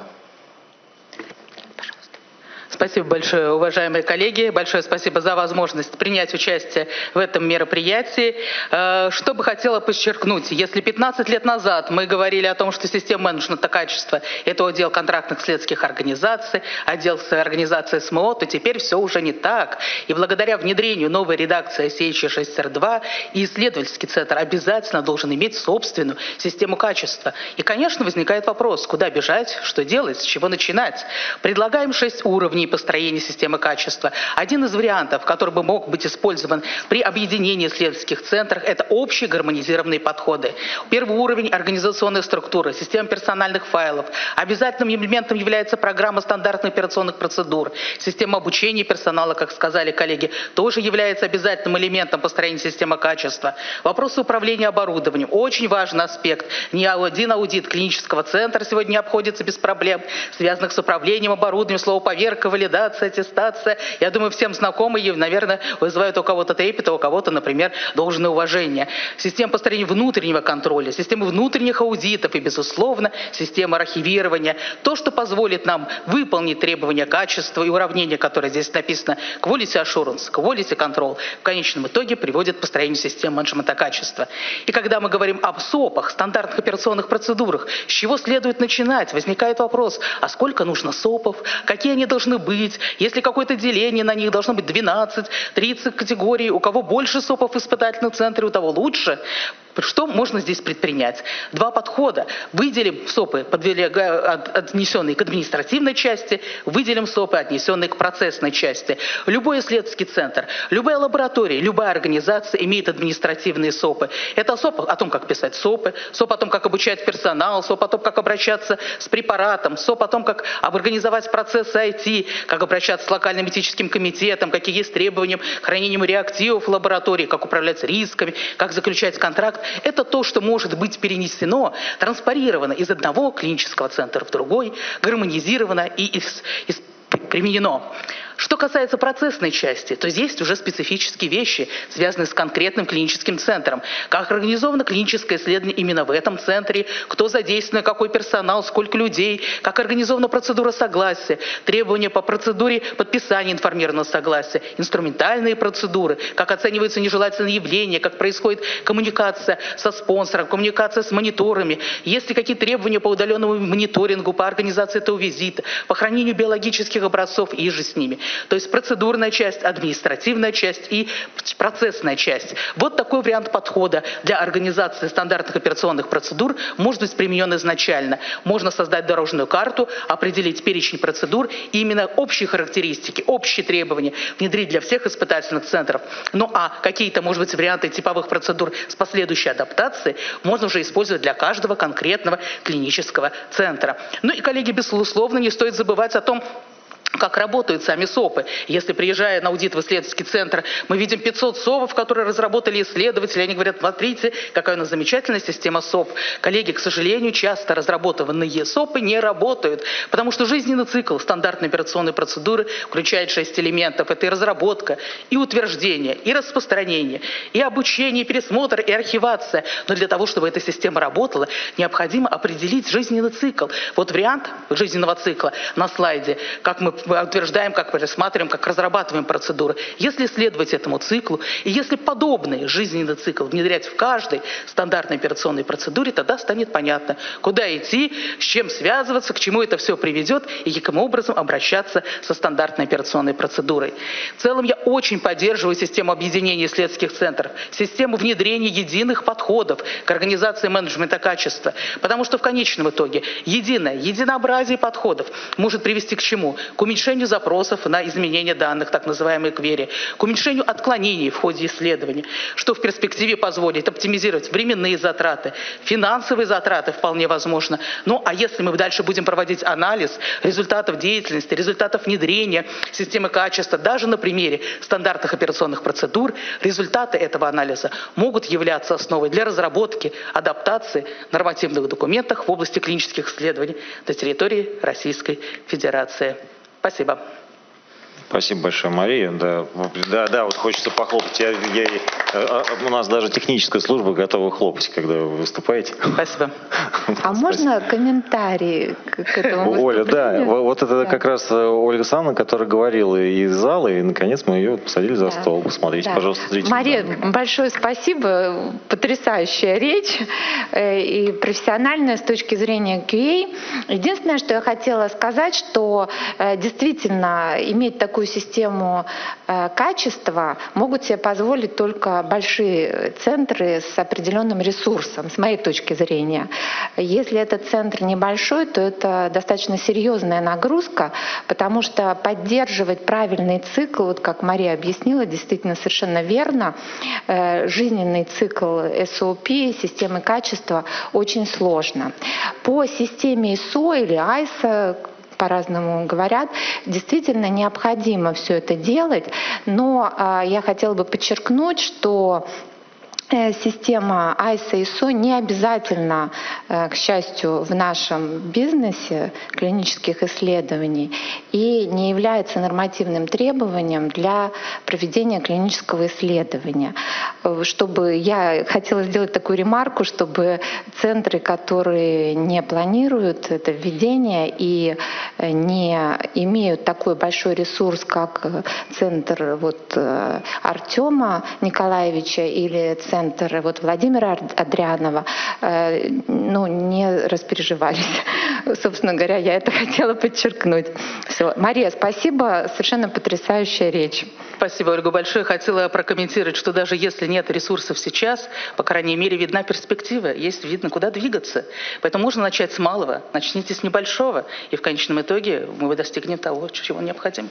Спасибо большое, уважаемые коллеги. Большое спасибо за возможность принять участие в этом мероприятии. Что бы хотела подчеркнуть, если пятнадцать лет назад мы говорили о том, что система менеджмента качества – это отдел контрактных исследовательских организаций, отдел организации СМО, то теперь все уже не так. И благодаря внедрению новой редакции си эйч шесть эр два и исследовательский центр обязательно должен иметь собственную систему качества. И, конечно, возникает вопрос, куда бежать, что делать, с чего начинать. Предлагаем шесть уровней построения системы качества. Один из вариантов, который бы мог быть использован при объединении исследовательских центров, это общие гармонизированные подходы. Первый уровень – организационная структура, система персональных файлов. Обязательным элементом является программа стандартных операционных процедур. Система обучения персонала, как сказали коллеги, тоже является обязательным элементом построения системы качества. Вопросы управления оборудованием – очень важный аспект. Ни один аудит клинического центра сегодня не обходится без проблем, связанных с управлением оборудованием, слово поверка, валидация, аттестация. Я думаю, всем знакомы и, наверное, вызывают у кого-то трепет, а у кого-то, например, должное уважение. Система построения внутреннего контроля, система внутренних аудитов и, безусловно, система архивирования. То, что позволит нам выполнить требования качества и уравнения, которое здесь написано, quality assurance, quality control, в конечном итоге приводит к построению системы менеджмента качества. И когда мы говорим об СОПах, стандартных операционных процедурах, с чего следует начинать? Возникает вопрос, а сколько нужно СОПов, какие они должны быть, если какое-то деление на них должно быть двенадцать, тридцать категорий, у кого больше СОПов в испытательном центре, у того лучше. Что можно здесь предпринять? Два подхода. Выделим СОПы, отнесенные к административной части, выделим СОПы, отнесенные к процессной части. Любой исследовательский центр, любая лаборатория, любая организация имеет административные СОПы. Это СОП о том, как писать СОПы, СОП о том, как обучать персонал, СОП о том, как обращаться с препаратом, СОП о том, как организовать процессы ай ти, как обращаться с локальным этическим комитетом, какие есть требования к хранению реактивов в лаборатории, как управлять рисками, как заключать контракт. Это то, что может быть перенесено, транспарировано из одного клинического центра в другой, гармонизировано и из, из, применено. Что касается процессной части, то здесь уже специфические вещи, связанные с конкретным клиническим центром. Как организовано клиническое исследование именно в этом центре, кто задействован, какой персонал, сколько людей, как организована процедура согласия, требования по процедуре подписания информированного согласия, инструментальные процедуры, как оцениваются нежелательные явления, как происходит коммуникация со спонсором, коммуникация с мониторами, есть ли какие требования по удаленному мониторингу, по организации этого визита, по хранению биологических образцов и же с ними. То есть процедурная часть, административная часть и процессная часть. Вот такой вариант подхода для организации стандартных операционных процедур может быть применен изначально. Можно создать дорожную карту, определить перечень процедур и именно общие характеристики, общие требования внедрить для всех испытательных центров. Ну а какие-то, может быть, варианты типовых процедур с последующей адаптацией можно уже использовать для каждого конкретного клинического центра. Ну и, коллеги, безусловно, не стоит забывать о том, как работают сами СОПы. Если, приезжая на аудит в исследовательский центр, мы видим пятьсот СОПов, которые разработали исследователи, они говорят: смотрите, какая у нас замечательная система СОП. Коллеги, к сожалению, часто разработанные СОПы не работают, потому что жизненный цикл стандартной операционной процедуры включает шесть элементов. Это и разработка, и утверждение, и распространение, и обучение, и пересмотр, и архивация. Но для того, чтобы эта система работала, необходимо определить жизненный цикл. Вот вариант жизненного цикла на слайде, как мы утверждаем, как рассматриваем, как разрабатываем процедуры. Если следовать этому циклу, и если подобный жизненный цикл внедрять в каждой стандартной операционной процедуре, тогда станет понятно, куда идти, с чем связываться, к чему это все приведет и каким образом обращаться со стандартной операционной процедурой. В целом я очень поддерживаю систему объединения исследовательских центров, систему внедрения единых подходов к организации менеджмента качества, потому что в конечном итоге единое, единообразие подходов может привести к чему? К уменьшению запросов на изменение данных, так называемые квери, к уменьшению отклонений в ходе исследования, что в перспективе позволит оптимизировать временные затраты, финансовые затраты вполне возможно. Ну а если мы дальше будем проводить анализ результатов деятельности, результатов внедрения системы качества, даже на примере стандартных операционных процедур, результаты этого анализа могут являться основой для разработки, адаптации нормативных документов в области клинических исследований на территории Российской Федерации. Спасибо. Спасибо большое, Мария. Да, да, да, вот хочется похлопать. Я, я, у нас даже техническая служба готова хлопать, когда вы выступаете. Спасибо. А можно комментарий к этому? Оля, да, вот это да. Как раз Ольга Александровна, которая говорила из зала, и наконец мы ее посадили за да. стол. Посмотрите, да. пожалуйста, зрители. Мария, большое спасибо. Потрясающая речь и профессиональная с точки зрения кью эй. Единственное, что я хотела сказать, что действительно иметь такую Такую систему э, качества могут себе позволить только большие центры с определенным ресурсом, с моей точки зрения. Если этот центр небольшой, то это достаточно серьезная нагрузка, потому что поддерживать правильный цикл, вот как Мария объяснила, действительно совершенно верно, э, жизненный цикл эс о пи, системы качества, очень сложно. По системе ай эс о или ай эс о, по-разному говорят, действительно необходимо все это делать, но э, я хотела бы подчеркнуть, что система ай эс о и эс о не обязательно, к счастью, в нашем бизнесе клинических исследований и не является нормативным требованием для проведения клинического исследования. Чтобы я хотела сделать такую ремарку, чтобы центры, которые не планируют это введение и не имеют такой большой ресурс, как центр вот Артема Николаевича или центр центр, вот Владимира Адрианова, ну, не распереживались. Собственно говоря, я это хотела подчеркнуть. Все. Мария, спасибо, совершенно потрясающая речь. Спасибо, Ольга, большое. Хотела прокомментировать, что даже если нет ресурсов сейчас, по крайней мере, видна перспектива, есть видно, куда двигаться. Поэтому можно начать с малого, начните с небольшого, и в конечном итоге мы достигнем того, чего необходимо.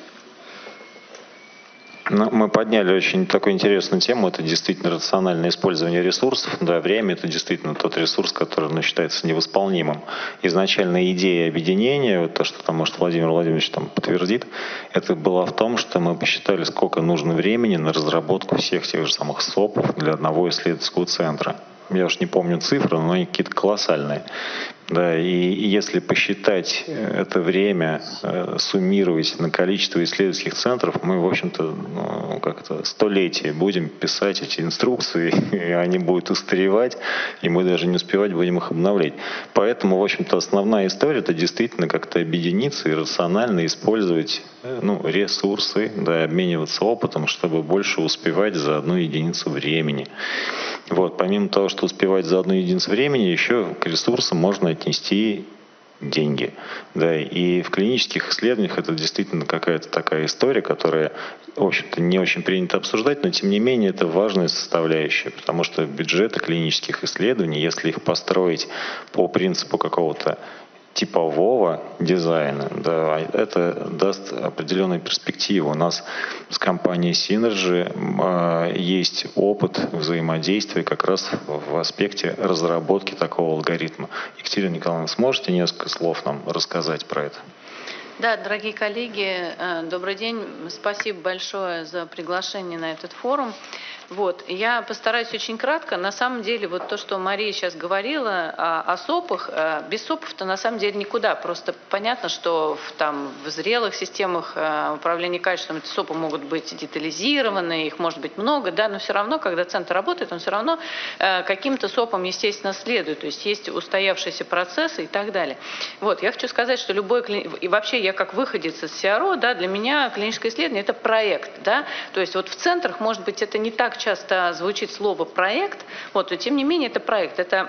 Ну, мы подняли очень такую интересную тему, это действительно рациональное использование ресурсов. Да, время — это действительно тот ресурс, который, ну, считается невосполнимым. Изначальная идея объединения, вот то, что там, может, Владимир Владимирович там подтвердит, это было в том, что мы посчитали, сколько нужно времени на разработку всех тех же самых СОПов для одного исследовательского центра. Я уж не помню цифры, но они какие-то колоссальные. Да, и если посчитать это время, суммировать на количество исследовательских центров, мы, в общем-то, ну, как-то столетия будем писать эти инструкции, и они будут устаревать, и мы даже не успевать будем их обновлять. Поэтому, в общем-то, основная история — это действительно как-то объединиться и рационально использовать, ну, ресурсы, да, обмениваться опытом, чтобы больше успевать за одну единицу времени. Вот, помимо того, что успевать за одну единицу времени, еще к ресурсам можно отнести деньги. Да, и в клинических исследованиях это действительно какая-то такая история, которая, в общем-то, не очень принято обсуждать, но тем не менее это важная составляющая, потому что бюджеты клинических исследований, если их построить по принципу какого-то типового дизайна, да, это даст определенную перспективу. У нас с компанией Synergy э, есть опыт взаимодействия как раз в аспекте разработки такого алгоритма. Екатерина Николаевна, сможете несколько слов нам рассказать про это? Да, дорогие коллеги, добрый день. Спасибо большое за приглашение на этот форум. Вот. Я постараюсь очень кратко. На самом деле, вот то, что Мария сейчас говорила о, о СОПах, без СОПов-то на самом деле никуда. Просто понятно, что в, там, в зрелых системах управления качеством эти СОПы могут быть детализированы, их может быть много, да, но все равно, когда центр работает, он все равно каким-то СОПам, естественно, следует. То есть есть устоявшиеся процессы и так далее. Вот. Я хочу сказать, что любой, и вообще я как выходец из си ар о, да, для меня клиническое исследование — это проект. Да? То есть вот в центрах, может быть, это не так часто звучит слово «проект», вот, но тем не менее это проект, это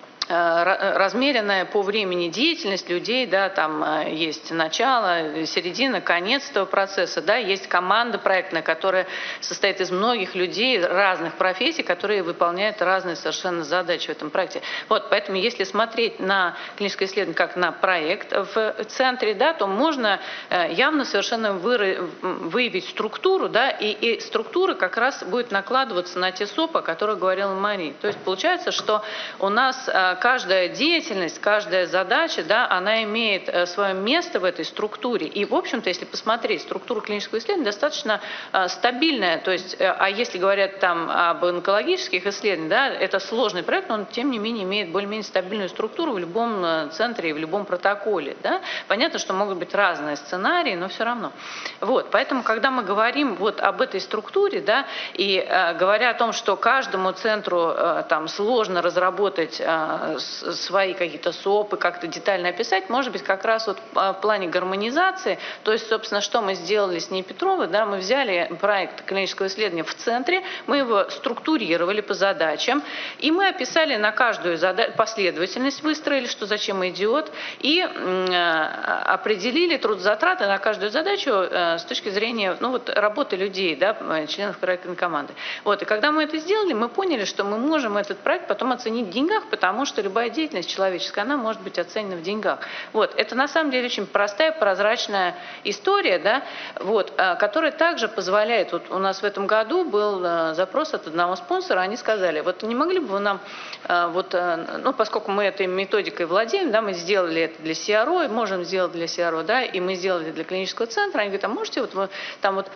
размеренная по времени деятельность людей, да, там есть начало, середина, конец этого процесса, да, есть команда проектная, которая состоит из многих людей разных профессий, которые выполняют разные совершенно задачи в этом проекте. Вот, поэтому если смотреть на клиническое исследование как на проект в центре, да, то можно явно совершенно выявить структуру, да, и, и структура как раз будет накладываться на те СОПы, о которых говорила Мария. То есть получается, что у нас каждая деятельность, каждая задача, да, она имеет свое место в этой структуре. И, в общем-то, если посмотреть, структура клинического исследования достаточно э, стабильная. То есть, э, а если говорят там об онкологических исследованиях, да, это сложный проект, но он, тем не менее, имеет более-менее стабильную структуру в любом центре и в любом протоколе. Да. Понятно, что могут быть разные сценарии, но все равно. Вот, поэтому, когда мы говорим вот об этой структуре, да, и э, говоря о том, что каждому центру э, там сложно разработать э, свои какие-то СОПы, как-то детально описать, может быть, как раз вот в плане гармонизации, то есть, собственно, что мы сделали с Ней Петровой, да, мы взяли проект клинического исследования в центре, мы его структурировали по задачам, и мы описали на каждую задачу, последовательность выстроили, что зачем идет, и э, определили трудозатраты на каждую задачу э, с точки зрения, ну, вот, работы людей, да, членов проектной команды. Вот, и когда мы это сделали, мы поняли, что мы можем этот проект потом оценить в деньгах, потому что любая деятельность человеческая, она может быть оценена в деньгах. Вот. Это на самом деле очень простая, прозрачная история, да, вот, которая также позволяет, вот у нас в этом году был запрос от одного спонсора, они сказали, вот не могли бы вы нам, вот, ну, поскольку мы этой методикой владеем, да, мы сделали это для си ар о, и можем сделать для си ар о, да, и мы сделали для клинического центра, они говорят, а можете вот вы там вот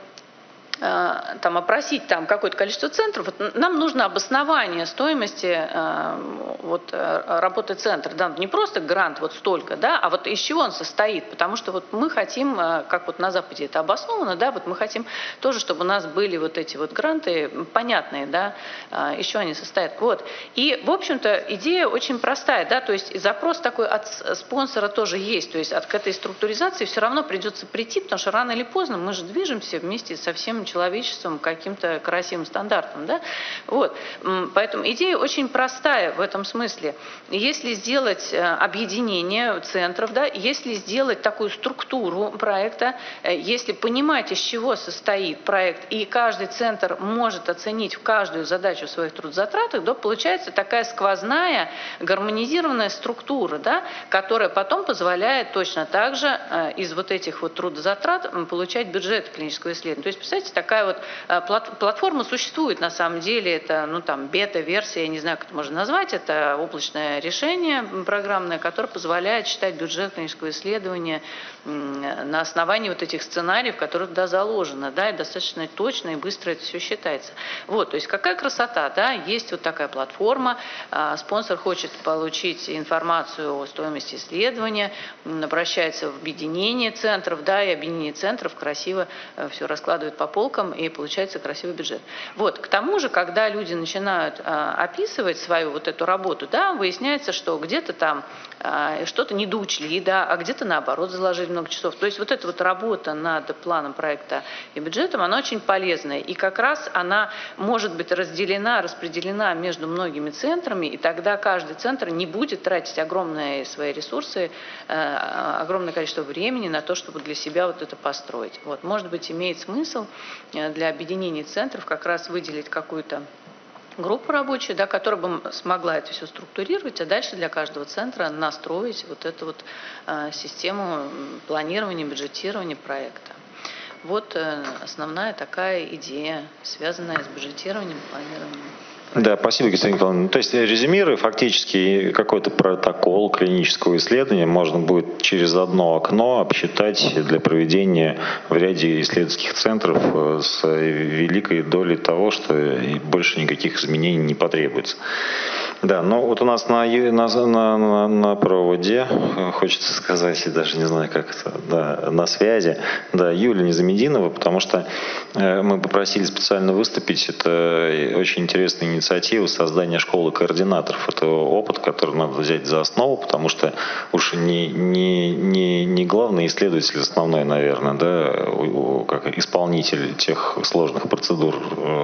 там, опросить там какое-то количество центров, вот, нам нужно обоснование стоимости э, вот, работы центра. Да, не просто грант вот столько, да, а вот из чего он состоит. Потому что вот мы хотим, э, как вот на Западе это обосновано, да, вот мы хотим тоже, чтобы у нас были вот эти вот гранты понятные, да, э, из чего они состоят. Вот. И, в общем-то, идея очень простая, да, то есть запрос такой от спонсора тоже есть. То есть от к этой структуризации все равно придется прийти, потому что рано или поздно мы же движемся вместе со всем всем человечеством каким-то красивым стандартам. Да? Вот. Поэтому идея очень простая в этом смысле. Если сделать объединение центров, да, если сделать такую структуру проекта, если понимать, из чего состоит проект, и каждый центр может оценить каждую задачу в своих трудозатратах, то получается такая сквозная, гармонизированная структура, да, которая потом позволяет точно так же из вот этих вот трудозатрат получать бюджет клинического исследования. То есть, представьте, такая вот платформа существует на самом деле, это, ну, там, бета-версия, я не знаю, как это можно назвать, это облачное решение программное, которое позволяет считать бюджет клинического исследования на основании вот этих сценариев, которые туда заложены, да, и достаточно точно и быстро это все считается. Вот, то есть какая красота, да, есть вот такая платформа, спонсор хочет получить информацию о стоимости исследования, обращается в объединение центров, да, и объединение центров красиво все раскладывает по полкам, и получается красивый бюджет. Вот, к тому же, когда люди начинают описывать свою вот эту работу, да, выясняется, что где-то там что-то недоучли, да, а где-то наоборот заложили много часов. То есть вот эта вот работа над планом проекта и бюджетом, она очень полезная. И как раз она может быть разделена, распределена между многими центрами, и тогда каждый центр не будет тратить огромные свои ресурсы, огромное количество времени на то, чтобы для себя вот это построить. Вот, может быть, имеет смысл для объединения центров как раз выделить какую-то группу рабочую, да, которая бы смогла это все структурировать, а дальше для каждого центра настроить вот эту вот э, систему планирования, бюджетирования проекта. Вот э, основная такая идея, связанная с бюджетированием, планированием. Да, спасибо, Екатерина Николаевна. То есть, резюмируя, фактически какой-то протокол клинического исследования можно будет через одно окно обсчитать для проведения в ряде исследовательских центров с великой долей того, что больше никаких изменений не потребуется. Да, ну вот у нас на, на, на, на проводе, хочется сказать, я даже не знаю, как это, да, на связи, да, Юлия Незамединова, потому что мы попросили специально выступить. Это очень интересная инициатива создания школы координаторов. Это опыт, который надо взять за основу, потому что уж не, не, не, не главный исследователь основной, наверное, да, как исполнитель тех сложных процедур,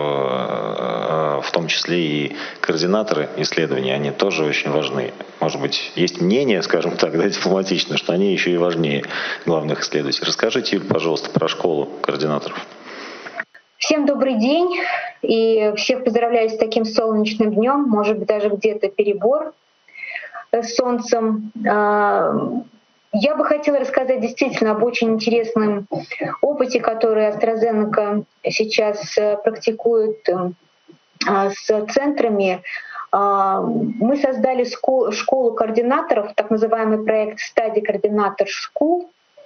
в том числе и координаторы исследований, они тоже очень важны. Может быть, есть мнение, скажем так, да, дипломатично, что они еще и важнее главных исследователей. Расскажите, Юль, пожалуйста, про школу координаторов. Всем добрый день и всех поздравляю с таким солнечным днем, может быть, даже где-то перебор с солнцем. Я бы хотела рассказать действительно об очень интересном опыте, который AstraZeneca сейчас практикует с центрами. Мы создали школу координаторов, так называемый проект Study Coordinator School,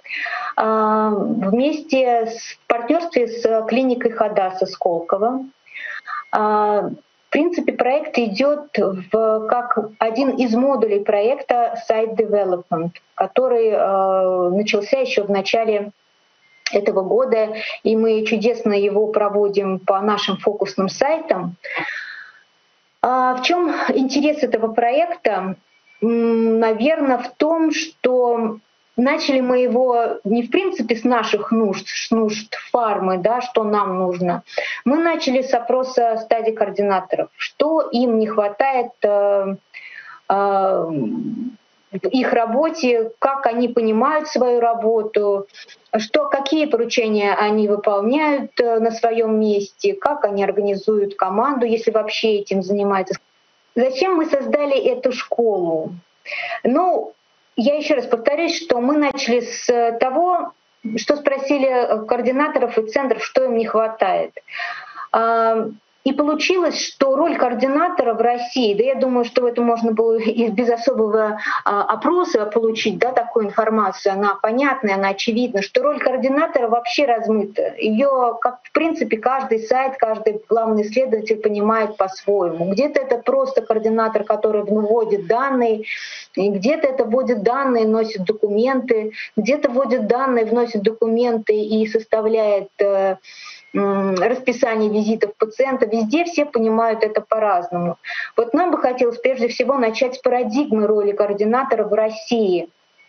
вместе с, в партнерстве с клиникой Хадаса Сколково. В принципе, проект идет в, как один из модулей проекта Site Development, который начался еще в начале этого года, и мы чудесно его проводим по нашим фокусным сайтам. В чем интерес этого проекта? Наверное, в том, что начали мы его не в принципе с наших нужд, с нужд фармы, да, что нам нужно. Мы начали с опроса стадий координаторов, что им не хватает э, э, в их работе, как они понимают свою работу, что, какие поручения они выполняют на своем месте, как они организуют команду, если вообще этим занимаются. Зачем мы создали эту школу? Ну, я еще раз повторюсь, что мы начали с того, что спросили координаторов и центров, что им не хватает. И получилось, что роль координатора в России, да я думаю, что это можно было и без особого а, опроса получить, да, такую информацию, она понятная, она очевидна, что роль координатора вообще размыта. Ее, как в принципе, каждый сайт, каждый главный исследователь понимает по-своему. Где-то это просто координатор, который вводит данные, и где-то это вводит данные, носит документы, где-то вводит данные, вносит документы и составляет э, расписание визитов пациента, везде все понимают это по-разному. Вот нам бы хотелось прежде всего начать с парадигмы роли координатора в России.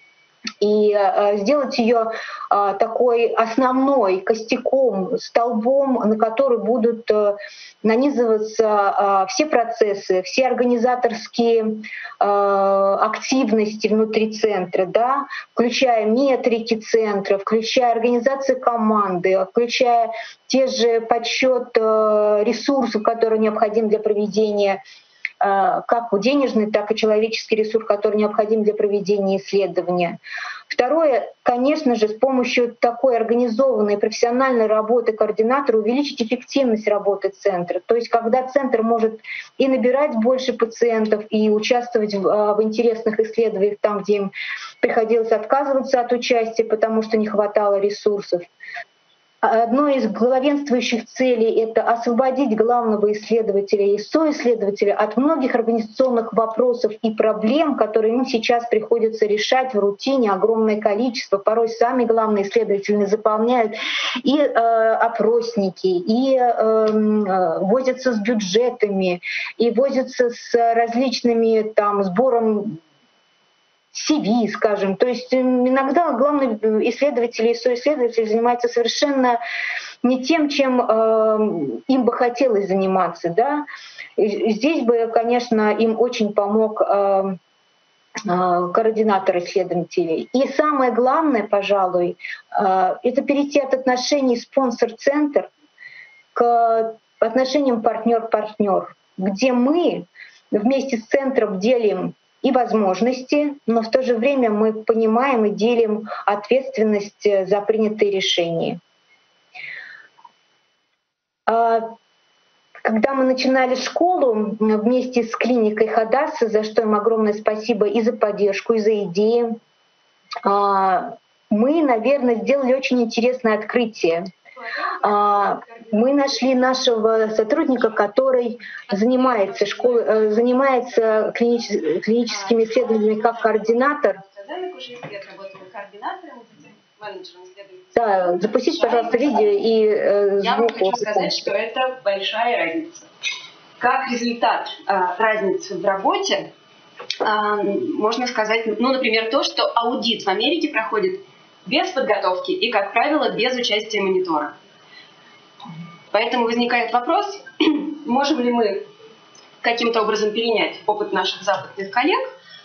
и э, сделать ее э, такой основной костяком, столбом, на который будут э, нанизываться э, все процессы, все организаторские э, активности внутри центра, да, включая метрики центра, включая организацию команды, включая те же подсчет э, ресурсов, которые необходимы для проведения как денежный, так и человеческий ресурс, который необходим для проведения исследования. Второе, конечно же, с помощью такой организованной профессиональной работы координатора увеличить эффективность работы центра. То есть когда центр может и набирать больше пациентов, и участвовать в, в интересных исследованиях там, где им приходилось отказываться от участия, потому что не хватало ресурсов. Одной из главенствующих целей — это освободить главного исследователя и соисследователя от многих организационных вопросов и проблем, которые им сейчас приходится решать в рутине, огромное количество. Порой сами главные исследователи заполняют и э, опросники, и э, возятся с бюджетами, и возятся с различными там сбором си ви, скажем. То есть иногда главные исследователи и соисследователи занимаются совершенно не тем, чем э, им бы хотелось заниматься. Да? И здесь бы, конечно, им очень помог э, э, координатор исследователей. И самое главное, пожалуй, э, это перейти от отношений спонсор-центр к отношениям партнер-партнер, где мы вместе с центром делим и возможности, но в то же время мы понимаем и делим ответственность за принятые решения. Когда мы начинали школу вместе с клиникой Хадаса, за что им огромное спасибо и за поддержку, и за идеи, мы, наверное, сделали очень интересное открытие. Мы нашли нашего сотрудника, который занимается, школой, занимается клинич, клиническими исследованиями как координатор. Да, запустите, пожалуйста, видео и э, Я звук. вам хочу сказать, что это большая разница. Как результат э, разницы в работе, э, можно сказать, ну, например, то, что аудит в Америке проходит без подготовки и, как правило, без участия монитора. Поэтому возникает вопрос, можем ли мы каким-то образом перенять опыт наших западных коллег,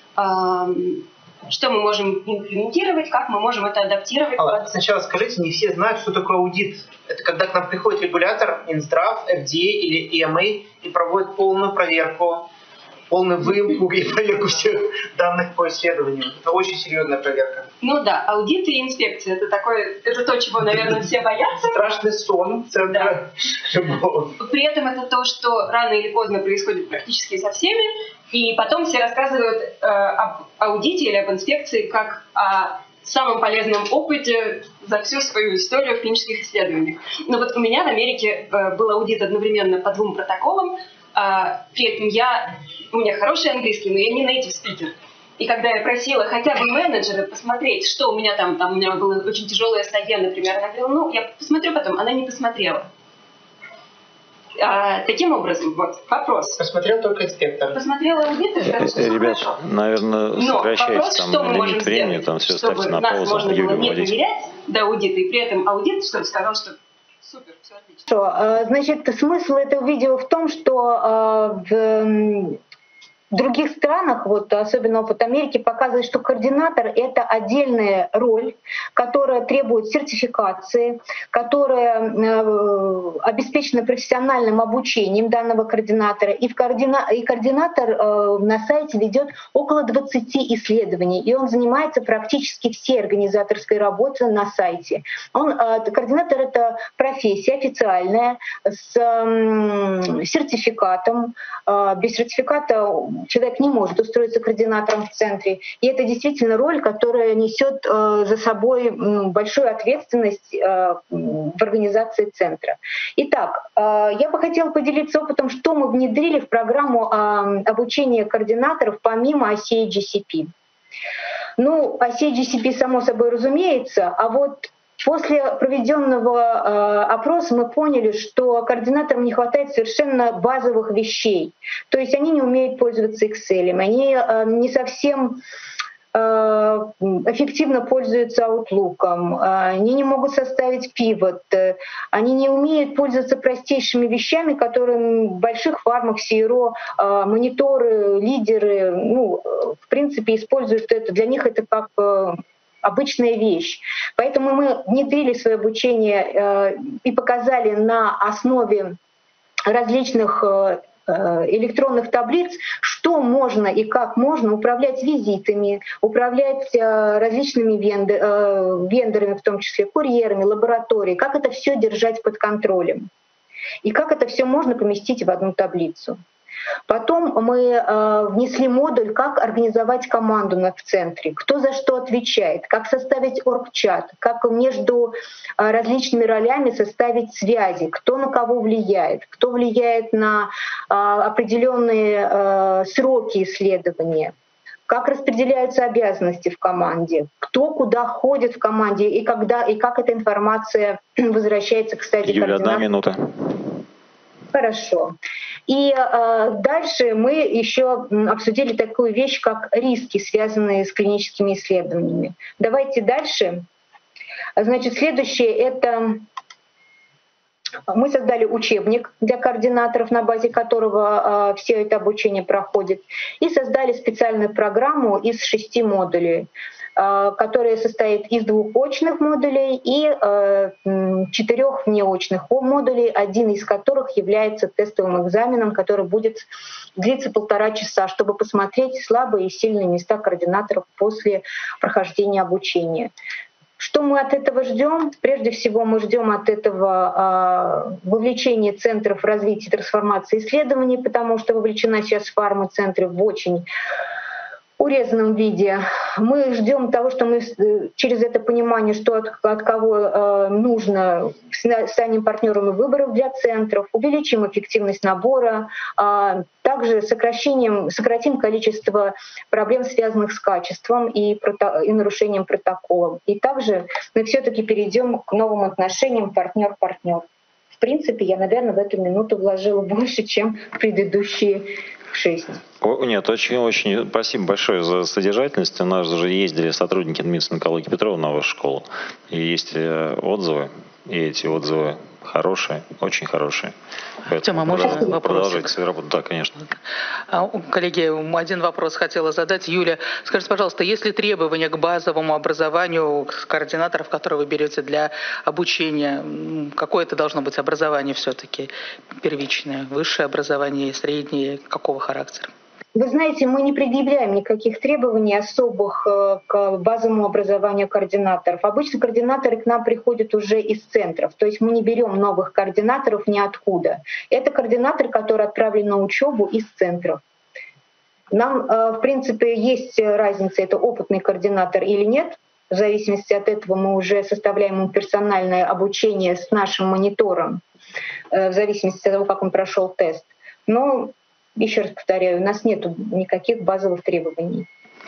что мы можем имплементировать, как мы можем это адаптировать. А, сначала скажите, не все знают, что такое аудит. Это когда к нам приходит регулятор, Минздрав, эф ди эй или и эм эй и проводит полную проверку, полную выемку и проверку всех данных по исследованию. Это очень серьезная проверка. Ну да, аудит и инспекция — это такое, это то, чего, наверное, все боятся. Страшный сон центра. При этом это то, что рано или поздно происходит практически со всеми, и потом все рассказывают э, об аудите или об инспекции как о самом полезном опыте за всю свою историю в клинических исследованиях. Но вот у меня в Америке э, был аудит одновременно по двум протоколам. Uh, при этом я, у меня хороший английский, но я не native speaker. И когда я просила хотя бы менеджера посмотреть, что у меня там, там у меня было очень тяжелое эс-эй, например, она говорила, ну, я посмотрю потом, она не посмотрела. А, таким образом, вот, вопрос. Посмотрел только инспектор. Посмотрела аудит, и ребят, наверное, сокращайте там лимит времени, там все ставьте на паузу, можно было не проверять до аудита, и при этом аудит что сказал, что супер, все отлично. Значит, смысл этого видео в том, что в других странах, вот, особенно опыт Америки, показывает, что координатор — это отдельная роль, которая требует сертификации, которая э, обеспечена профессиональным обучением данного координатора. И, в координа... и координатор э, на сайте ведет около двадцати исследований, и он занимается практически всей организаторской работой на сайте. Он, э, координатор — это профессия официальная, с э, сертификатом. Э, без сертификата человек не может устроиться координатором в центре. И это действительно роль, которая несет э, за собой э, большую ответственность э, в организации центра. Итак, э, я бы хотела поделиться опытом, что мы внедрили в программу э, обучения координаторов помимо эй си эй джи си пи. Ну, эй си эй джи си пи, само собой разумеется, а вот после проведенного э, опроса мы поняли, что координаторам не хватает совершенно базовых вещей. То есть они не умеют пользоваться Excel, они э, не совсем эффективно пользуются Outlook, они не могут составить пивот, они не умеют пользоваться простейшими вещами, которые в больших фармах, си эр о, мониторы, лидеры, ну, в принципе, используют это. Для них это как обычная вещь. Поэтому мы внедрили свое обучение и показали на основе различных электронных таблиц, что можно и как можно управлять визитами, управлять различными вендорами, в том числе курьерами, лабораторией, как это все держать под контролем и как это все можно поместить в одну таблицу. Потом мы э, внесли модуль, как организовать команду в центре, кто за что отвечает, как составить оргчат, как между э, различными ролями составить связи, кто на кого влияет, кто влияет на э, определенные э, сроки исследования, как распределяются обязанности в команде, кто куда ходит в команде и когда и как эта информация возвращается к стадии Юля, координации. одна минута. Хорошо. И э, дальше мы еще обсудили такую вещь, как риски, связанные с клиническими исследованиями. Давайте дальше. Значит, следующее — это мы создали учебник для координаторов, на базе которого э, все это обучение проходит, и создали специальную программу из шести модулей, э, которая состоит из двух очных модулей и э, четырех неочных модулей, один из которых является тестовым экзаменом, который будет длиться полтора часа, чтобы посмотреть слабые и сильные места координаторов после прохождения обучения. Что мы от этого ждем? Прежде всего, мы ждем от этого э, вовлечения центров развития и трансформации исследований, потому что вовлечена сейчас фарма-центры в очень урезанном виде. Мы ждем того, что мы через это понимание, что от, от кого э, нужно, станем партнерами выборов для центров, увеличим эффективность набора, э, также сокращением, сократим количество проблем, связанных с качеством и, прото, и нарушением протокола. И также мы все-таки перейдем к новым отношениям партнер-партнер. В принципе, я, наверное, в эту минуту вложила больше, чем в предыдущие шесть. О, нет, очень-очень спасибо большое за содержательность. У нас же ездили сотрудники Дмитрия Николаевича Петрова на вашу школу. И есть отзывы, и эти отзывы хорошие, очень хорошие. Тема, можно вопрос? Продолжайте свою работу, да, конечно. Коллеги, один вопрос хотела задать. Юля, скажите, пожалуйста, есть ли требования к базовому образованию координаторов, которые вы берете для обучения? Какое это должно быть образование все-таки первичное? Высшее образование, среднее? Какого характера? Вы знаете, мы не предъявляем никаких требований особых к базовому образованию координаторов. Обычно координаторы к нам приходят уже из центров, то есть мы не берем новых координаторов ниоткуда. Это координатор, который отправлен на учебу из центров. Нам, в принципе, есть разница, это опытный координатор или нет. В зависимости от этого мы уже составляем ему персональное обучение с нашим монитором, в зависимости от того, как он прошел тест. Но еще раз повторяю, у нас нет никаких базовых требований.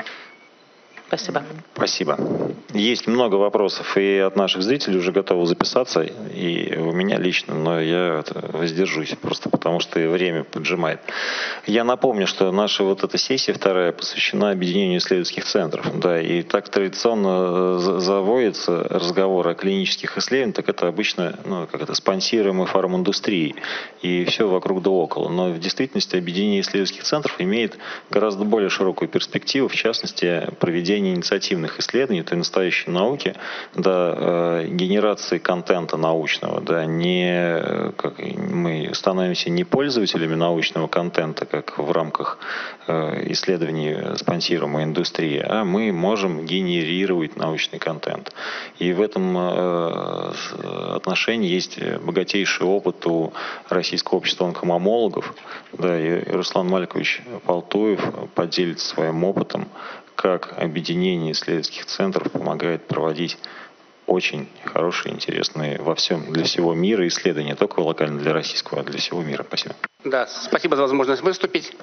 Спасибо. Спасибо. Есть много вопросов, и от наших зрителей уже готовы записаться, и у меня лично, но я воздержусь, просто потому что время поджимает. Я напомню, что наша вот эта сессия вторая посвящена объединению исследовательских центров. Да, и так традиционно заводится разговор о клинических исследованиях, так это обычно, ну, как это, спонсируемой фарминдустрией, и все вокруг да около. Но в действительности объединение исследовательских центров имеет гораздо более широкую перспективу, в частности, проведение инициативных исследований, той настоящей науки, да, э, генерации контента научного, да, не как мы становимся не пользователями научного контента, как в рамках э, исследований спонсируемой индустрии, а мы можем генерировать научный контент. И в этом э, отношении есть богатейший опыт у Российского общества онкомаммологов, да, и Руслан Малькович Полтуев поделится своим опытом, как объединение исследовательских центров помогает проводить очень хорошие, интересные во всем, для всего мира исследования, не только локально для российского, а для всего мира. Спасибо. Да, спасибо за возможность выступить.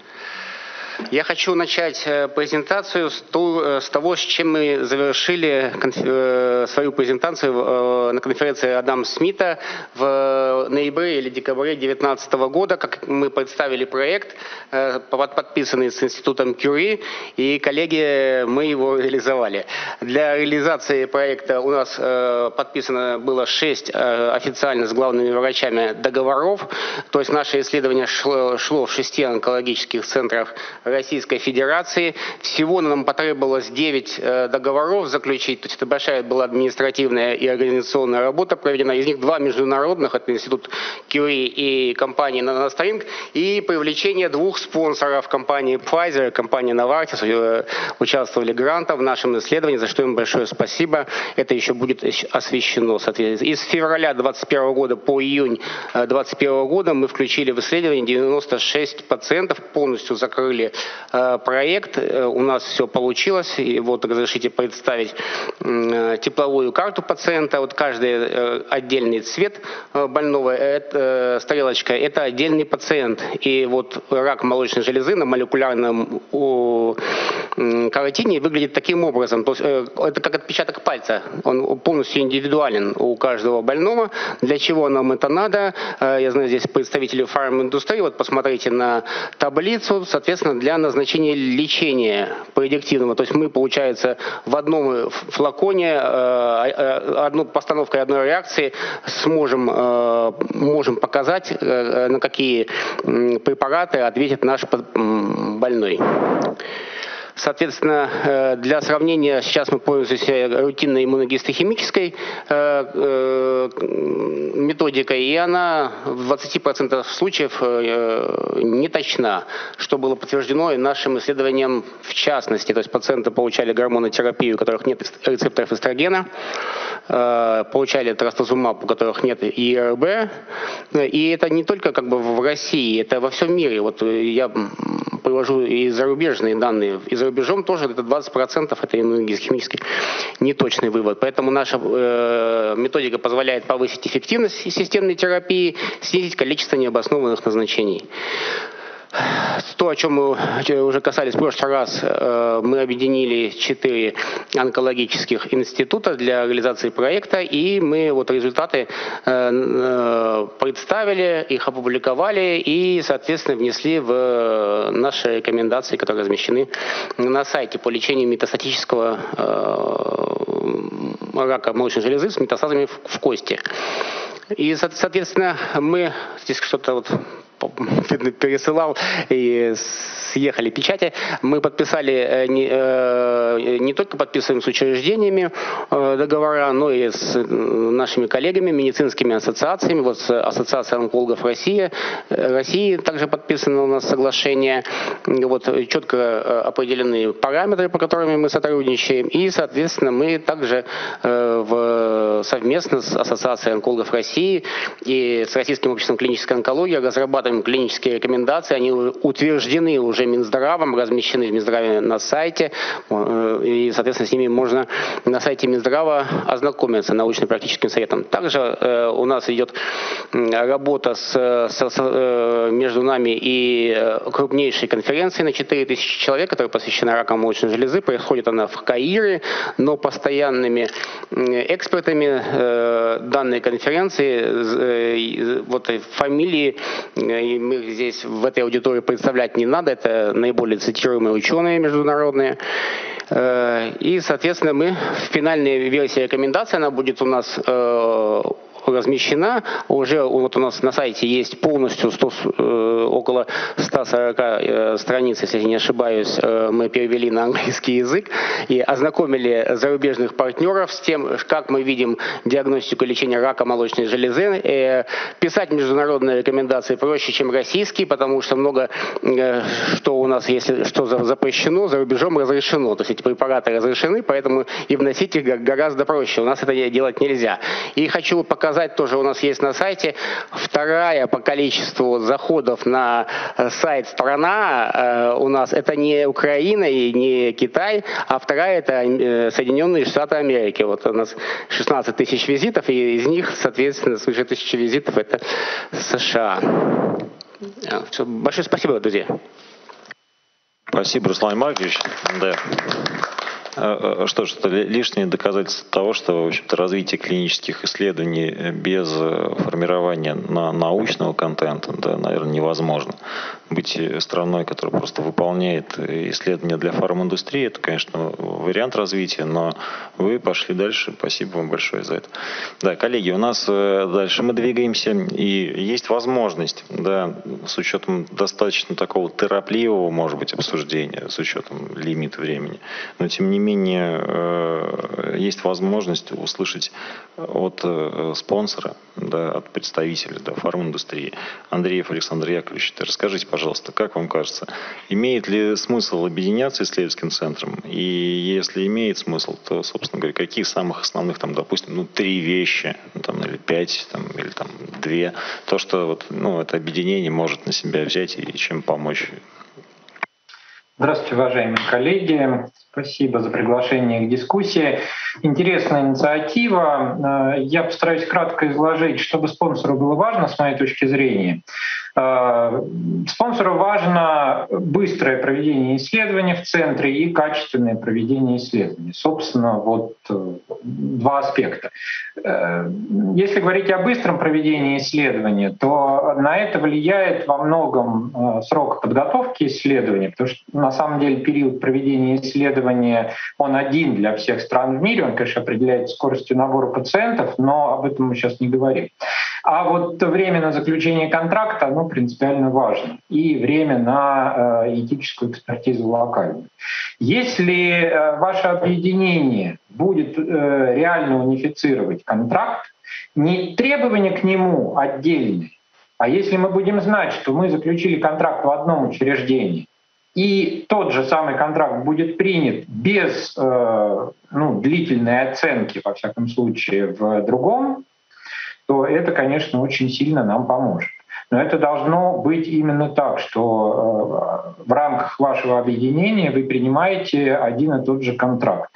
Я хочу начать презентацию с того, с чем мы завершили свою презентацию на конференции Адама Смита в ноябре или декабре две тысячи девятнадцатого года, как мы представили проект, подписанный с институтом Кюри, и, коллеги, мы его реализовали. Для реализации проекта у нас подписано было шесть официально с главными врачами договоров, то есть наше исследование шло, шло в шести онкологических центрах Российской Федерации. Всего нам потребовалось девять договоров заключить, то есть это большая была административная и организационная работа проведена. Из них два международных, это институт Кюри и компания Nanostarink, и привлечение двух спонсоров, компании Pfizer и компании Novartis, участвовали грантом в нашем исследовании, за что им большое спасибо. Это еще будет освещено. Из февраля двадцать первого года по июнь двадцать первого года мы включили в исследование девяносто шесть пациентов, полностью закрыли проект. У нас все получилось. И вот разрешите представить тепловую карту пациента. Вот каждый отдельный цвет больного, это, стрелочка, это отдельный пациент. И вот рак молочной железы на молекулярном картине выглядит таким образом. То есть это как отпечаток пальца. Он полностью индивидуален у каждого больного. Для чего нам это надо? Я знаю, здесь представители фарм-индустрии. Вот посмотрите на таблицу. Соответственно, для назначения лечения предиктивного. То есть мы, получается, в одном флаконе одну постановкой одной реакции сможем можем показать, на какие препараты ответит наш больной. Соответственно, для сравнения, сейчас мы пользуемся рутинной иммуногистохимической методикой, и она в двадцати процентах случаев не точна, что было подтверждено и нашим исследованием в частности. То есть пациенты получали гормонотерапию, у которых нет рецепторов эстрогена, получали трастузумаб, у которых нет И Р Б. И это не только как бы в России, это во всем мире. Вот я привожу и зарубежные данные. И за рубежом тоже это двадцать процентов, это иммуногистохимический неточный вывод. Поэтому наша э, методика позволяет повысить эффективность системной терапии, снизить количество необоснованных назначений. То, о чем мы уже касались в прошлый раз, мы объединили четыре онкологических института для реализации проекта, и мы вот результаты представили, их опубликовали и, соответственно, внесли в наши рекомендации, которые размещены на сайте по лечению метастатического рака молочной железы с метастазами в кости. И, соответственно, мы здесь что-то вот пересылал и съехали печати. Мы подписали, не, не только подписываем с учреждениями договора, но и с нашими коллегами, медицинскими ассоциациями. Вот Ассоциация онкологов России, России также подписано у нас соглашение. Вот четко определены параметры, по которым мы сотрудничаем. И, соответственно, мы также в, совместно с Ассоциацией онкологов России и с Российским обществом клинической онкологии разрабатываем клинические рекомендации, они утверждены уже Минздравом, размещены в Минздраве на сайте, и, соответственно, с ними можно на сайте Минздрава ознакомиться научно-практическим советом. Также э, у нас идет работа с, с, с, между нами и крупнейшей конференцией на четыре тысячи человек, которая посвящена ракам молочной железы. Происходит она в Каире, но постоянными экспертами э, данной конференции, э, вот фамилии, и мы здесь в этой аудитории представлять не надо, это наиболее цитируемые ученые международные. И, соответственно, мы в финальной версии рекомендации, она будет у нас размещена. Уже вот у нас на сайте есть полностью сто, э, около ста сорока э, страниц, если я не ошибаюсь, э, мы перевели на английский язык и ознакомили зарубежных партнеров с тем, как мы видим диагностику и лечение рака молочной железы. Э, писать международные рекомендации проще, чем российские, потому что много э, что у нас, если что запрещено, за рубежом разрешено. То есть эти препараты разрешены, поэтому и вносить их гораздо проще. У нас это делать нельзя. И хочу показать тоже, у нас есть на сайте вторая по количеству заходов на сайт страна у нас. Это не Украина и не Китай, а вторая это Соединенные Штаты Америки. Вот у нас шестнадцать тысяч визитов, и из них, соответственно, свыше тысячи визитов это США. Большое спасибо, друзья. Спасибо, Руслан Маркович. Да. Что ж, это лишнее доказательство того, что, в общем-то, развитие клинических исследований без формирования на научного контента, да, наверное, невозможно. Быть страной, которая просто выполняет исследования для фарминдустрии, это, конечно, вариант развития, но вы пошли дальше. Спасибо вам большое за это. Да, коллеги, у нас дальше мы двигаемся, и есть возможность, да, с учетом достаточно такого торопливого, может быть, обсуждения, с учетом лимита времени, но тем не менее есть возможность услышать от спонсора, да, от представителя, да, фарминдустрии. Андреев Александр Яковлевич, расскажите, пожалуйста, как вам кажется, имеет ли смысл объединяться исследовательским центром? И если имеет смысл, то, собственно говоря, какие самых основных, там, допустим, ну, три вещи, ну, там, или пять, там, или там, две, то, что вот, ну, это объединение может на себя взять и чем помочь? Здравствуйте, уважаемые коллеги. Спасибо за приглашение к дискуссии. Интересная инициатива. Я постараюсь кратко изложить, что бы спонсору было важно, с моей точки зрения. Спонсору важно быстрое проведение исследований в центре и качественное проведение исследований. Собственно, вот два аспекта. Если говорить о быстром проведении исследования, то на это влияет во многом срок подготовки исследования, потому что на самом деле период проведения исследования, он один для всех стран в мире, он, конечно, определяется скоростью набора пациентов, но об этом мы сейчас не говорим. А вот время на заключение контракта, оно принципиально важно. И время на э, этическую экспертизу локальную. Если э, ваше объединение будет э, реально унифицировать контракт, не требования к нему отдельные, а если мы будем знать, что мы заключили контракт в одном учреждении, и тот же самый контракт будет принят без э, ну, длительной оценки, во всяком случае, в другом, то это, конечно, очень сильно нам поможет. Но это должно быть именно так, что э, в рамках вашего объединения вы принимаете один и тот же контракт.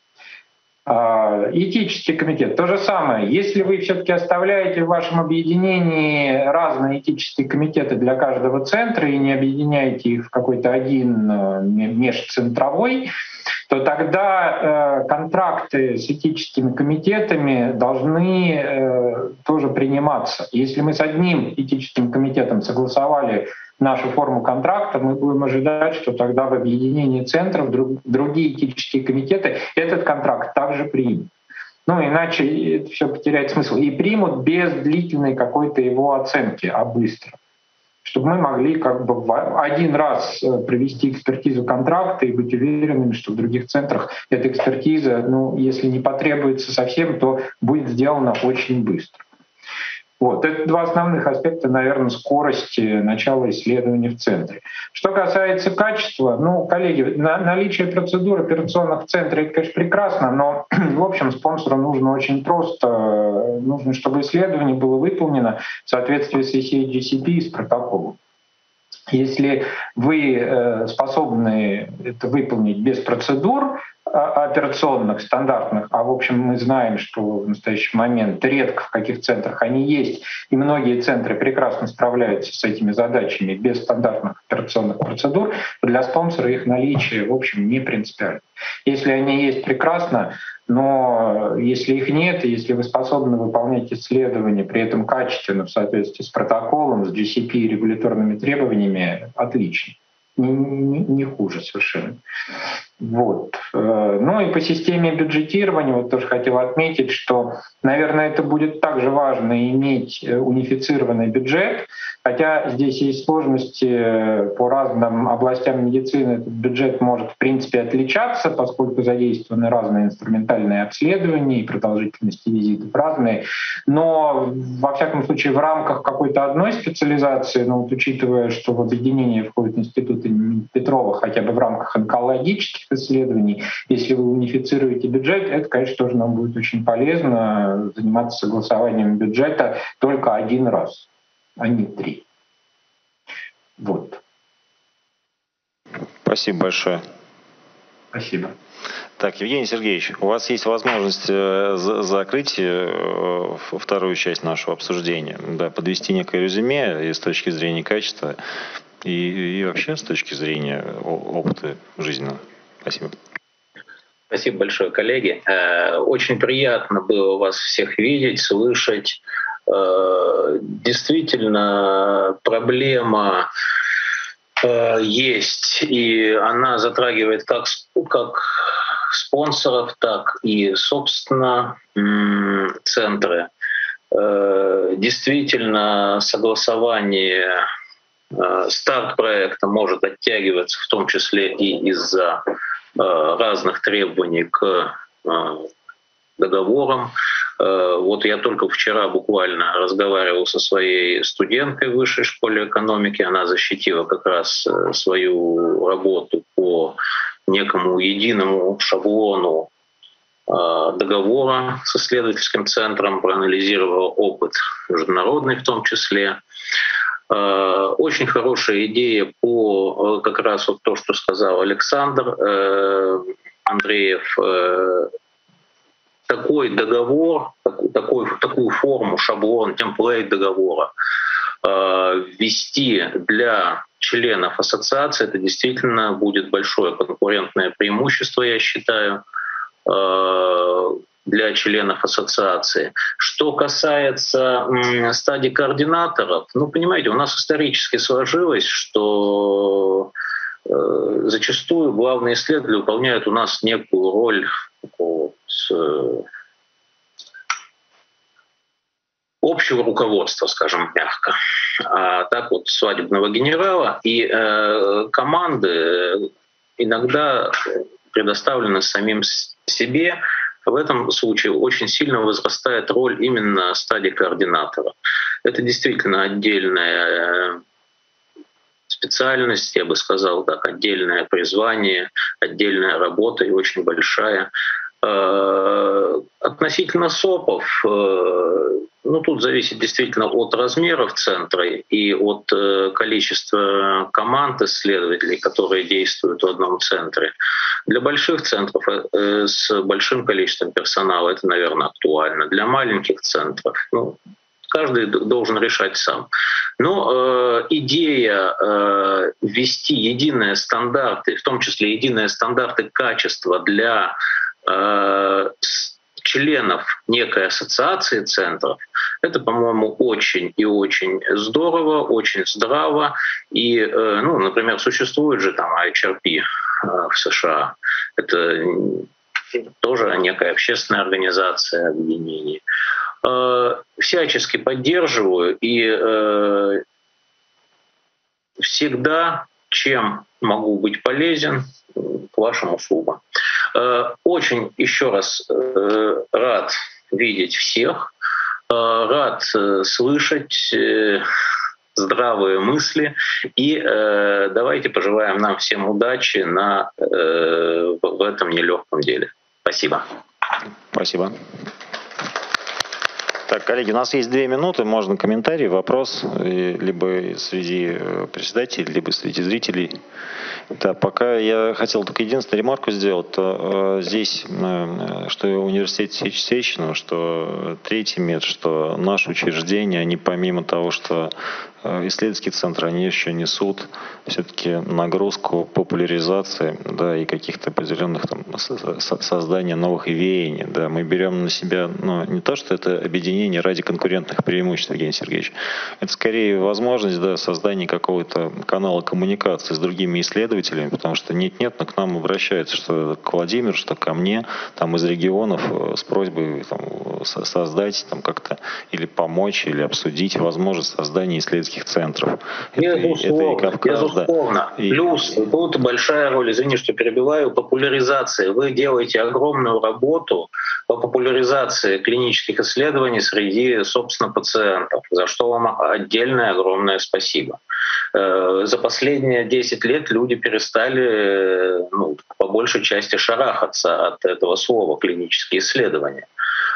Э, этический комитет — то же самое. Если вы все-таки оставляете в вашем объединении разные этические комитеты для каждого центра и не объединяете их в какой-то один э, межцентровой, то тогда э, контракты с этическими комитетами должны э, тоже приниматься. Если мы с одним этическим комитетом согласовали нашу форму контракта, мы будем ожидать, что тогда в объединении центров друг, другие этические комитеты этот контракт также примут. Ну, иначе это все потеряет смысл. И примут без длительной какой-то его оценки, а быстро. Чтобы мы могли как бы один раз провести экспертизу контракта и быть уверенными, что в других центрах эта экспертиза, ну, если не потребуется совсем, то будет сделана очень быстро. Вот. Это два основных аспекта, наверное, скорости начала исследования в центре. Что касается качества, ну, коллеги, на, наличие процедур операционных в центре — это, конечно, прекрасно, но, в общем, спонсору нужно очень просто. Нужно, чтобы исследование было выполнено в соответствии с ай си эй джи си пи и с протоколом. Если вы способны это выполнить без процедур операционных, стандартных, а в общем мы знаем, что в настоящий момент редко в каких центрах они есть, и многие центры прекрасно справляются с этими задачами без стандартных операционных процедур, то для спонсора их наличие, в общем, не принципиально. Если они есть, прекрасно, но если их нет, если вы способны выполнять исследования, при этом качественно, в соответствии с протоколом, с джи си пи и регуляторными требованиями, отлично. Не, не, не хуже совершенно. Вот. Ну и по системе бюджетирования вот тоже хотел отметить, что, наверное, это будет также важно иметь унифицированный бюджет, хотя здесь есть сложности по разным областям медицины. Этот бюджет может в принципе отличаться, поскольку задействованы разные инструментальные обследования и продолжительности визитов разные. Но во всяком случае в рамках какой-то одной специализации, ну, вот, учитывая, что в объединение входит институт имени Петрова хотя бы в рамках онкологических исследований, если вы унифицируете бюджет, это, конечно, тоже нам будет очень полезно заниматься согласованием бюджета только один раз, а не три. Вот. Спасибо большое. Спасибо. Так, Евгений Сергеевич, у вас есть возможность закрыть вторую часть нашего обсуждения, да, подвести некое резюме и с точки зрения качества, и, и вообще с точки зрения опыта жизненного. Спасибо. Спасибо большое, коллеги. Очень приятно было вас всех видеть, слышать. Действительно, проблема есть, и она затрагивает как, как спонсоров, так и, собственно, центры. Действительно, согласование, старт проекта может оттягиваться, в том числе и из-за разных требований к договорам. Вот я только вчера буквально разговаривал со своей студенткой в Высшей школе экономики. Она защитила как раз свою работу по некому единому шаблону договора с исследовательским центром, проанализировала опыт международный в том числе. Очень хорошая идея по как раз вот то, что сказал Александр Андреев. Такой договор, такой, такую форму, шаблон, темплейт договора ввести для членов ассоциации, это действительно будет большое конкурентное преимущество, я считаю, для членов ассоциации. Что касается стадий координаторов, ну, понимаете, у нас исторически сложилось, что зачастую главные исследователи выполняют у нас некую роль такого общего руководства, скажем мягко, а так вот свадебного генерала, и э, команды иногда предоставлены самим себе. В этом случае очень сильно возрастает роль именно стадии координатора. Это действительно отдельная специальность, я бы сказал так, отдельное призвание, отдельная работа и очень большая. Относительно СОПов, ну тут зависит действительно от размеров центра и от количества команд исследователей, которые действуют в одном центре. Для больших центров с большим количеством персонала это, наверное, актуально. Для маленьких центров, ну, каждый должен решать сам. Но э, идея э, ввести единые стандарты, в том числе единые стандарты качества для э, членов некой ассоциации центров, это, по-моему, очень и очень здорово, очень здраво. И, э, ну, например, существует же там эйч ар пи э, в США. Это тоже некая общественная организация объединений. Всячески поддерживаю и э, всегда, чем могу быть полезен, к вашим услугам. Э, очень еще раз э, рад видеть всех, э, рад э, слышать э, здравые мысли и э, давайте пожелаем нам всем удачи на, э, в этом нелегком деле. Спасибо. Спасибо. Так, коллеги, у нас есть две минуты, можно комментарий, вопрос, либо среди председателей, либо среди зрителей. Да, пока я хотел только единственную ремарку сделать, то э, здесь, э, что университет Сеченова, что третий мед, что наши учреждения, они помимо того, что э, исследовательские центры, они еще несут все-таки нагрузку популяризации, да, и каких-то определенных там создания новых веяний. Да. Мы берем на себя, ну, не то, что это объединение ради конкурентных преимуществ, Евгений Сергеевич, это скорее возможность, да, создания какого-то канала коммуникации с другими исследователями, потому что нет-нет, но к нам обращаются, что к Владимиру, что ко мне, там из регионов с просьбой там, создать там как-то или помочь, или обсудить возможность создания исследовательских центров. Безусловно, это и Кавказ, безусловно. Да. Плюс тут большая роль, извини, что перебиваю, популяризация. Вы делаете огромную работу по популяризации клинических исследований среди, собственно, пациентов, за что вам отдельное огромное спасибо. За последние десять лет люди перестали, ну, по большей части шарахаться от этого слова «клинические исследования».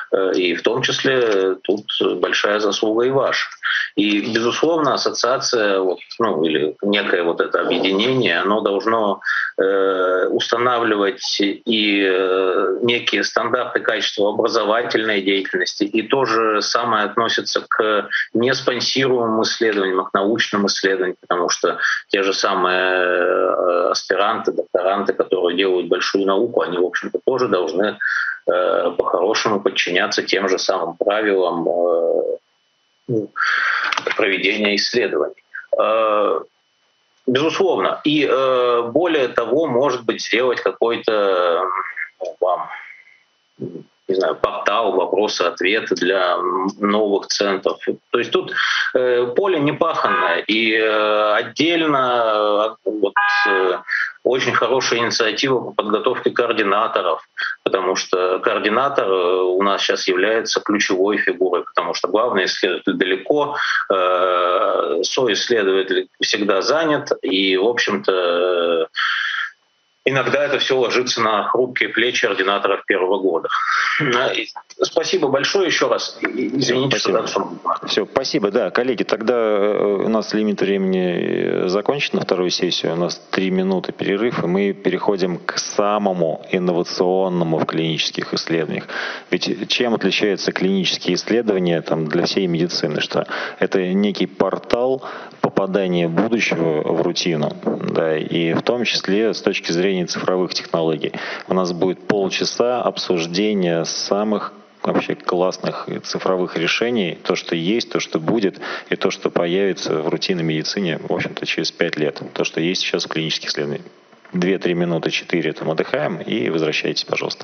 И в том числе тут большая заслуга и ваша. И, безусловно, ассоциация, вот, ну, или некое вот это объединение, оно должно э, устанавливать и э, некие стандарты качества образовательной деятельности, и то же самое относится к неспонсируемым исследованиям, к научным исследованиям, потому что те же самые аспиранты, докторанты, которые делают большую науку, они, в общем-то, тоже должны э, по-хорошему подчиняться тем же самым правилам э, проведения исследований. Э, безусловно. И э, более того, может быть, сделать какой-то ну, вам, не знаю, портал, вопросы-ответы для новых центров. То есть тут э, поле не паханное. И э, отдельно э, вот, э, очень хорошая инициатива по подготовке координаторов, потому что координатор у нас сейчас является ключевой фигурой, потому что главный исследователь далеко, э, соисследователь всегда занят, и, в общем-то, иногда это все ложится на хрупкие плечи ординаторов первого года. Спасибо большое еще раз. Извините, спасибо. что так. Все, спасибо. Да, коллеги, тогда у нас лимит времени закончен на вторую сессию. У нас три минуты перерыв, и мы переходим к самому инновационному в клинических исследованиях. Ведь чем отличаются клинические исследования там, для всей медицины? Что это некий портал попадания будущего в рутину, да, и в том числе с точки зрения цифровых технологий. У нас будет полчаса обсуждения самых вообще классных цифровых решений, то, что есть, то, что будет, и то, что появится в рутинной медицине, в общем-то, через пять лет. То, что есть сейчас в клинических исследованиях. Две-три минуты, четыре, там отдыхаем и возвращайтесь, пожалуйста.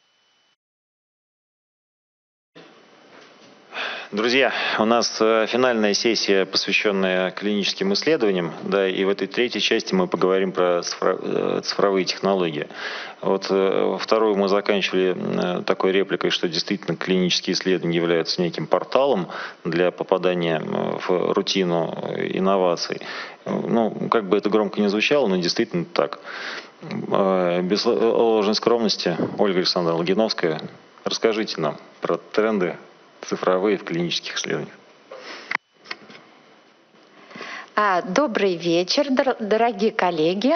Друзья, у нас финальная сессия, посвященная клиническим исследованиям, да, и в этой третьей части мы поговорим про цифровые технологии. Вот вторую мы заканчивали такой репликой, что действительно клинические исследования являются неким порталом для попадания в рутину инноваций. Ну, как бы это громко не звучало, но действительно так. Без ложной скромности, Ольга Александровна Логиновская, расскажите нам про тренды цифровые в клинических исследованиях. Добрый вечер, дорогие коллеги.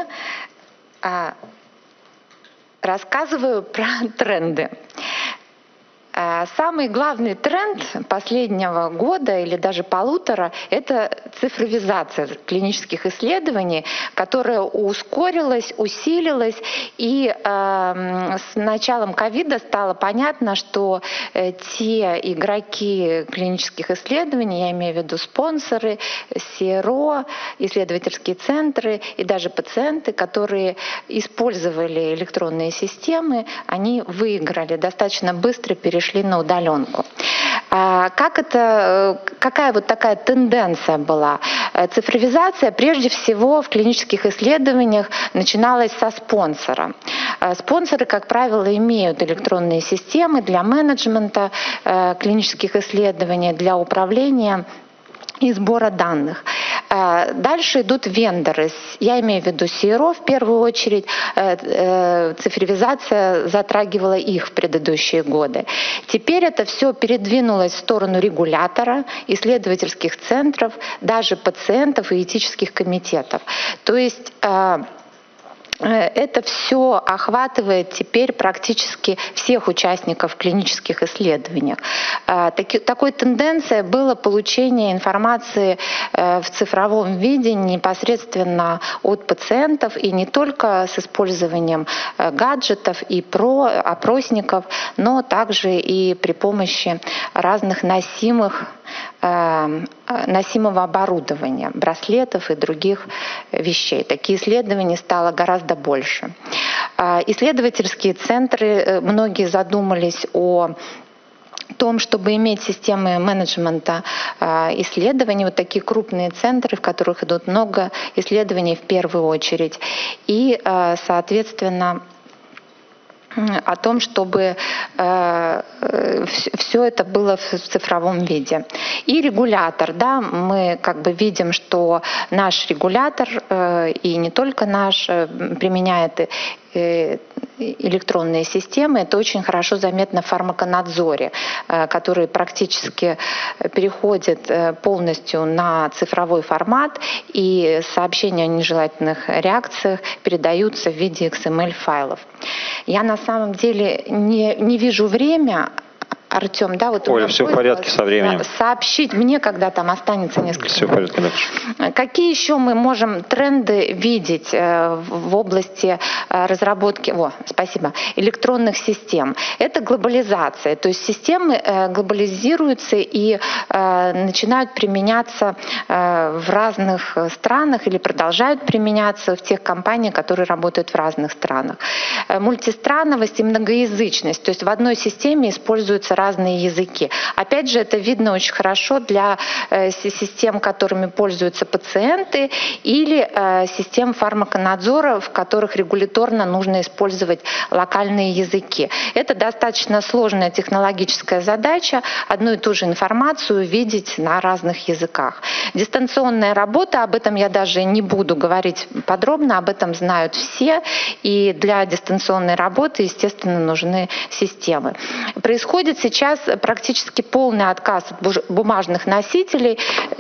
Рассказываю про тренды. Самый главный тренд последнего года или даже полутора — это цифровизация клинических исследований, которая ускорилась, усилилась, и э, с началом ковида стало понятно, что э, те игроки клинических исследований, я имею в виду спонсоры, СИРО, исследовательские центры и даже пациенты, которые использовали электронные системы, они выиграли, достаточно быстро перешли на удаленку. Как это, какая вот такая тенденция была? Цифровизация прежде всего в клинических исследованиях начиналась со спонсора. Спонсоры, как правило, имеют электронные системы для менеджмента клинических исследований, для управления и сбора данных. Дальше идут вендоры. Я имею в виду СИРО в первую очередь. Цифровизация затрагивала их в предыдущие годы. Теперь это все передвинулось в сторону регулятора, исследовательских центров, даже пациентов и этических комитетов. То есть это все охватывает теперь практически всех участников клинических исследований. Такой тенденцией было получение информации в цифровом виде непосредственно от пациентов, и не только с использованием гаджетов и про опросников, но также и при помощи разных носимых носимого оборудования, браслетов и других вещей. Такие исследования стало гораздо больше. Исследовательские центры, многие задумались о том, чтобы иметь системы менеджмента исследований, вот такие крупные центры, в которых идут много исследований в первую очередь. И, соответственно, о том, чтобы э, все это было в цифровом виде. И регулятор, да, мы как бы видим, что наш регулятор, э, и не только наш, э, применяет э, электронные системы. Это очень хорошо заметно в фармаконадзоре, который практически переходит полностью на цифровой формат, и сообщения о нежелательных реакциях передаются в виде икс эм эль-файлов. Я на самом деле не, не вижу время. Артем, да, вот Оля, все в порядке со временем. Сообщить мне, когда там останется несколько Все в порядке, да. Какие еще мы можем тренды видеть в области разработки, о, спасибо, электронных систем? Это глобализация, то есть системы глобализируются и начинают применяться в разных странах или продолжают применяться в тех компаниях, которые работают в разных странах. Мультистранность и многоязычность, то есть в одной системе используются разные языки. Опять же, это видно очень хорошо для э, систем, которыми пользуются пациенты, или э, систем фармаконадзора, в которых регуляторно нужно использовать локальные языки. Это достаточно сложная технологическая задача, одну и ту же информацию видеть на разных языках. Дистанционная работа, об этом я даже не буду говорить подробно, об этом знают все, и для дистанционной работы, естественно, нужны системы. Происходит сейчас практически полный отказ от бумажных носителей.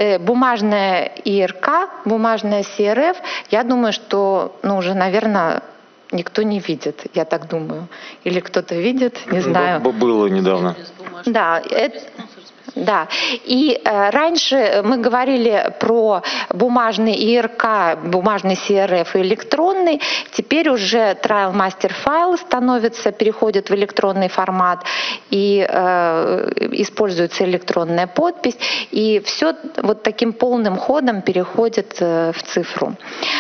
Бумажная и эр ка, бумажная си эр эф, я думаю, что ну, уже, наверное, никто не видит, я так думаю. Или кто-то видит, не знаю. Было недавно. Да, это... Да, и э, раньше мы говорили про бумажный и эр ка, бумажный си эр эф и электронный. Теперь уже Trial Master File становится, переходит в электронный формат, и э, используется электронная подпись, и все вот таким полным ходом переходит э, в цифру.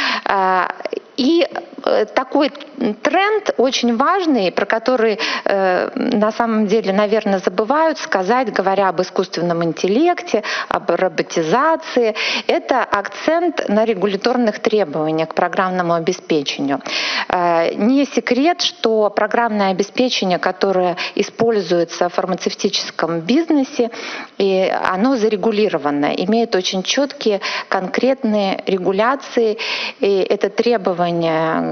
Э, И такой тренд очень важный, про который э, на самом деле, наверное, забывают сказать, говоря об искусственном интеллекте, об роботизации, это акцент на регуляторных требованиях к программному обеспечению. Э, не секрет, что программное обеспечение, которое используется в фармацевтическом бизнесе, и оно зарегулировано, имеет очень четкие конкретные регуляции, и это требования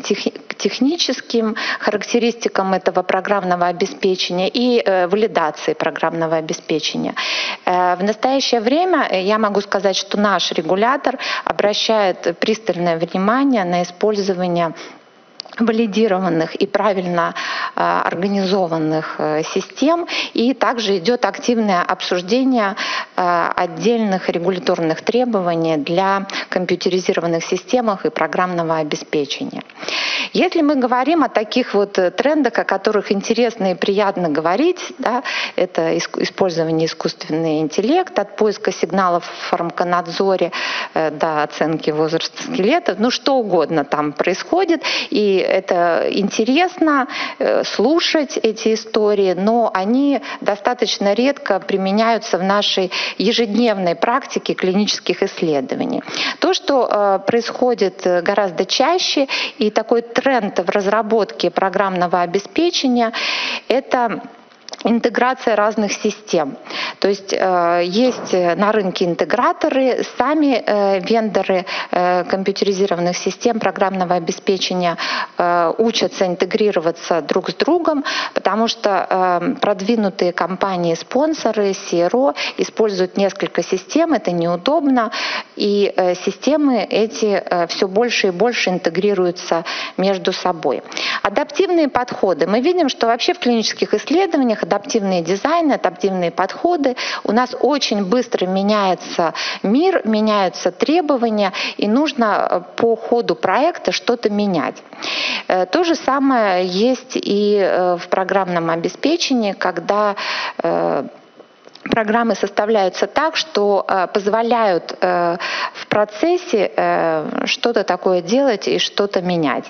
к техническим характеристикам этого программного обеспечения и э, валидации программного обеспечения. Э, в настоящее время я могу сказать, что наш регулятор обращает пристальное внимание на использование валидированных и правильно э, организованных э, систем, и также идет активное обсуждение э, отдельных регуляторных требований для компьютеризированных системах и программного обеспечения. Если мы говорим о таких вот трендах, о которых интересно и приятно говорить, да, это использование искусственного интеллекта, от поиска сигналов в фармаконадзоре э, до оценки возраста скелетов, ну что угодно там происходит, и это интересно э, слушать эти истории, но они достаточно редко применяются в нашей ежедневной практике клинических исследований. То, что э, происходит гораздо чаще, и такой тренд в разработке программного обеспечения, это интеграция разных систем. То есть э, есть на рынке интеграторы, сами э, вендоры э, компьютеризированных систем программного обеспечения э, учатся интегрироваться друг с другом, потому что э, продвинутые компании-спонсоры, си эр о, используют несколько систем, это неудобно, и э, системы эти э, все больше и больше интегрируются между собой. Адаптивные подходы. Мы видим, что вообще в клинических исследованиях адаптивные дизайны, адаптивные подходы, у нас очень быстро меняется мир, меняются требования, и нужно по ходу проекта что-то менять. То же самое есть и в программном обеспечении, когда программы составляются так, что э, позволяют э, в процессе э, что-то такое делать и что-то менять.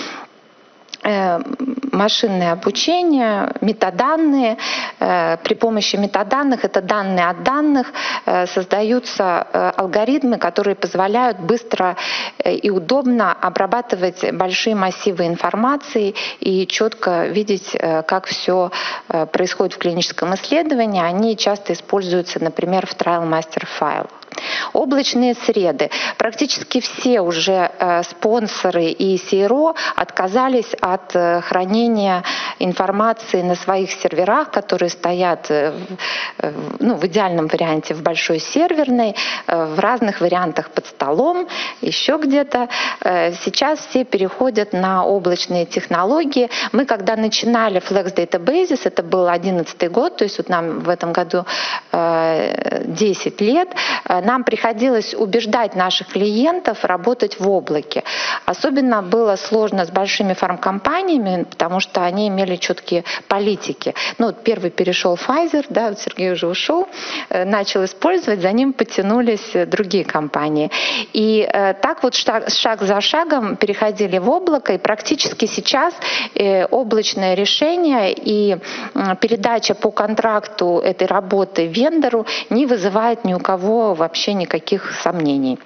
Машинное обучение, метаданные. При помощи метаданных, это данные от данных, создаются алгоритмы, которые позволяют быстро и удобно обрабатывать большие массивы информации и четко видеть, как все происходит в клиническом исследовании. Они часто используются, например, в Trial Master File. Облачные среды. Практически все уже спонсоры и си эр о отказались от хранения информации на своих серверах, которые стоят ну, в идеальном варианте в большой серверной, в разных вариантах под столом, еще где-то. Сейчас все переходят на облачные технологии. Мы когда начинали Flex Databases, это был одиннадцатый год, то есть вот нам в этом году десять лет, нам приходилось убеждать наших клиентов работать в облаке. Особенно было сложно с большими фармкомпаниями, потому что они имели четкие политики. Ну, вот первый перешел Pfizer, да, вот Сергей уже ушел, начал использовать, за ним потянулись другие компании. И э, так вот шаг, шаг за шагом переходили в облако, и практически сейчас э, облачное решение и э, передача по контракту этой работы вендору не вызывает ни у кого вообще никаких сомнений.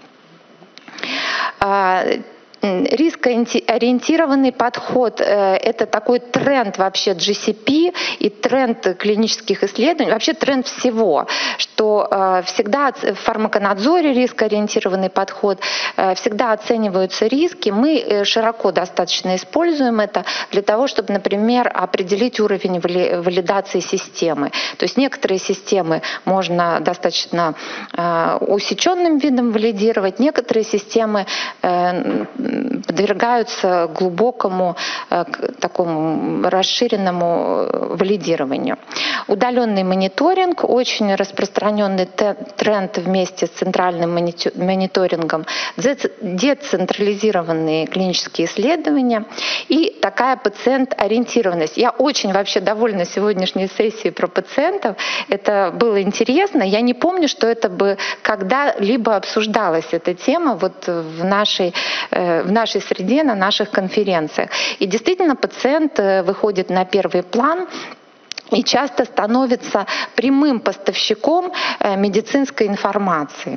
Рискоориентированный подход — это такой тренд вообще джи си пи и тренд клинических исследований, вообще тренд всего, что всегда в фармаконадзоре рискоориентированный подход, всегда оцениваются риски. Мы широко достаточно используем это для того, чтобы, например, определить уровень валидации системы. То есть некоторые системы можно достаточно усеченным видом валидировать, некоторые системы подвергаются глубокому такому расширенному валидированию. Удаленный мониторинг — очень распространенный тренд вместе с центральным мониторингом, децентрализированные клинические исследования и такая пациент-ориентированность. Я очень вообще довольна сегодняшней сессией про пациентов. Это было интересно. Я не помню, что это бы когда-либо обсуждалась эта тема вот в нашей в нашей среде, на наших конференциях. И действительно пациент выходит на первый план и часто становится прямым поставщиком медицинской информации.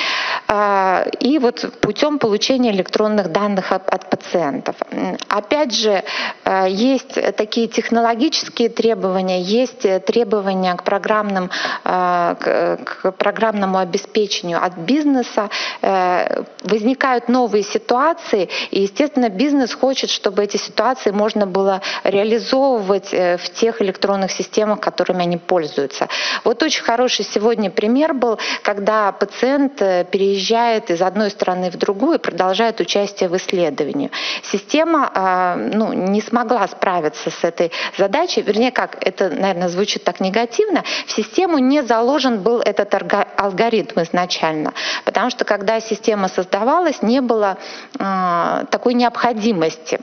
И вот путем получения электронных данных от, от пациентов. Опять же, есть такие технологические требования, есть требования к, программным, к программному обеспечению от бизнеса. Возникают новые ситуации, и, естественно, бизнес хочет, чтобы эти ситуации можно было реализовывать в тех электронных системах, которыми они пользуются. Вот очень хороший сегодня пример был, когда пациент переезжает переезжает из одной страны в другую и продолжает участие в исследовании. Система ну, не смогла справиться с этой задачей, вернее, как это, наверное, звучит так негативно, в систему не заложен был этот алгоритм изначально, потому что когда система создавалась, не было э, такой необходимости.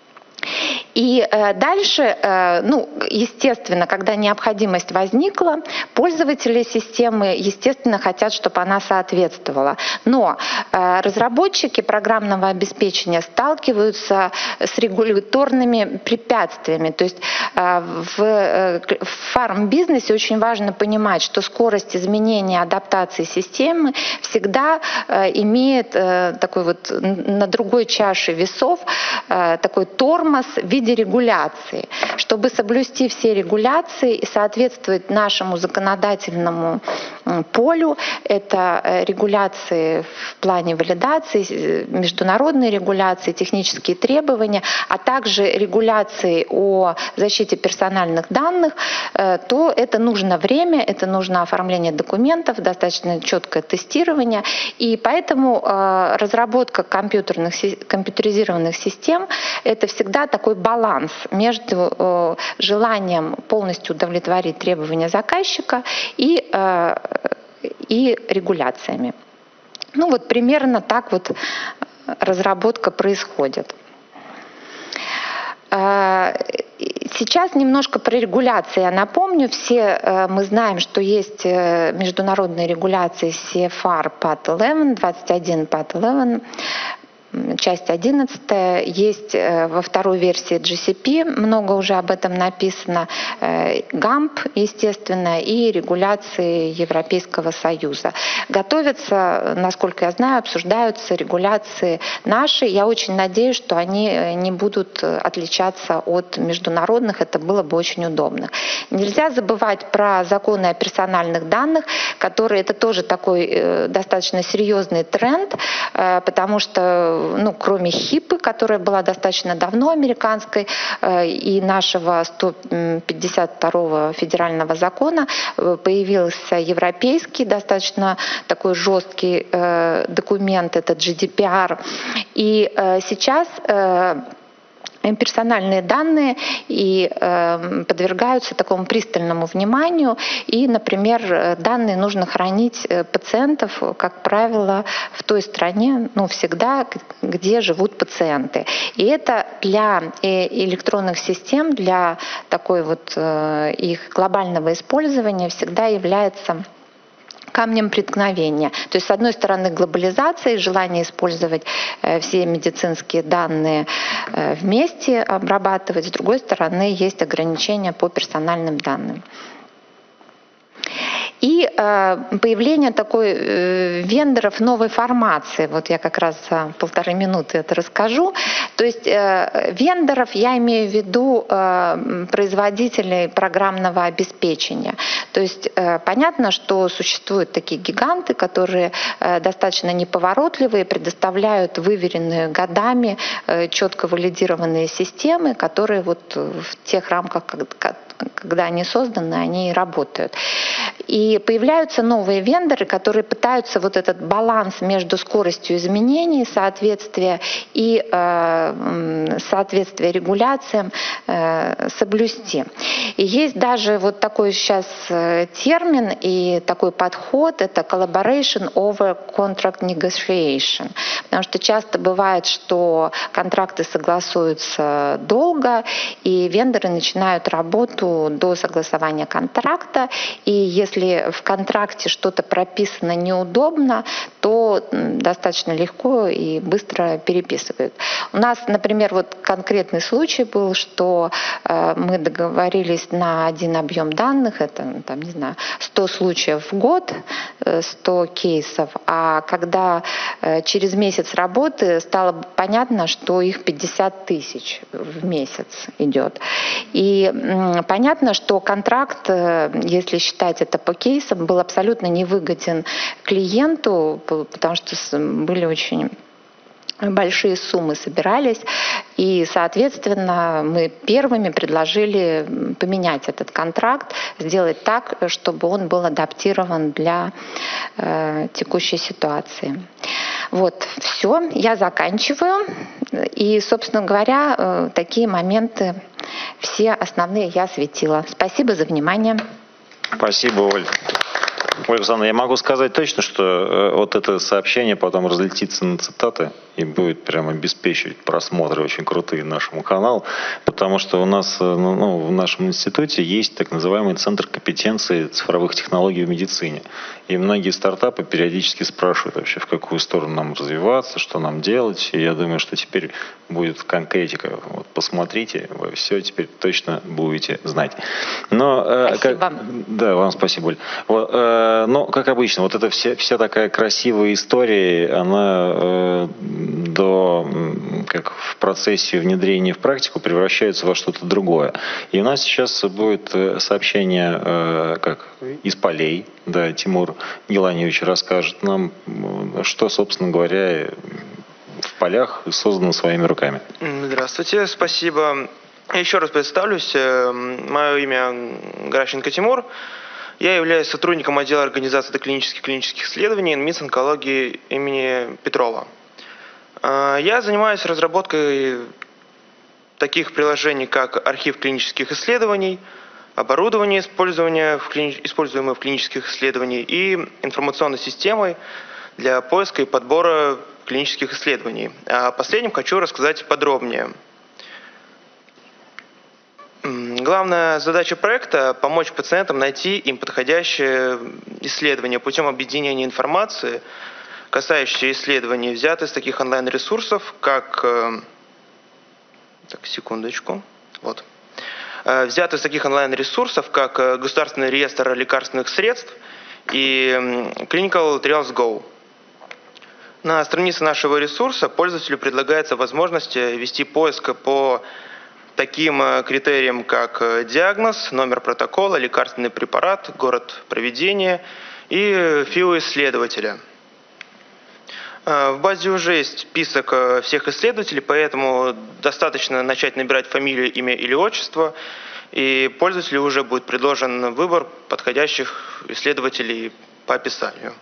И дальше, ну, естественно, когда необходимость возникла, пользователи системы, естественно, хотят, чтобы она соответствовала. Но разработчики программного обеспечения сталкиваются с регуляторными препятствиями. То есть в фарм-бизнесе очень важно понимать, что скорость изменения, адаптации системы всегда имеет такой вот на другой чаше весов такой тормоз в виде регуляции. Чтобы соблюсти все регуляции и соответствовать нашему законодательному полю, это регуляции в плане валидации, международные регуляции, технические требования, а также регуляции о защите персональных данных, то это нужно время, это нужно оформление документов, достаточно четкое тестирование. И поэтому разработка компьютерных, компьютеризированных систем — это всегда такой баланс между желанием полностью удовлетворить требования заказчика и, и регуляциями. Ну вот примерно так вот разработка происходит. Сейчас немножко про регуляции я напомню. Все мы знаем, что есть международные регуляции си эф ар пат одиннадцать, двадцать один пат одиннадцать. часть одиннадцатая. Есть во второй версии джи си пи, много уже об этом написано, гамп, естественно, и регуляции Европейского Союза. Готовятся, насколько я знаю, обсуждаются регуляции наши. Я очень надеюсь, что они не будут отличаться от международных. Это было бы очень удобно. Нельзя забывать про законы о персональных данных, которые это тоже такой э, достаточно серьезный тренд, э, потому что, ну, кроме хипы, которая была достаточно давно американской, э, и нашего сто пятьдесят второго федерального закона, э, появился европейский, достаточно такой жесткий э, документ, это джи ди пи ар. И э, сейчас э, персональные данные и э, подвергаются такому пристальному вниманию. И, например, данные нужно хранить пациентов, как правило, в той стране, ну, всегда, где живут пациенты. И это для электронных систем, для такой вот э, их глобального использования всегда является камнем преткновения. То есть, с одной стороны, глобализация, желание использовать э, все медицинские данные э, вместе, обрабатывать, с другой стороны, есть ограничения по персональным данным. И э, появление такой э, вендоров новой формации, вот я как раз за полторы минуты это расскажу. То есть э, вендоров я имею в виду э, производителей программного обеспечения. То есть э, понятно, что существуют такие гиганты, которые э, достаточно неповоротливые, предоставляют выверенные годами э, четко валидированные системы, которые вот в тех рамках, как, когда они созданы, они и работают. И появляются новые вендоры, которые пытаются вот этот баланс между скоростью изменений, соответствие и э, соответствие регуляциям э, соблюсти. И есть даже вот такой сейчас термин и такой подход, это collaboration over contract negotiation. Потому что часто бывает, что контракты согласуются долго, и вендоры начинают работу до согласования контракта, и если в контракте что-то прописано неудобно, то достаточно легко и быстро переписывают. У нас, например, вот конкретный случай был, что э, мы договорились на один объем данных, это, там, не знаю, сто случаев в год, сто кейсов, а когда э, через месяц работы стало понятно, что их пятьдесят тысяч в месяц идет. И э, понятно, что контракт, э, если считать это по кейсам, был абсолютно невыгоден клиенту, потому что были очень большие суммы собирались, и, соответственно, мы первыми предложили поменять этот контракт, сделать так, чтобы он был адаптирован для э, текущей ситуации. Вот, все, я заканчиваю. И, собственно говоря, э, такие моменты, все основные я осветила. Спасибо за внимание. Спасибо, Оль. Ольга Александровна, я могу сказать точно, что э, вот это сообщение потом разлетится на цитаты и будет прямо обеспечивать просмотры очень крутые нашему каналу, потому что у нас ну, ну, в нашем институте есть так называемый центр компетенции цифровых технологий в медицине. И многие стартапы периодически спрашивают вообще, в какую сторону нам развиваться, что нам делать. И я думаю, что теперь будет конкретика. Вот посмотрите, вы все теперь точно будете знать. Но, э, спасибо. Как, да, вам спасибо, Оль. Вот, э, но, как обычно, вот эта вся, вся такая красивая история, она э, до, как в процессе внедрения в практику превращается во что-то другое. И у нас сейчас будет сообщение э, как из полей. Да, Тимур Геланевич расскажет нам, что, собственно говоря, в полях создано своими руками. Здравствуйте, спасибо. Еще раз представлюсь. Мое имя Гращенко Тимур. Я являюсь сотрудником отдела организации доклинических клинических исследований МИЦ онкологии имени Петрова. Я занимаюсь разработкой таких приложений, как архив клинических исследований, оборудование, использование в клини... используемое в клинических исследованиях и информационной системой для поиска и подбора клинических исследований. О последнем хочу рассказать подробнее. Главная задача проекта – помочь пациентам найти им подходящее исследование путем объединения информации, касающиеся исследований, взяты из таких онлайн-ресурсов, как... Так, секундочку. Вот. Взяты из таких онлайн-ресурсов, как Государственный реестр лекарственных средств и Clinical Trials Go. На странице нашего ресурса пользователю предлагается возможность вести поиск по таким критериям, как диагноз, номер протокола, лекарственный препарат, город проведения и фио исследователя. В базе уже есть список всех исследователей, поэтому достаточно начать набирать фамилию, имя или отчество, и пользователю уже будет предложен выбор подходящих исследователей по описанию.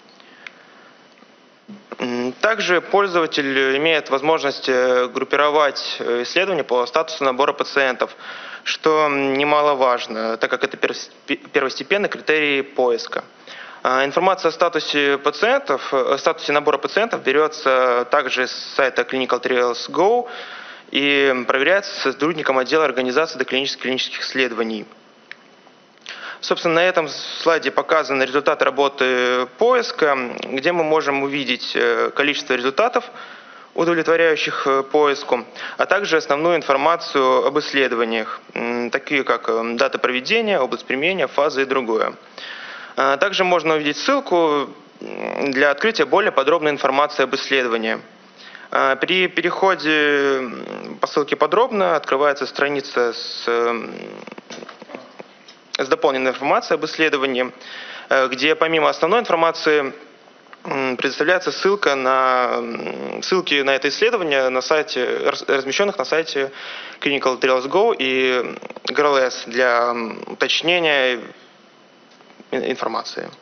Также пользователь имеет возможность группировать исследования по статусу набора пациентов, что немаловажно, так как это первостепенный критерий поиска. Информация о статусе пациентов, о статусе набора пациентов берется также с сайта Clinical Trials Go и проверяется сотрудником отдела организации доклинических клинических исследований. Собственно, на этом слайде показаны результаты работы поиска, где мы можем увидеть количество результатов, удовлетворяющих поиску, а также основную информацию об исследованиях, такие как дата проведения, область применения, фаза и другое. Также можно увидеть ссылку для открытия более подробной информации об исследовании. При переходе по ссылке подробно открывается страница с с дополненной информацией об исследовании, где помимо основной информации предоставляется ссылка на ссылки на это исследование на сайте, размещенных на сайте Clinical Trials Go и джи ар эл эс для уточнения информации.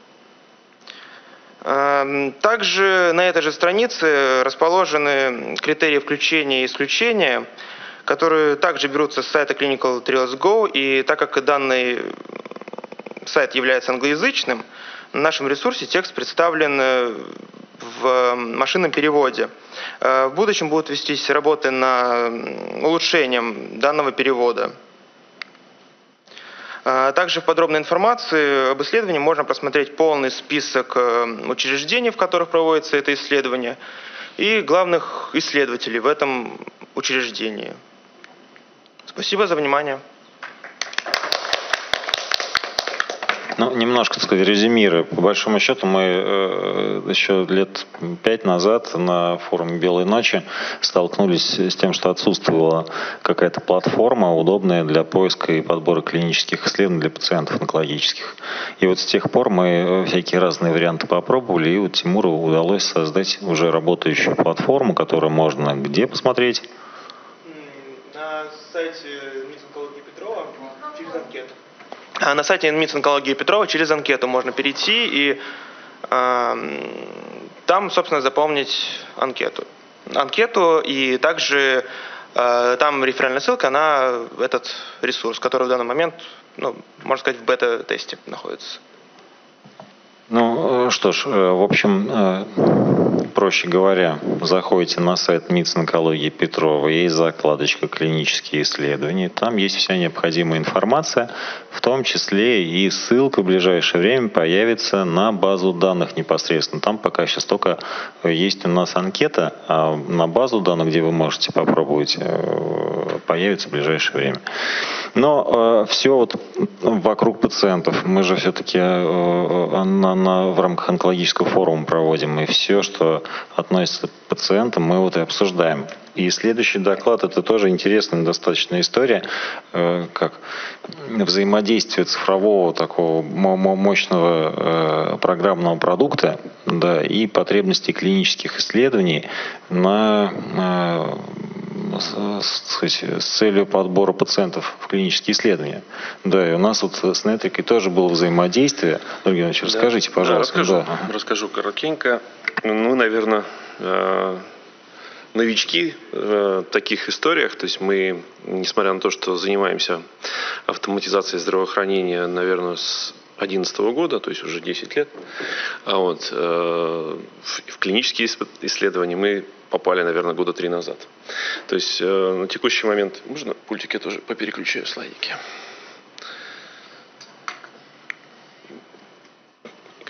Также на этой же странице расположены критерии включения и исключения, которые также берутся с сайта Clinical Trials Go, и так как данный сайт является англоязычным, на нашем ресурсе текст представлен в машинном переводе. В будущем будут вестись работы над улучшением данного перевода. Также в подробной информации об исследовании можно просмотреть полный список учреждений, в которых проводится это исследование, и главных исследователей в этом учреждении. Спасибо за внимание. Ну, немножко, так сказать, резюмируя. По большому счету, мы э, еще лет пять назад на форуме «Белой ночи» столкнулись с тем, что отсутствовала какая-то платформа, удобная для поиска и подбора клинических исследований для пациентов онкологических. И вот с тех пор мы всякие разные варианты попробовали, и вот Тимуру удалось создать уже работающую платформу, которую можно где посмотреть? На сайте МИЦ-онкологии Петрова через анкету. На сайте МИЦ-онкологии Петрова через анкету можно перейти и э, там, собственно, заполнить анкету. Анкету и также э, там реферальная ссылка на этот ресурс, который в данный момент, ну, можно сказать, в бета-тесте находится. Ну что ж, в общем, проще говоря, заходите на сайт МИЦ-онкологии Петрова, есть закладочка «Клинические исследования», там есть вся необходимая информация, в том числе и ссылка в ближайшее время появится на базу данных непосредственно. Там пока сейчас только есть у нас анкета, а на базу данных, где вы можете попробовать, появится в ближайшее время. Но э, все вот вокруг пациентов, мы же все-таки э, на, на, в рамках онкологического форума проводим, и все, что относится к пациентам, мы вот и обсуждаем. И следующий доклад — это тоже интересная достаточно история, э, как взаимодействие цифрового такого мощного э, программного продукта, да, и потребности клинических исследований на э, С, с целью подбора пациентов в клинические исследования. Да, и у нас вот с Нетрикой тоже было взаимодействие. Ольга Иванович, расскажите, да, пожалуйста. Да, расскажу, да. расскажу коротенько. Ну, наверное, новички в таких историях. То есть мы, несмотря на то, что занимаемся автоматизацией здравоохранения, наверное, с две тысячи одиннадцатого года, то есть уже десять лет, а вот в клинические исследования мы попали, наверное, года три назад. То есть э, на текущий момент... Можно пультик я тоже попереключаю слайдики?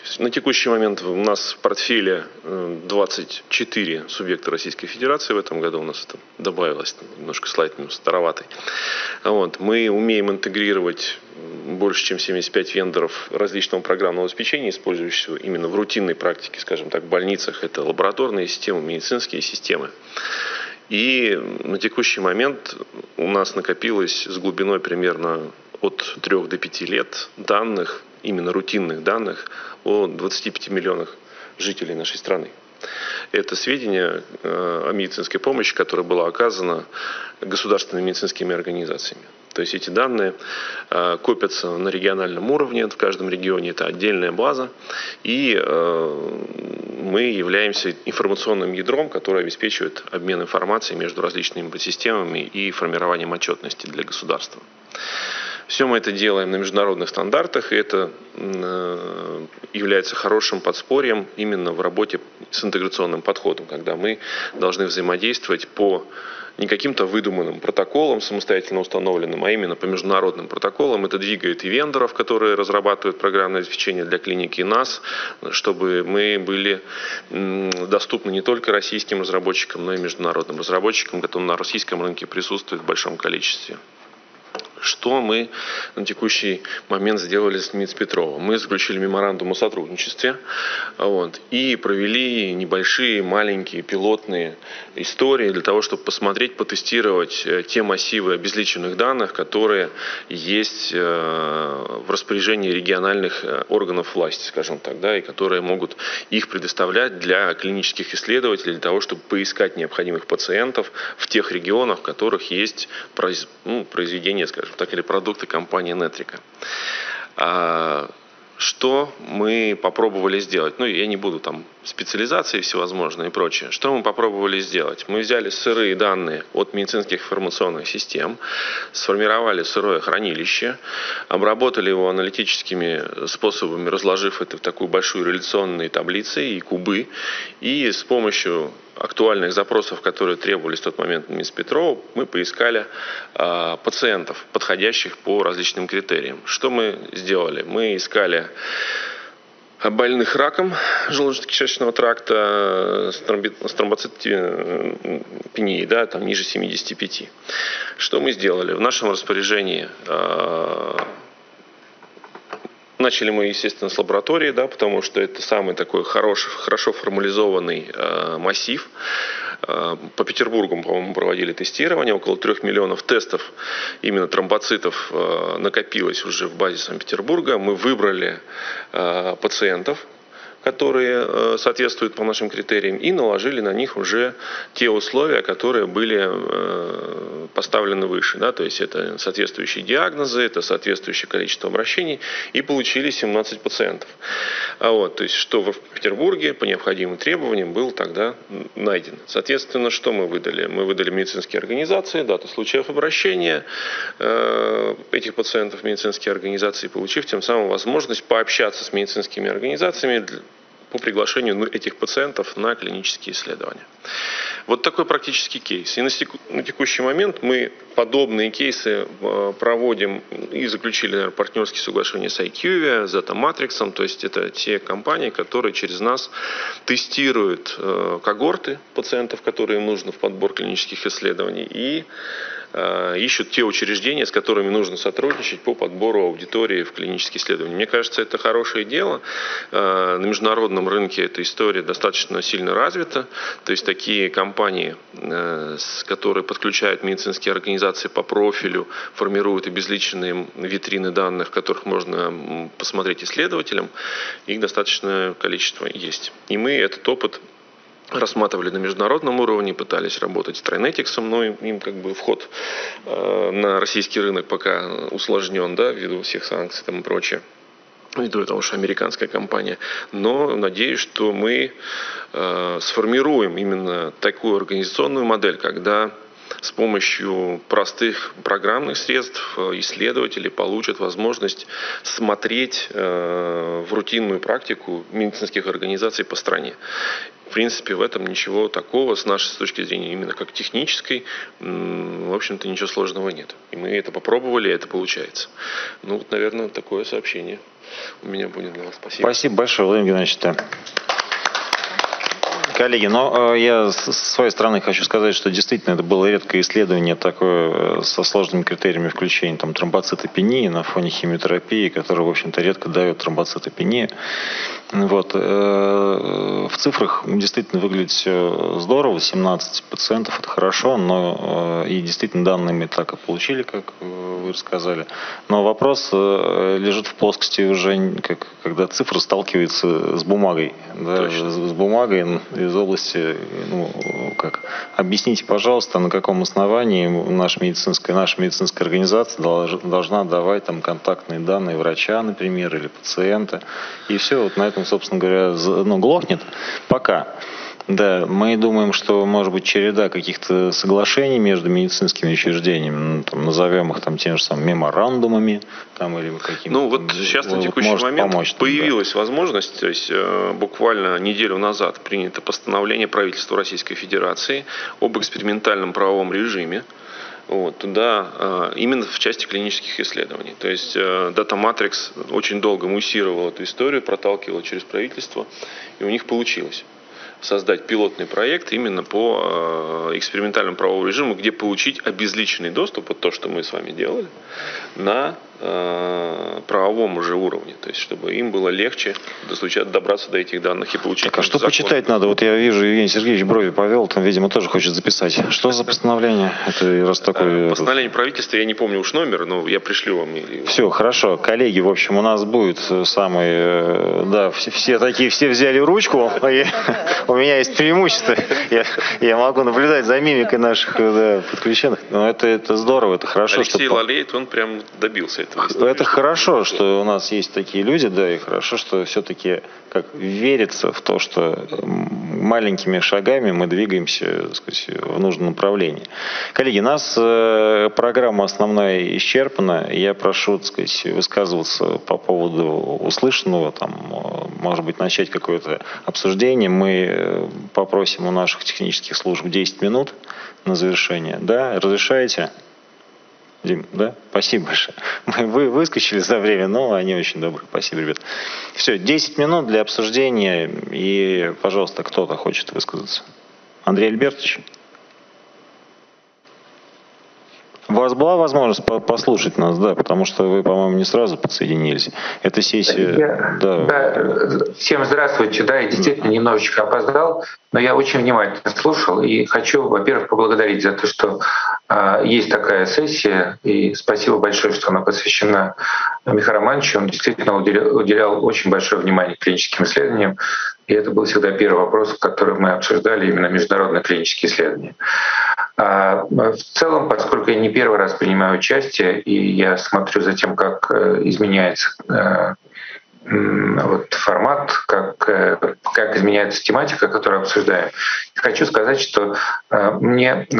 На текущий момент у нас в портфеле двадцать четыре субъекта Российской Федерации. В этом году у нас это добавилось, немножко слайд староватый. Вот. Мы умеем интегрировать больше, чем семьдесят пять вендоров различного программного обеспечения, использующего именно в рутинной практике, скажем так, в больницах. Это лабораторные системы, медицинские системы. И на текущий момент у нас накопилось с глубиной примерно от трёх до пяти лет данных, именно рутинных данных, о двадцати пяти миллионах жителей нашей страны. Это сведения о медицинской помощи, которая была оказана государственными медицинскими организациями. То есть эти данные копятся на региональном уровне, в каждом регионе это отдельная база, и мы являемся информационным ядром, которое обеспечивает обмен информацией между различными системами и формированием отчетности для государства. Все мы это делаем на международных стандартах, и это является хорошим подспорьем именно в работе с интеграционным подходом, когда мы должны взаимодействовать по не каким-то выдуманным протоколам, самостоятельно установленным, а именно по международным протоколам. Это двигает и вендоров, которые разрабатывают программное обеспечение для клиники, и нас, чтобы мы были доступны не только российским разработчикам, но и международным разработчикам, которые на российском рынке присутствуют в большом количестве. Что мы на текущий момент сделали с Минспетровым? Мы заключили меморандум о сотрудничестве, вот, и провели небольшие, маленькие пилотные истории для того, чтобы посмотреть, потестировать те массивы обезличенных данных, которые есть в распоряжении региональных органов власти, скажем так, да, и которые могут их предоставлять для клинических исследователей, для того, чтобы поискать необходимых пациентов в тех регионах, в которых есть ну, произведение, скажем так, или продукты компании Нетрика. Что мы попробовали сделать? Ну, я не буду там специализации всевозможные и прочее. Что мы попробовали сделать? Мы взяли сырые данные от медицинских информационных систем, сформировали сырое хранилище, обработали его аналитическими способами, разложив это в такую большую реляционную таблицу и кубы, и с помощью актуальных запросов, которые требовались в тот момент Минспетрова, мы поискали э, пациентов, подходящих по различным критериям. Что мы сделали? Мы искали больных раком желудочно-кишечного тракта с, тромби... с тромбоцитопенией, да, там ниже семидесяти пяти. Что мы сделали? В нашем распоряжении э, начали мы, естественно, с лаборатории, да, потому что это самый такой хороший, хорошо формализованный э, массив. Э, по Петербургу, по-моему, проводили тестирование. Около трех миллионов тестов именно тромбоцитов э, накопилось уже в базе Санкт-Петербурга. Мы выбрали э, пациентов, которые э, соответствуют по нашим критериям, и наложили на них уже те условия, которые были э, поставлены выше. Да? То есть это соответствующие диагнозы, это соответствующее количество обращений, и получили семнадцать пациентов. А вот, то есть что в Петербурге по необходимым требованиям был тогда найден. Соответственно, что мы выдали? Мы выдали медицинские организации, дату случаев обращения э, этих пациентов в медицинские организации, получив тем самым возможность пообщаться с медицинскими организациями по приглашению этих пациентов на клинические исследования. Вот такой практический кейс. И на текущий момент мы подобные кейсы проводим и заключили, наверное, партнерские соглашения с IQVIA, с Datamatrix, то есть это те компании, которые через нас тестируют когорты пациентов, которые им нужны в подбор клинических исследований, и ищут те учреждения, с которыми нужно сотрудничать по подбору аудитории в клинические исследования. Мне кажется, это хорошее дело. На международном рынке эта история достаточно сильно развита. То есть такие компании, которые подключают медицинские организации по профилю, формируют обезличенные витрины данных, в которых можно посмотреть исследователям, их достаточное количество есть. И мы этот опыт рассматривали на международном уровне, пытались работать с Trinetics, но им как бы вход э, на российский рынок пока усложнен, да, ввиду всех санкций там и прочее, ввиду того, что американская компания. Но надеюсь, что мы э, сформируем именно такую организационную модель, когда с помощью простых программных средств исследователи получат возможность смотреть в рутинную практику медицинских организаций по стране. В принципе, в этом ничего такого с нашей точки зрения, именно как технической, в общем-то, ничего сложного нет. И мы это попробовали, и это получается. Ну, вот, наверное, такое сообщение у меня будет для вас. Спасибо. Спасибо большое, Владимир Геннадьевич. Коллеги, но э, я с своей стороны хочу сказать, что действительно это было редкое исследование такое со сложными критериями включения там, тромбоцитопении на фоне химиотерапии, которая, в общем-то, редко дает тромбоцитопению. Вот. Э, в цифрах действительно выглядит все здорово, семнадцать пациентов, это хорошо, но э, и действительно данные мы так и получили, как вы рассказали. Но вопрос э, лежит в плоскости уже, как, когда цифры сталкиваются с бумагой, да, с, с бумагой из области, ну, как, объясните, пожалуйста, на каком основании наша медицинская, наша медицинская организация долж, должна давать там контактные данные врача, например, или пациента, и все, вот на этом, собственно говоря, ну, глохнет пока. Да, мы думаем, что может быть череда каких-то соглашений между медицинскими учреждениями, ну, там, назовем их там теми же самыми меморандумами, там, или какими-то. Ну вот сейчас на текущий вот момент помочь, появилась да. возможность, то есть э, буквально неделю назад принято постановление правительства Российской Федерации об экспериментальном правовом режиме. Вот, туда э, именно в части клинических исследований. То есть э, Data Matrix очень долго муссировал эту историю, проталкивал через правительство, и у них получилось создать пилотный проект именно по э, экспериментальному правовому режиму, где получить обезличенный доступ, вот то, что мы с вами делали, на э, правовом уже уровне. То есть, чтобы им было легче достучаться, добраться до этих данных и получить. Так, а что закон. Почитать надо? Вот я вижу, Евгений Сергеевич брови повел, там, видимо, тоже хочет записать. Что за постановление? Это раз такой... Постановление правительства, я не помню уж номер, но я пришлю вам. Все, хорошо. Коллеги, в общем, у нас будет самый... Да, все, все такие, все взяли ручку. У меня есть преимущество. Я, я могу наблюдать за мимикой наших да, подключенных. Но это, это здорово, это хорошо. Алексей что... Лалеет, он прям добился этого. Это хорошо, что у нас есть такие люди, да, и хорошо, что все-таки как верится в то, что маленькими шагами мы двигаемся, так сказать, в нужном направлении. Коллеги, у нас э, программа основная исчерпана. Я прошу, так сказать, высказываться по поводу услышанного, там, может быть, начать какое-то обсуждение. Мы попросим у наших технических служб десять минут на завершение. Да, разрешаете? Дим, да? Спасибо большое. Вы выскочили за время, но они очень добрые. Спасибо, ребят. Все, десять минут для обсуждения. И, пожалуйста, кто-то хочет высказаться. Андрей Альбертович? У вас была возможность послушать нас, да, потому что вы, по-моему, не сразу подсоединились. Эта сессия... Я, да. Да, всем здравствуйте. Да, я действительно немножечко опоздал, но я очень внимательно слушал и хочу, во-первых, поблагодарить за то, что э, есть такая сессия, и спасибо большое, что она посвящена Михаилу Романовичу. Он действительно уделял, уделял очень большое внимание клиническим исследованиям, и это был всегда первый вопрос, который мы обсуждали, именно международные клинические исследования. В целом, поскольку я не первый раз принимаю участие, и я смотрю за тем, как изменяется вот формат, как, как изменяется тематика, которую обсуждаем, хочу сказать, что мне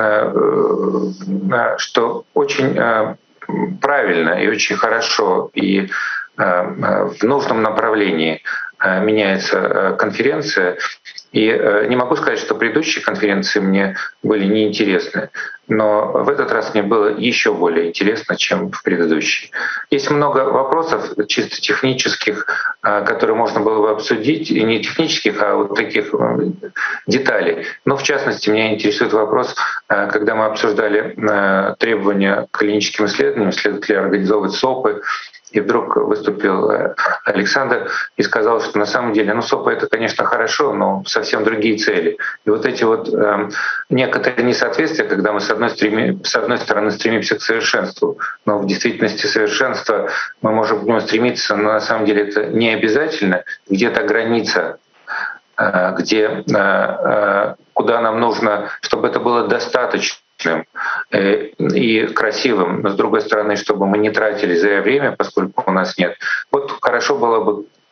что очень правильно и очень хорошо и в нужном направлении меняется конференция. И не могу сказать, что предыдущие конференции мне были неинтересны, но в этот раз мне было еще более интересно, чем в предыдущие. Есть много вопросов чисто технических, которые можно было бы обсудить, и не технических, а вот таких деталей. Но в частности, меня интересует вопрос, когда мы обсуждали требования к клиническим исследованиям, следует ли организовывать СОПы, и вдруг выступил Александр и сказал, что на самом деле, ну, СОПы — это, конечно, хорошо, но совсем другие цели. И вот эти вот э, некоторые несоответствия, когда мы с одной, стреми, с одной стороны стремимся к совершенству, но в действительности совершенства мы можем к нему стремиться, но на самом деле это не обязательно. Где-то граница, э, где, э, э, куда нам нужно, чтобы это было достаточно и красивым, но с другой стороны, чтобы мы не тратили зря время, поскольку у нас нет. Вот хорошо было бы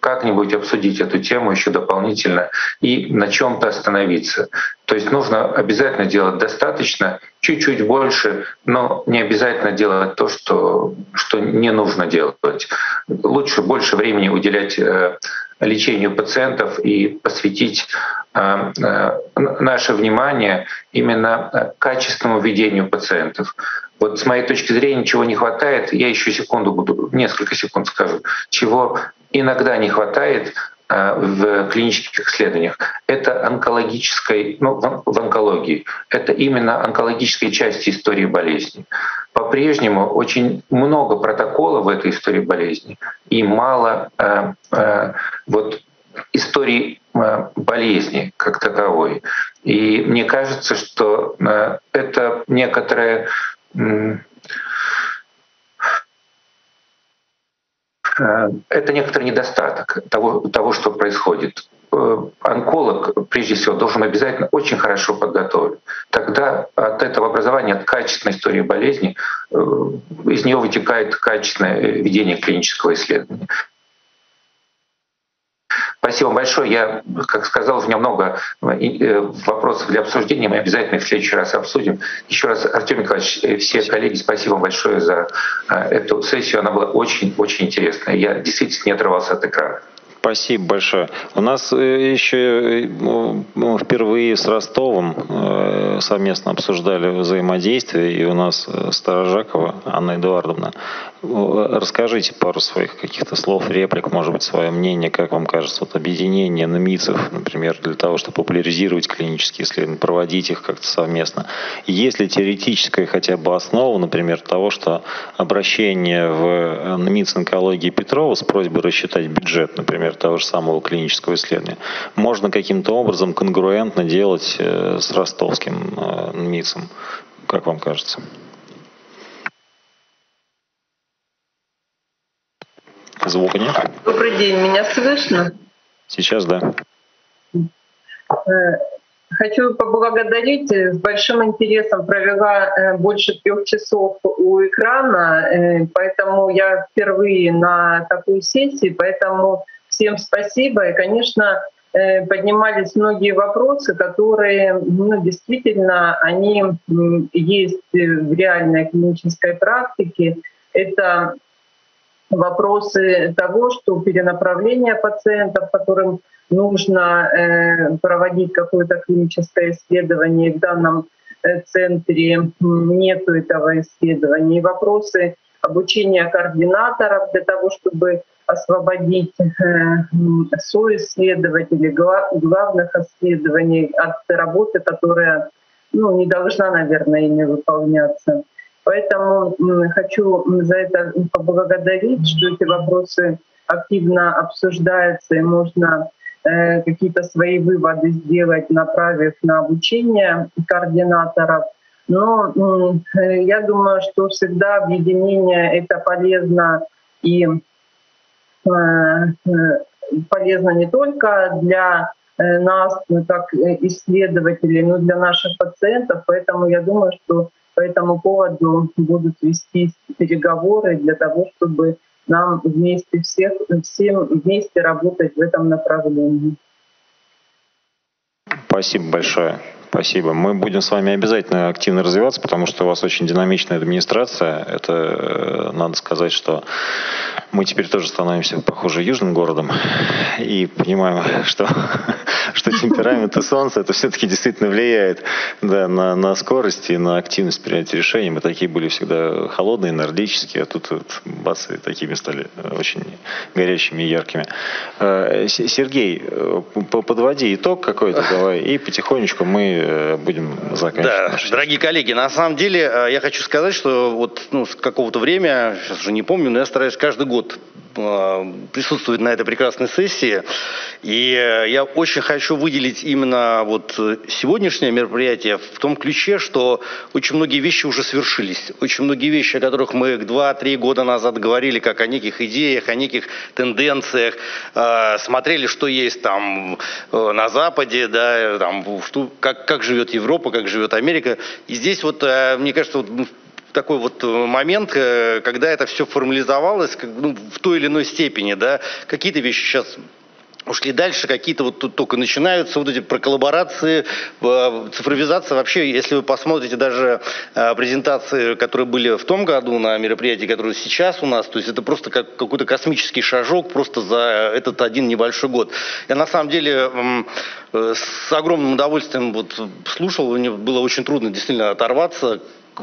как-нибудь обсудить эту тему еще дополнительно и на чем-то остановиться. То есть нужно обязательно делать достаточно, чуть-чуть больше, но не обязательно делать то, что, что не нужно делать. Лучше больше времени уделять лечению пациентов и посвятить наше внимание именно качественному ведению пациентов. Вот с моей точки зрения, чего не хватает, я еще секунду буду, несколько секунд скажу, чего иногда не хватает в клинических исследованиях, это онкологической, ну, в онкологии, это именно онкологической части истории болезни. По-прежнему очень много протоколов в этой истории болезни и мало э, э, вот истории э, болезни как таковой. И мне кажется, что э, это некоторое э, это некоторый недостаток того, того, что происходит. Онколог, прежде всего, должен обязательно очень хорошо подготовить. Тогда от этого образования, от качественной истории болезни, из нее вытекает качественное ведение клинического исследования. Спасибо большое. Я, как сказал, у меня много вопросов для обсуждения. Мы обязательно в следующий раз обсудим. Еще раз, Артем Николаевич, все коллеги, спасибо вам большое за эту сессию. Она была очень-очень интересная. Я действительно не отрывался от экрана. Спасибо большое. У нас еще впервые с Ростовом совместно обсуждали взаимодействие, и у нас Старожакова Анна Эдуардовна. Расскажите пару своих каких-то слов, реплик, может быть, свое мнение, как вам кажется, вот объединение НМИЦев, например, для того, чтобы популяризировать клинические исследования, проводить их как-то совместно. Есть ли теоретическая хотя бы основа, например, того, что обращение в НМИЦ онкологии Петрова с просьбой рассчитать бюджет, например, того же самого клинического исследования, можно каким-то образом конгруентно делать с ростовским НМИЦем, как вам кажется? Звука нет? Добрый день, меня слышно? Сейчас да. Хочу поблагодарить, с большим интересом провела больше трех часов у экрана, поэтому я впервые на такой сессии, поэтому всем спасибо. И, конечно, поднимались многие вопросы, которые, ну, действительно, они есть в реальной клинической практике. Это вопросы того, что перенаправление пациентов, которым нужно э, проводить какое-то клиническое исследование, в данном э, центре нет этого исследования. И вопросы обучения координаторов для того, чтобы освободить э, соисследователей, глав, главных исследований от работы, которая, ну, не должна, наверное, ими выполняться. Поэтому хочу за это поблагодарить, что эти вопросы активно обсуждаются, и можно э, какие-то свои выводы сделать, направив на обучение координаторов. Но э, я думаю, что всегда объединение — это полезно, и э, полезно не только для нас, как исследователей, но и для наших пациентов. Поэтому я думаю, что по этому поводу будут вести переговоры для того, чтобы нам вместе всех, всем вместе работать в этом направлении. Спасибо большое. Спасибо. Мы будем с вами обязательно активно развиваться, потому что у вас очень динамичная администрация. Это надо сказать, что мы теперь тоже становимся, похоже, южным городом и понимаем, что, что темперамент и солнце это все-таки действительно влияет, да, на, на скорость и на активность принятия решений. Мы такие были всегда холодные, нордические, а тут вот, бац, и такими стали очень горячими и яркими. Сергей, подводи итог какой-то давай, и потихонечку мы будем заканчивать. Да, дорогие коллеги, на самом деле я хочу сказать, что вот, ну, с какого-то времени, сейчас уже не помню, но я стараюсь каждый год присутствовать на этой прекрасной сессии. И я очень хочу выделить именно вот сегодняшнее мероприятие в том ключе, что очень многие вещи уже свершились. Очень многие вещи, о которых мы два-три года назад говорили, как о неких идеях, о неких тенденциях, смотрели, что есть там на Западе, да, там, что, как, как живет Европа, как живет Америка. И здесь вот, мне кажется, вот такой вот момент, когда это все формализовалось, ну, в той или иной степени, да, какие-то вещи сейчас ушли дальше, какие-то вот тут только начинаются, вот эти про коллаборации, цифровизация. Вообще, если вы посмотрите даже презентации, которые были в том году на мероприятии, которые сейчас у нас, то есть это просто как какой-то космический шажок просто за этот один небольшой год. Я на самом деле с огромным удовольствием вот слушал, мне было очень трудно действительно оторваться.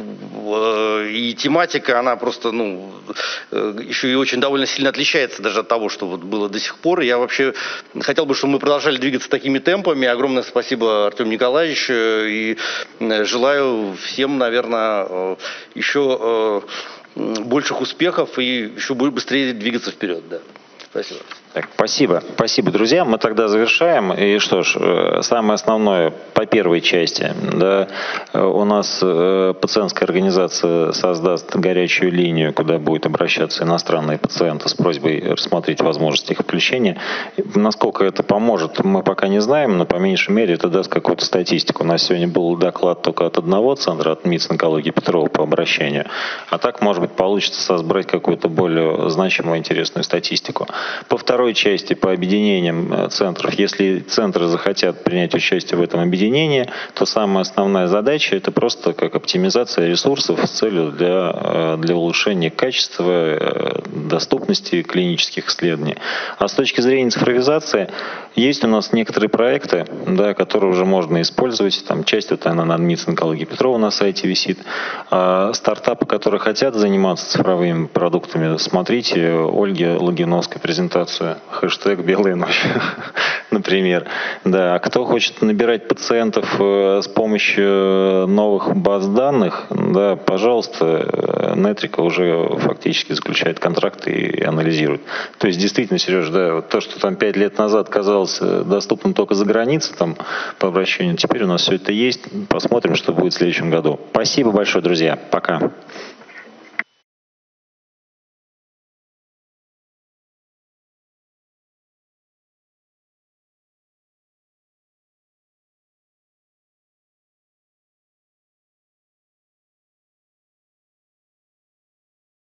И тематика, она просто, ну, еще и очень довольно сильно отличается даже от того, что вот было до сих пор. Я вообще хотел бы, чтобы мы продолжали двигаться такими темпами. Огромное спасибо, Артем Николаевич, и желаю всем, наверное, еще больших успехов и еще быстрее двигаться вперед. Да. Спасибо. Так, спасибо. Спасибо, друзья. Мы тогда завершаем. И что ж, самое основное по первой части. Да, у нас пациентская организация создаст горячую линию, куда будут обращаться иностранные пациенты с просьбой рассмотреть возможность их включения. Насколько это поможет, мы пока не знаем, но по меньшей мере это даст какую-то статистику. У нас сегодня был доклад только от одного центра, от МИЦ онкологии Петрова по обращению. А так, может быть, получится собрать какую-то более значимую, интересную статистику. По второй части, по объединениям центров, если центры захотят принять участие в этом объединении, то самая основная задача это просто как оптимизация ресурсов с целью для, для улучшения качества, доступности клинических исследований. А с точки зрения цифровизации есть у нас некоторые проекты, да, которые уже можно использовать. Там часть вот она на МИЦ онкологии Петрова на сайте висит. А стартапы, которые хотят заниматься цифровыми продуктами, смотрите Ольги Логиновской презентацию. Хэштег «Белая ночь», например. Да. А кто хочет набирать пациентов с помощью новых баз данных, да, пожалуйста, Нетрика уже фактически заключает контракты и анализирует. То есть действительно, Сереж, да, вот то, что там пять лет назад казалось доступным только за границей там, по обращению, теперь у нас все это есть. Посмотрим, что будет в следующем году. Спасибо большое, друзья. Пока.